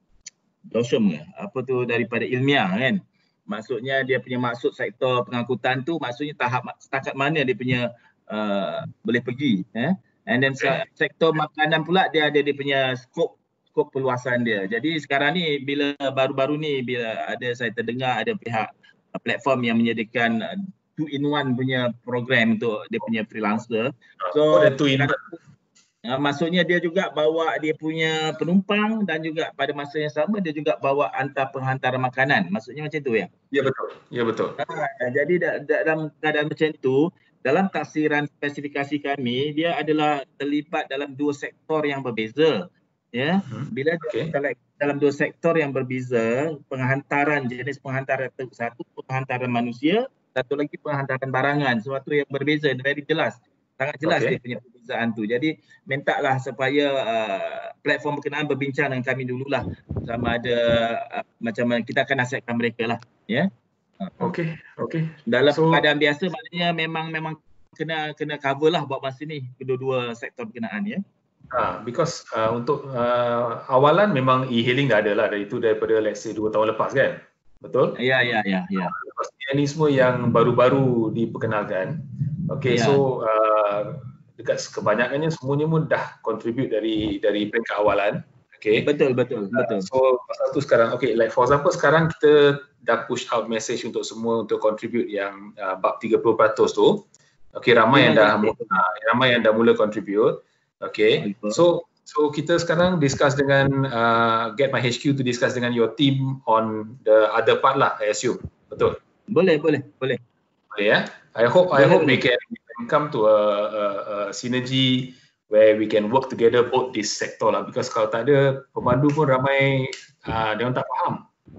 dosum apa tu daripada ilmiah kan. Maksudnya dia punya maksud sektor pengangkutan tu maksudnya tahap setakat mana dia punya Uh, boleh pergi, eh? And then okay. sektor makanan pula dia ada dia punya skop skop perluasan dia. Jadi sekarang ni bila baru-baru ni bila ada saya terdengar ada pihak uh, platform yang menyediakan uh, two in one punya program untuk dia punya freelancer. So oh, two in one. Uh, maksudnya dia juga bawa dia punya penumpang dan juga pada masa yang sama dia juga bawa hantar penghantaran makanan. Maksudnya macam tu ya? Ya betul. Ya betul. Uh, jadi da- dalam keadaan macam tu dalam tafsiran spesifikasi kami, dia adalah terlibat dalam dua sektor yang berbeza. Ya, bila okay. dalam dua sektor yang berbeza, penghantaran jenis penghantaran satu penghantaran manusia, satu lagi penghantaran barangan, sesuatu yang berbeza, very jelas, sangat jelas okay. dia punya perbezaan tu. Jadi mintalah supaya uh, platform berkenaan berbincang dengan kami dululah, sama ada uh, macam mana kita akan nasihatkan mereka lah, ya. Okey, okey. Dalam so, keadaan biasa maknanya memang memang kena kena cover lah buat masa ni kedua-dua sektor berkenaan ya. Ah, because uh, untuk uh, awalan memang e-hailing dah ada lah dari itu daripada let's say dua tahun lepas kan. Betul? Ya ya ya ya. Lepas ni semua yang baru-baru diperkenalkan. Okey, ya. So uh, dekat kebanyakannya semuanya pun dah contribute dari dari peringkat awalan. Okey. Betul betul betul. Uh, so pasal tu sekarang okey, like for example sekarang kita dah push out message untuk semua untuk contribute yang uh, bab tiga puluh peratus tu. Okey, ramai ya, yang dah ya, mula, uh, ramai yang dah mula contribute. Okey. So so kita sekarang discuss dengan uh, get my H Q to discuss dengan your team on the other part lah, I assume. Betul? Boleh, boleh, boleh. Boleh ya. I hope boleh, I hope boleh. we can we can come to a, a, a synergy where we can work together both this sector lah, because kalau tak ada pemandu pun ramai uh, dia orang tak faham.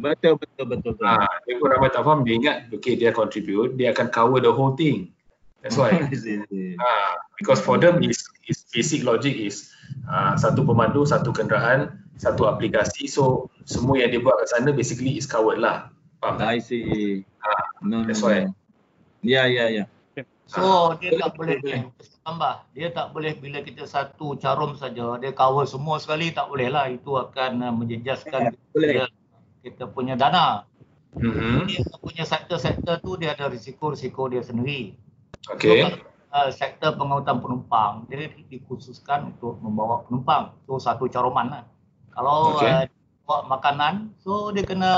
Betul, betul, betul. betul. Ah, dia pun ramai tak faham, dia ingat, okay, dia contribute, dia akan cover the whole thing. That's why. ah, because for them, is, is basic logic is ah, satu pemandu, satu kenderaan, satu aplikasi. So, semua yang dia buat kat sana basically is covered lah. Faham tak? I see. Ah, No, that's no, why. no. Ya, ya, ya. So dia tak boleh tambah. Dia tak boleh bila kita satu carum saja, dia cover semua sekali, tak boleh lah. Itu akan uh, menjejaskan boleh. Kita, kita punya dana. Mm-hmm. Dia punya sektor-sektor tu dia ada risiko-risiko dia sendiri. Okay. So, uh, sektor pengangkutan penumpang, dia dikhususkan untuk membawa penumpang. So satu caruman lah. Kalau Okay. uh, bawa makanan, so dia kena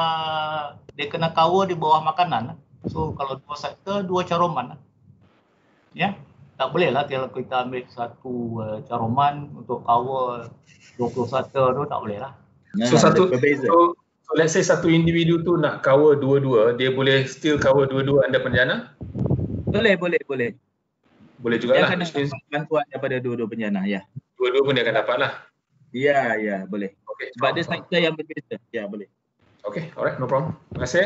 dia kena cover di bawah makanan. So kalau dua sektor, dua caruman lah. Ya, tak boleh lah kalau kita ambil satu uh, caruman untuk cover dua puluh sektor tu, tak boleh lah. So satu, so, so let's say satu individu tu nak cover dua-dua, dia boleh still cover dua-dua anda penjana? Boleh, boleh, boleh. Boleh juga Dia lah. akan dapat bantuan daripada dua-dua penjana, ya. Dua-dua pun dia akan dapat lah. Ya, ya, boleh. Okay, Sebab dia sektor yang berbeza. Ya, boleh. Okay, alright, no problem. Terima kasih.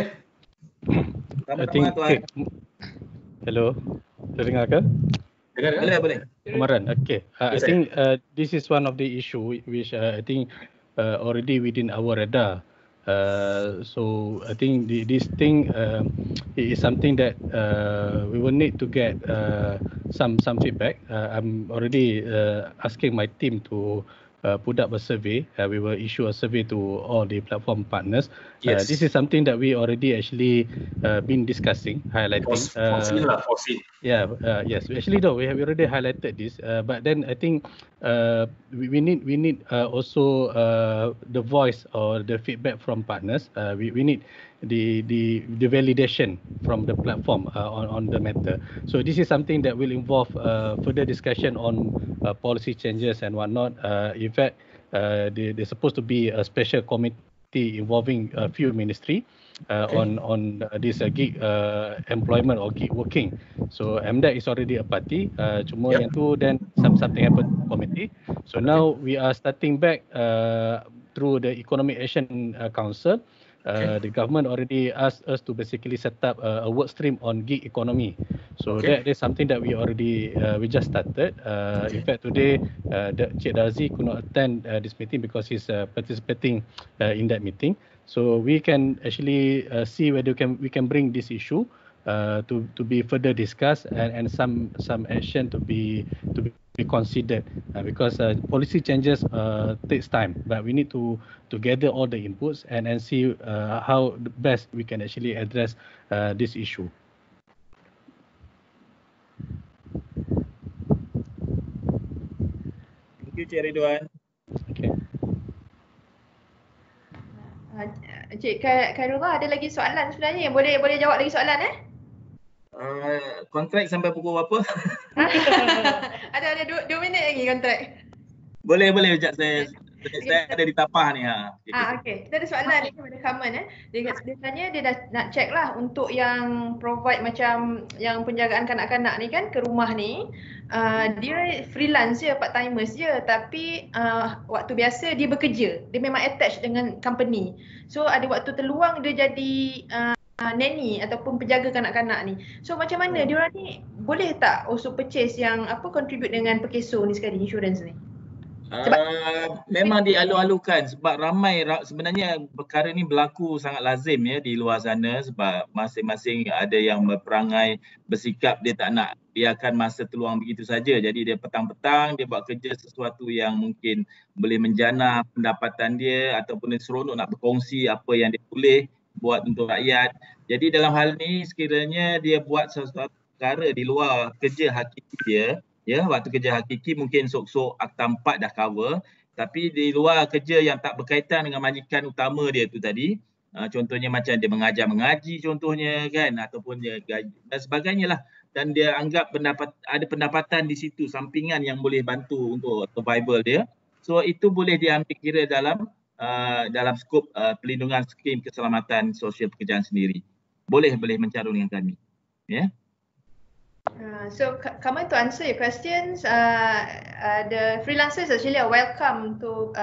I think, okay. Hello, terdengar ke? Dengar kan? Boleh, boleh. Umaran, okay. Uh, I Yes, think uh, this is one of the issue which uh, I think uh, already within our radar. Uh, so I think the, this thing uh, it is something that uh, we will need to get uh, some some feedback. Uh, I'm already uh, asking my team to uh, put up a survey. Uh, we will issue a survey to all the platform partners. Uh, Yes. this is something that we already actually uh, been discussing, highlighting. Force, foreseen Uh, lah, foreseen. Yeah, uh, yes. Actually, though, we have already highlighted this. Uh, but then I think uh, we, we need we need uh, also uh, the voice or the feedback from partners. Uh, we we need the the the validation from the platform uh, on on the matter. So this is something that will involve uh, further discussion on uh, policy changes and whatnot. Uh, in fact, uh, there, there's supposed to be a special committee involving a few ministry uh, Okay. on on uh, this uh, gig uh, employment or gig working. So M D A C is already a party. Uh, cuma Yep. yang tu then some something happened to committee. So now we are starting back uh, through the Economic Action uh, Council. Uh, the government already asked us to basically set up a, a work stream on gig economy. So Okay. that is something that we already uh, we just started. Uh, In fact, today uh, the Cik Darzi could not attend uh, this meeting because he's uh, participating uh, in that meeting. So we can actually uh, see whether we can we can bring this issue uh, to to be further discussed and, and some some action to be to be be considered uh, because uh, policy changes uh, takes time, but we need to to gather all the inputs and and see uh, how the best we can actually address uh, this issue. Thank you, Cik Ridwan. Okay. Uh, Cik Kha- Khairullah, ada lagi soalan sebenarnya yang boleh boleh jawab lagi soalan eh? Uh, kontrak sampai pukul berapa? ada ada dua, dua minit lagi kontrak. Boleh, boleh. Sekejap saya, saya ada di tapah ni. Ha. Okay. Ah, okey. Kita ada soalan ni daripada Kaman eh. Dia, dia tanya dia dah nak check lah untuk yang provide macam yang penjagaan kanak-kanak ni kan ke rumah ni. Uh, dia freelance je, part timers je, tapi uh, waktu biasa dia bekerja. Dia memang attached dengan company. So ada waktu terluang dia jadi uh, nanny ataupun penjaga kanak-kanak ni. So macam mana diorang ni boleh tak also purchase yang apa contribute dengan Perkeso ni sekali insurance ni? Uh, memang dialu-alukan sebab ramai ra- sebenarnya perkara ni berlaku sangat lazim ya di luar sana sebab masing-masing ada yang berperangai bersikap dia tak nak biarkan masa terluang begitu saja. Jadi dia petang-petang dia buat kerja sesuatu yang mungkin boleh menjana pendapatan dia ataupun dia seronok nak berkongsi apa yang dia boleh buat untuk rakyat. Jadi dalam hal ni sekiranya dia buat sesuatu perkara di luar kerja hakiki dia, ya, waktu kerja hakiki mungkin sok-sok akta empat dah cover, tapi di luar kerja yang tak berkaitan dengan majikan utama dia tu tadi, uh, contohnya macam dia mengajar mengaji contohnya kan, ataupun dia gaji dan sebagainya lah, dan dia anggap pendapat ada pendapatan di situ sampingan yang boleh bantu untuk survival dia, so itu boleh diambil kira dalam uh, dalam skop uh, pelindungan skim keselamatan sosial pekerjaan sendiri. Boleh boleh mencarut dengan kami, ya. Yeah? Uh, so Kamal, to answer your questions, uh, uh, the freelancers actually are welcome to uh,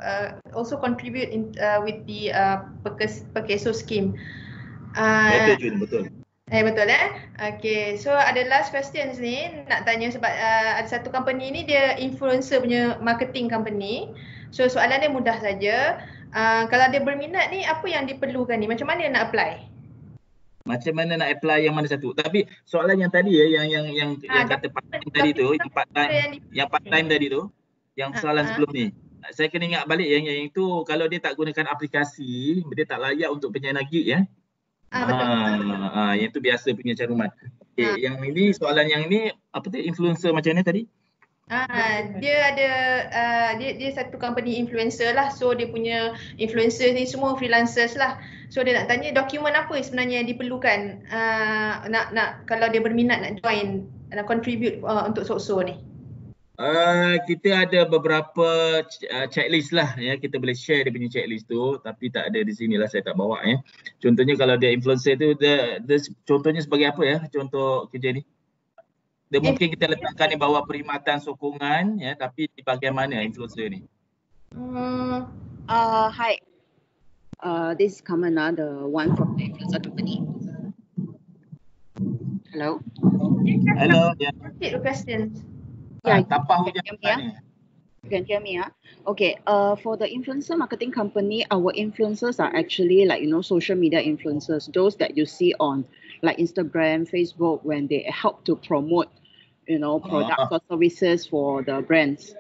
uh, also contribute in uh, with the uh, Perkeso scheme. Uh, Betul Jun, betul. Eh betul eh. Okay, so ada last questions ni nak tanya sebab uh, ada satu company ni dia influencer punya marketing company. So soalan dia mudah saja. Uh, kalau dia berminat ni apa yang diperlukan ni? Macam mana nak apply? Macam mana nak apply yang mana satu? Tapi soalan yang tadi ya, yang yang yang Ha, yang kata part time tadi tu, yang part time, yang part time tadi tu, yang soalan ha. sebelum ni. Saya kena ingat balik yang yang itu kalau dia tak gunakan aplikasi, dia tak layak untuk penjana gig ya. Ah, betul. Ah, ah, yang tu biasa punya caruman. Okay, yang ini soalan yang ini apa tu influencer macam mana tadi? Ah, dia ada uh, dia dia satu company influencer lah. So dia punya influencer ni semua freelancers lah. So dia nak tanya dokumen apa sebenarnya yang diperlukan uh, nak nak kalau dia berminat nak join, nak contribute uh, untuk Sokso ni. Uh, kita ada beberapa uh, checklist lah ya, kita boleh share dia punya checklist tu, tapi tak ada di sini lah, saya tak bawa ya. Contohnya kalau dia influencer tu dia, dia contohnya sebagai apa ya contoh kerja ni? Dia mungkin kita letakkan di bawah perkhidmatan sokongan ya, tapi di bahagian mana influencer ni? Hmm. Uh, hi. Uh, this is Kamana, the one from the influencer company. Hello. Hello. Yeah. Repeat the questions. Yeah, Tapah you can hear me, yeah? You can hear me, yeah? Okay, uh, for the influencer marketing company, our influencers are actually like, you know, social media influencers, those that you see on like Instagram, Facebook, when they help to promote, you know, products or services for the brands.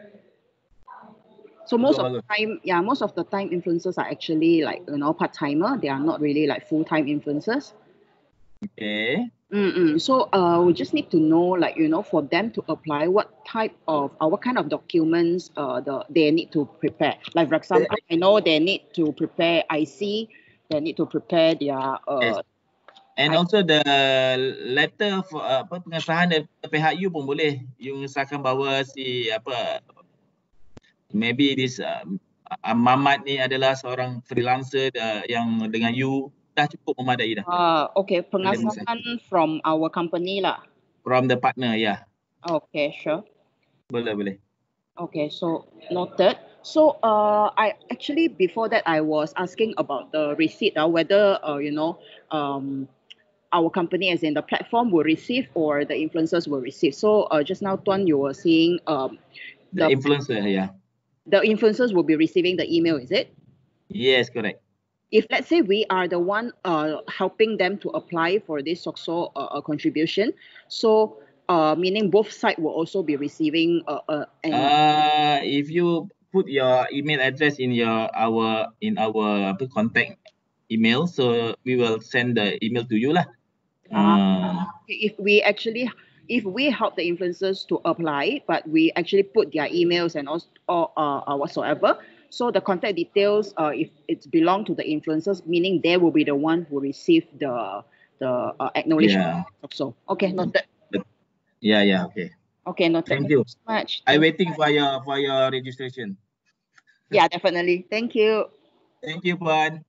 So most of the time, yeah, most of the time influencers are actually like, you know, part-timer. They are not really like full-time influencers. Okay. Mm-mm. So uh, we just need to know, like, you know, for them to apply, what type of, uh, what kind of documents uh, the, they need to prepare. Like, for example, I know they need to prepare I C, they need to prepare their... Uh, yes. And I also the letter for uh, apa pengesahan dari pihak you pun boleh. You mengesahkan bahawa si apa, maybe this uh, Mamat ni adalah seorang freelancer uh, yang dengan you. Dah cukup memadai dah. Uh, okay, pengesahan from our company lah. From the partner, yeah. Okay, sure. Boleh, boleh. Okay, so noted. So uh, I actually before that I was asking about the receipt, uh, whether uh, you know um, our company as in the platform will receive or the influencers will receive. So uh, just now, Tuan, you were saying um, the, the influencer, yeah. The influencers will be receiving the email, is it? Yes, correct. If let's say we are the one uh, helping them to apply for this Sokso uh, contribution, so uh, meaning both sides will also be receiving. Uh, uh, an uh, if you put your email address in your our in our uh, contact email, so we will send the email to you lah. Uh, if we actually, if we help the influencers to apply, but we actually put their emails and also or uh, whatsoever. So the contact details, uh, if it's belong to the influencers, meaning they will be the one who receive the the uh, acknowledgement. Yeah. So okay, noted. Yeah, yeah, okay. Okay, noted. Thank you so much. I'm waiting for your for your registration. Yeah, definitely. Thank you. Thank you, Puan.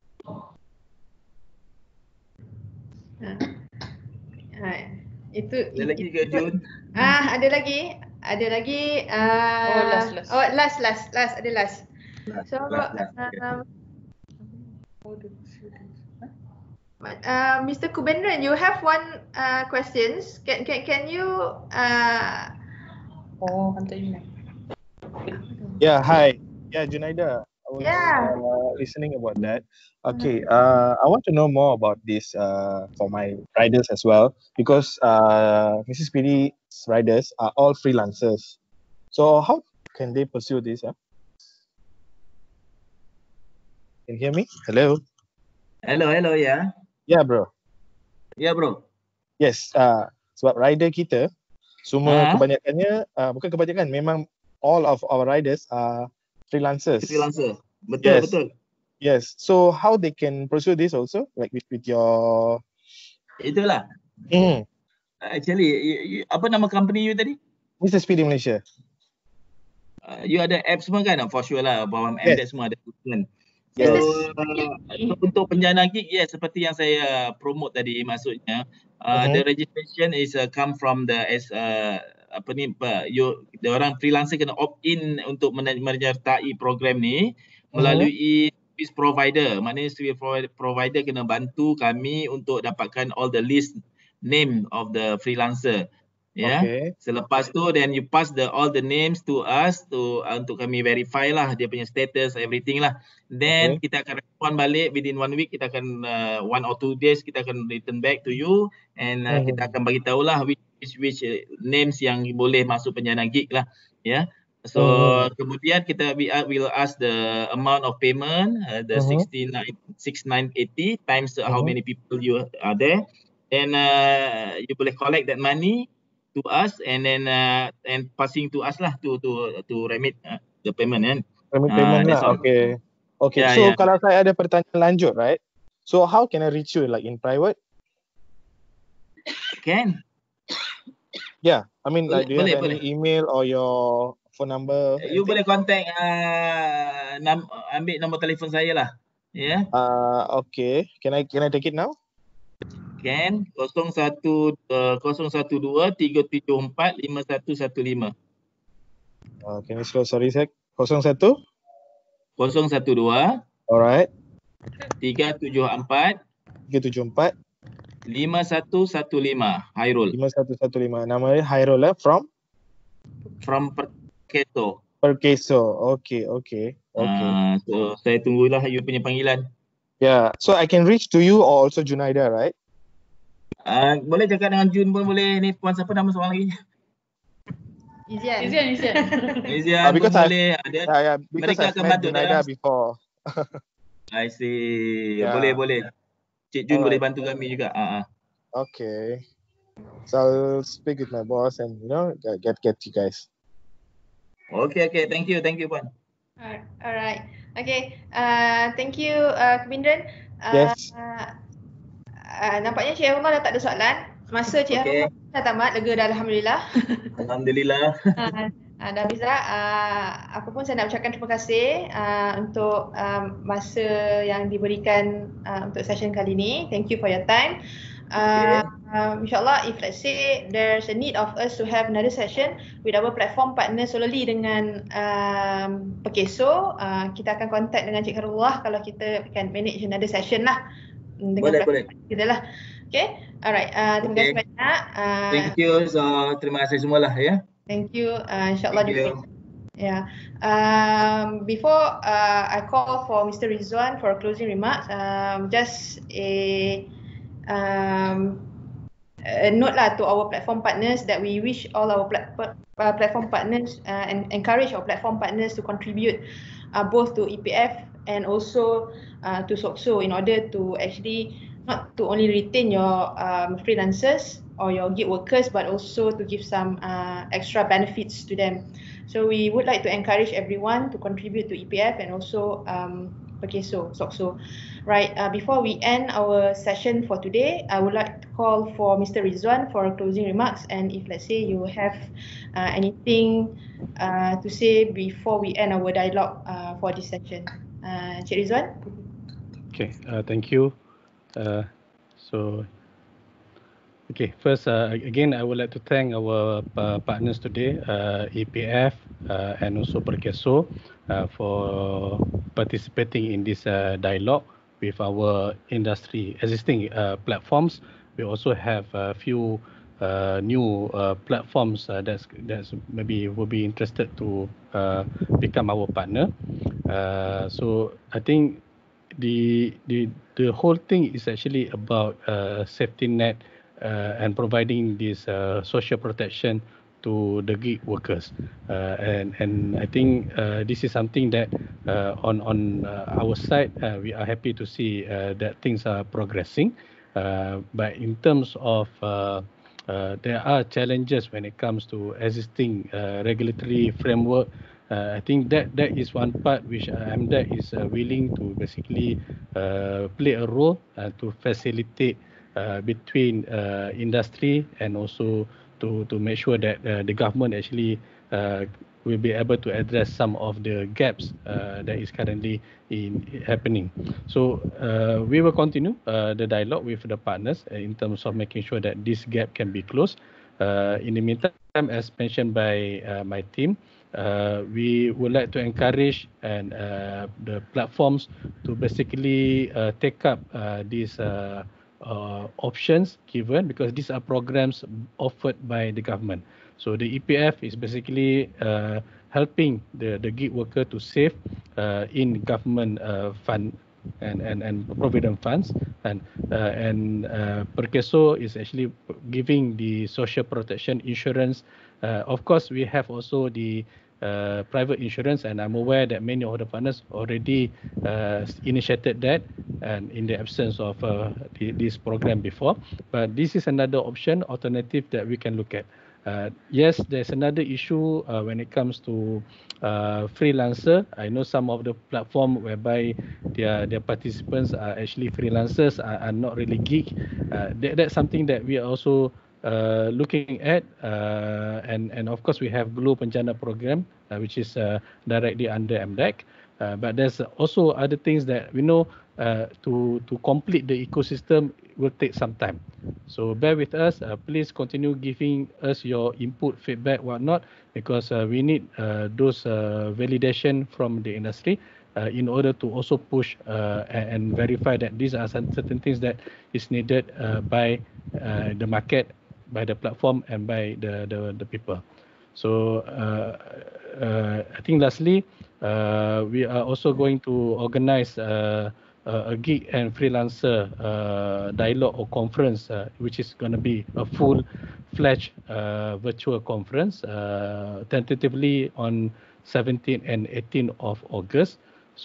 Uh, itu. Ada lagi ke Jun? Ah, ada lagi. Ada lagi. Uh, oh, last, last. Oh, last, last, last. Ada last. last so, last, last. Um, uh, Mister Kubendran, you have one uh, questions. Can can can you? Uh, oh, hantar email. Yeah, hi. Yeah, Junaida. I was yeah. uh, listening about that. Okay, uh, I want to know more about this uh, for my riders as well, because uh, Missus Piri's riders are all freelancers. So how can they pursue this? Huh? Can you hear me? Hello? Hello, hello, yeah. Yeah, bro. Yeah, bro. Yes, uh, sebab rider kita, semua uh-huh. kebanyakannya, uh, bukan kebanyakan, memang all of our riders are freelancers. Freelancer, betul, yes. betul. Yes, so how they can pursue this also, like with, with your... Itulah. Mm. Actually, you, you, apa nama company you tadi? Missus Piri Malaysia. Uh, you ada app semua kan? For sure lah, bawah yes. M D semua ada kan. So, yes. uh, untuk penjana gig, yes, seperti yang saya promote tadi, maksudnya uh, uh-huh. the registration is uh, come from the as uh, apa ni apa, you orang freelancer kena opt in untuk menyertai program ni melalui service provider. Maknanya service provider kena bantu kami untuk dapatkan all the list name of the freelancer. Ya. Okay. Selepas tu then you pass the all the names to us to uh, untuk kami verify lah dia punya status everything lah. Then Okay. kita akan respond balik within one week, kita akan uh, one or two days kita akan return back to you and uh, kita akan bagi tahu lah which which, which uh, names yang boleh masuk penyandang gig lah. Ya. So Mhm. kemudian kita we uh, will ask the amount of payment, uh, the Mhm. sixty-nine sixty-nine eighty times uh, how Mhm. many people you are there. Then uh, you boleh collect that money to us and then uh, and passing to us lah to to to remit uh, the payment kan. Remit Ah, payment that's lah. all. Okay. Okay. Yeah, So yeah. kalau saya ada pertanyaan lanjut, right? So how can I reach you? Like in private? Can. Yeah. I mean, like, do you Boleh, have boleh. any email or your phone number? You anything? boleh contact uh, nam, ambil nombor telefon saya lah. Ya. Yeah. Uh, okay. Can I can I take it now? Can kosong satu dua tiga tujuh empat lima satu satu lima. Uh, can you slow? Sorry, sec. Kosong satu. Kosong satu dua. Alright. Tiga tujuh empat. Tiga tujuh empat. Lima satu satu lima. Hairul. Lima satu satu lima. Nama dia Hairul lah. From? From Perkeso. Perkeso. Okay, okay, okay. Uh, so saya tunggulah you punya panggilan. Yeah. So I can reach to you or also Junaida, right? Uh, boleh cakap dengan Jun pun boleh. Ni puan siapa nama seorang lagi? Izian. Izian, Izian. Izian Uh, pun because I, boleh. Ada. yeah, yeah, because Mereka I've akan met bantu Junaida dalam. before. I see. Yeah. Boleh, boleh. Cik Jun boleh Alright. bantu kami juga. Uh, uh. Okay. So I'll speak with my boss and you know get get, get you guys. Okay, okay. Thank you, thank you puan. Alright. Alright. Okay. Uh, thank you, uh, Kebindran. Uh, Yes. Uh, uh, nampaknya Cik Harumah dah tak ada soalan. Masa Cik Okay. Harumah dah tamat, lega dah Alhamdulillah. Alhamdulillah. uh, uh, dah Fiza, uh, apa pun saya nak ucapkan terima kasih uh, untuk um, masa yang diberikan uh, untuk session kali ini. Thank you for your time. Uh, um, InsyaAllah, if let's say there's a need of us to have another session with our platform partner solely dengan um, Perkeso, uh, kita akan contact dengan Cik Harullah kalau kita can manage another session lah dengan Boleh, platform boleh. kita lah. Okay, alright. Uh, terima Okay. kasih banyak. Uh, Thank you. So, terima kasih semualah ya. Thank you. Uh, InsyaAllah. Thank you. Yeah. Um, before uh, I call for Mister Rizwan for closing remarks, um, just a um, a note lah to our platform partners that we wish all our plat- uh, platform partners uh, and encourage our platform partners to contribute uh, both to E P F and also uh, to SOCSO in order to actually not to only retain your um, freelancers or your gig workers, but also to give some uh, extra benefits to them. So we would like to encourage everyone to contribute to E P F and also um, Perkeso, SOCSO. Right, uh, before we end our session for today, I would like to call for Mister Rizwan for closing remarks, and if let's say you have uh, anything uh, to say before we end our dialogue uh, for this session. Uh, Cik Rizwan? Okay, uh, thank you. Uh, so, okay, first, uh, again, I would like to thank our uh, partners today, uh, E P F uh, and also Perkeso, uh, for participating in this uh, dialogue with our industry existing uh, platforms. We also have a few uh, new uh, platforms uh, that's that's maybe will be interested to uh, become our partner. Uh, so I think the the the whole thing is actually about uh, safety net uh, and providing this uh, social protection to the gig workers, uh, and and I think uh, this is something that uh, on on uh, our side uh, we are happy to see uh, that things are progressing, uh, but in terms of uh, uh, there are challenges when it comes to existing uh, regulatory framework. Uh, I think that that is one part which uh, M D E C is uh, willing to basically uh, play a role uh, to facilitate uh, between uh, industry and also to to make sure that uh, the government actually uh, will be able to address some of the gaps uh, that is currently in happening. So uh, we will continue uh, the dialogue with the partners uh, in terms of making sure that this gap can be closed. Uh, in the meantime, as mentioned by uh, my team, uh, we would like to encourage and uh, the platforms to basically uh, take up uh, these uh, uh, options given, because these are programs offered by the government. So the E P F is basically uh, helping the, the gig worker to save uh, in government uh, fund and, and, and provident funds, and uh, and uh, Perkeso is actually giving the social protection insurance. Uh, of course, we have also the uh, private insurance, and I'm aware that many of the partners already uh, initiated that, and in the absence of uh, the, this program before. But this is another option, alternative that we can look at. Uh, yes, there's another issue uh, when it comes to uh, freelancer. I know some of the platform whereby their their participants are actually freelancers, are, are not really gig. Uh, that, that's something that we are also uh, looking at, uh, and and of course we have Glow Penjana program, uh, which is uh, directly under M D E C. Uh, but there's also other things that we know uh, to to complete the ecosystem will take some time. So bear with us. Uh, please continue giving us your input, feedback, whatnot, because uh, we need uh, those uh, validation from the industry uh, in order to also push uh, and, and verify that these are some certain things that is needed uh, by uh, the market, by the platform, and by the the, the people. So uh, uh, I think lastly, uh, we are also going to organize uh, a gig and freelancer uh, dialogue or conference, uh, which is going to be a full-fledged uh, virtual conference, uh, tentatively on seventeenth and eighteenth of August.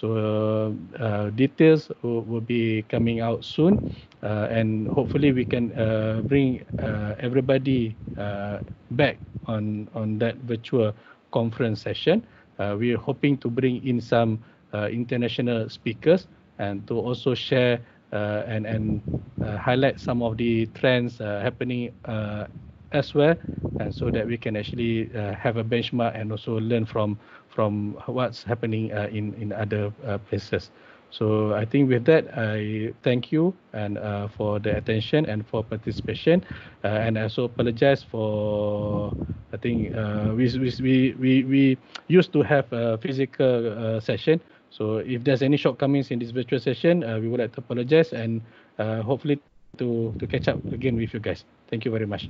So uh, details will, will be coming out soon, uh, and hopefully we can uh, bring uh, everybody uh, back on on that virtual conference session. Uh, we are hoping to bring in some uh, international speakers, and to also share uh, and, and uh, highlight some of the trends uh, happening uh, elsewhere, and so that we can actually uh, have a benchmark and also learn from from what's happening uh, in, in other uh, places. So I think with that, I thank you and uh, for the attention and for participation, uh, and I also apologize for, I think uh, we, we, we, we used to have a physical uh, session. So if there's any shortcomings in this virtual session, uh, we would like to apologize, and uh, hopefully to, to catch up again with you guys. Thank you very much.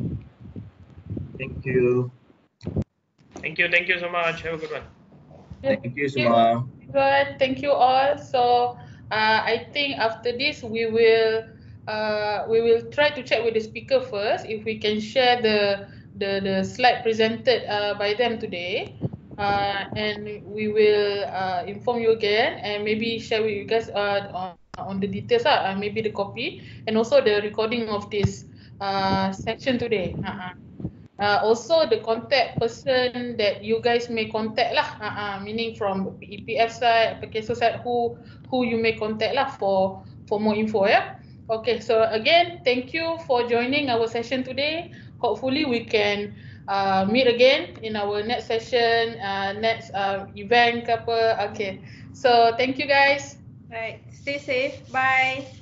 Thank you. Thank you. Thank you so much. Have a good one. Thank you semua. Good. Thank you all. So uh, I think after this we will uh, we will try to check with the speaker first if we can share the the the slide presented uh, by them today. Uh, and we will uh, inform you again and maybe share with you guys uh, on, on the details, uh, maybe the copy and also the recording of this uh, section today. Uh-huh. Uh, also the contact person that you guys may contact lah, uh-uh, meaning from E P F side, Perkeso side, who who you may contact lah for for more info, yeah. Okay, so again, thank you for joining our session today. Hopefully we can uh, meet again in our next session, uh, next uh, event ke apa. Okay, so thank you guys. Right, stay safe. Bye.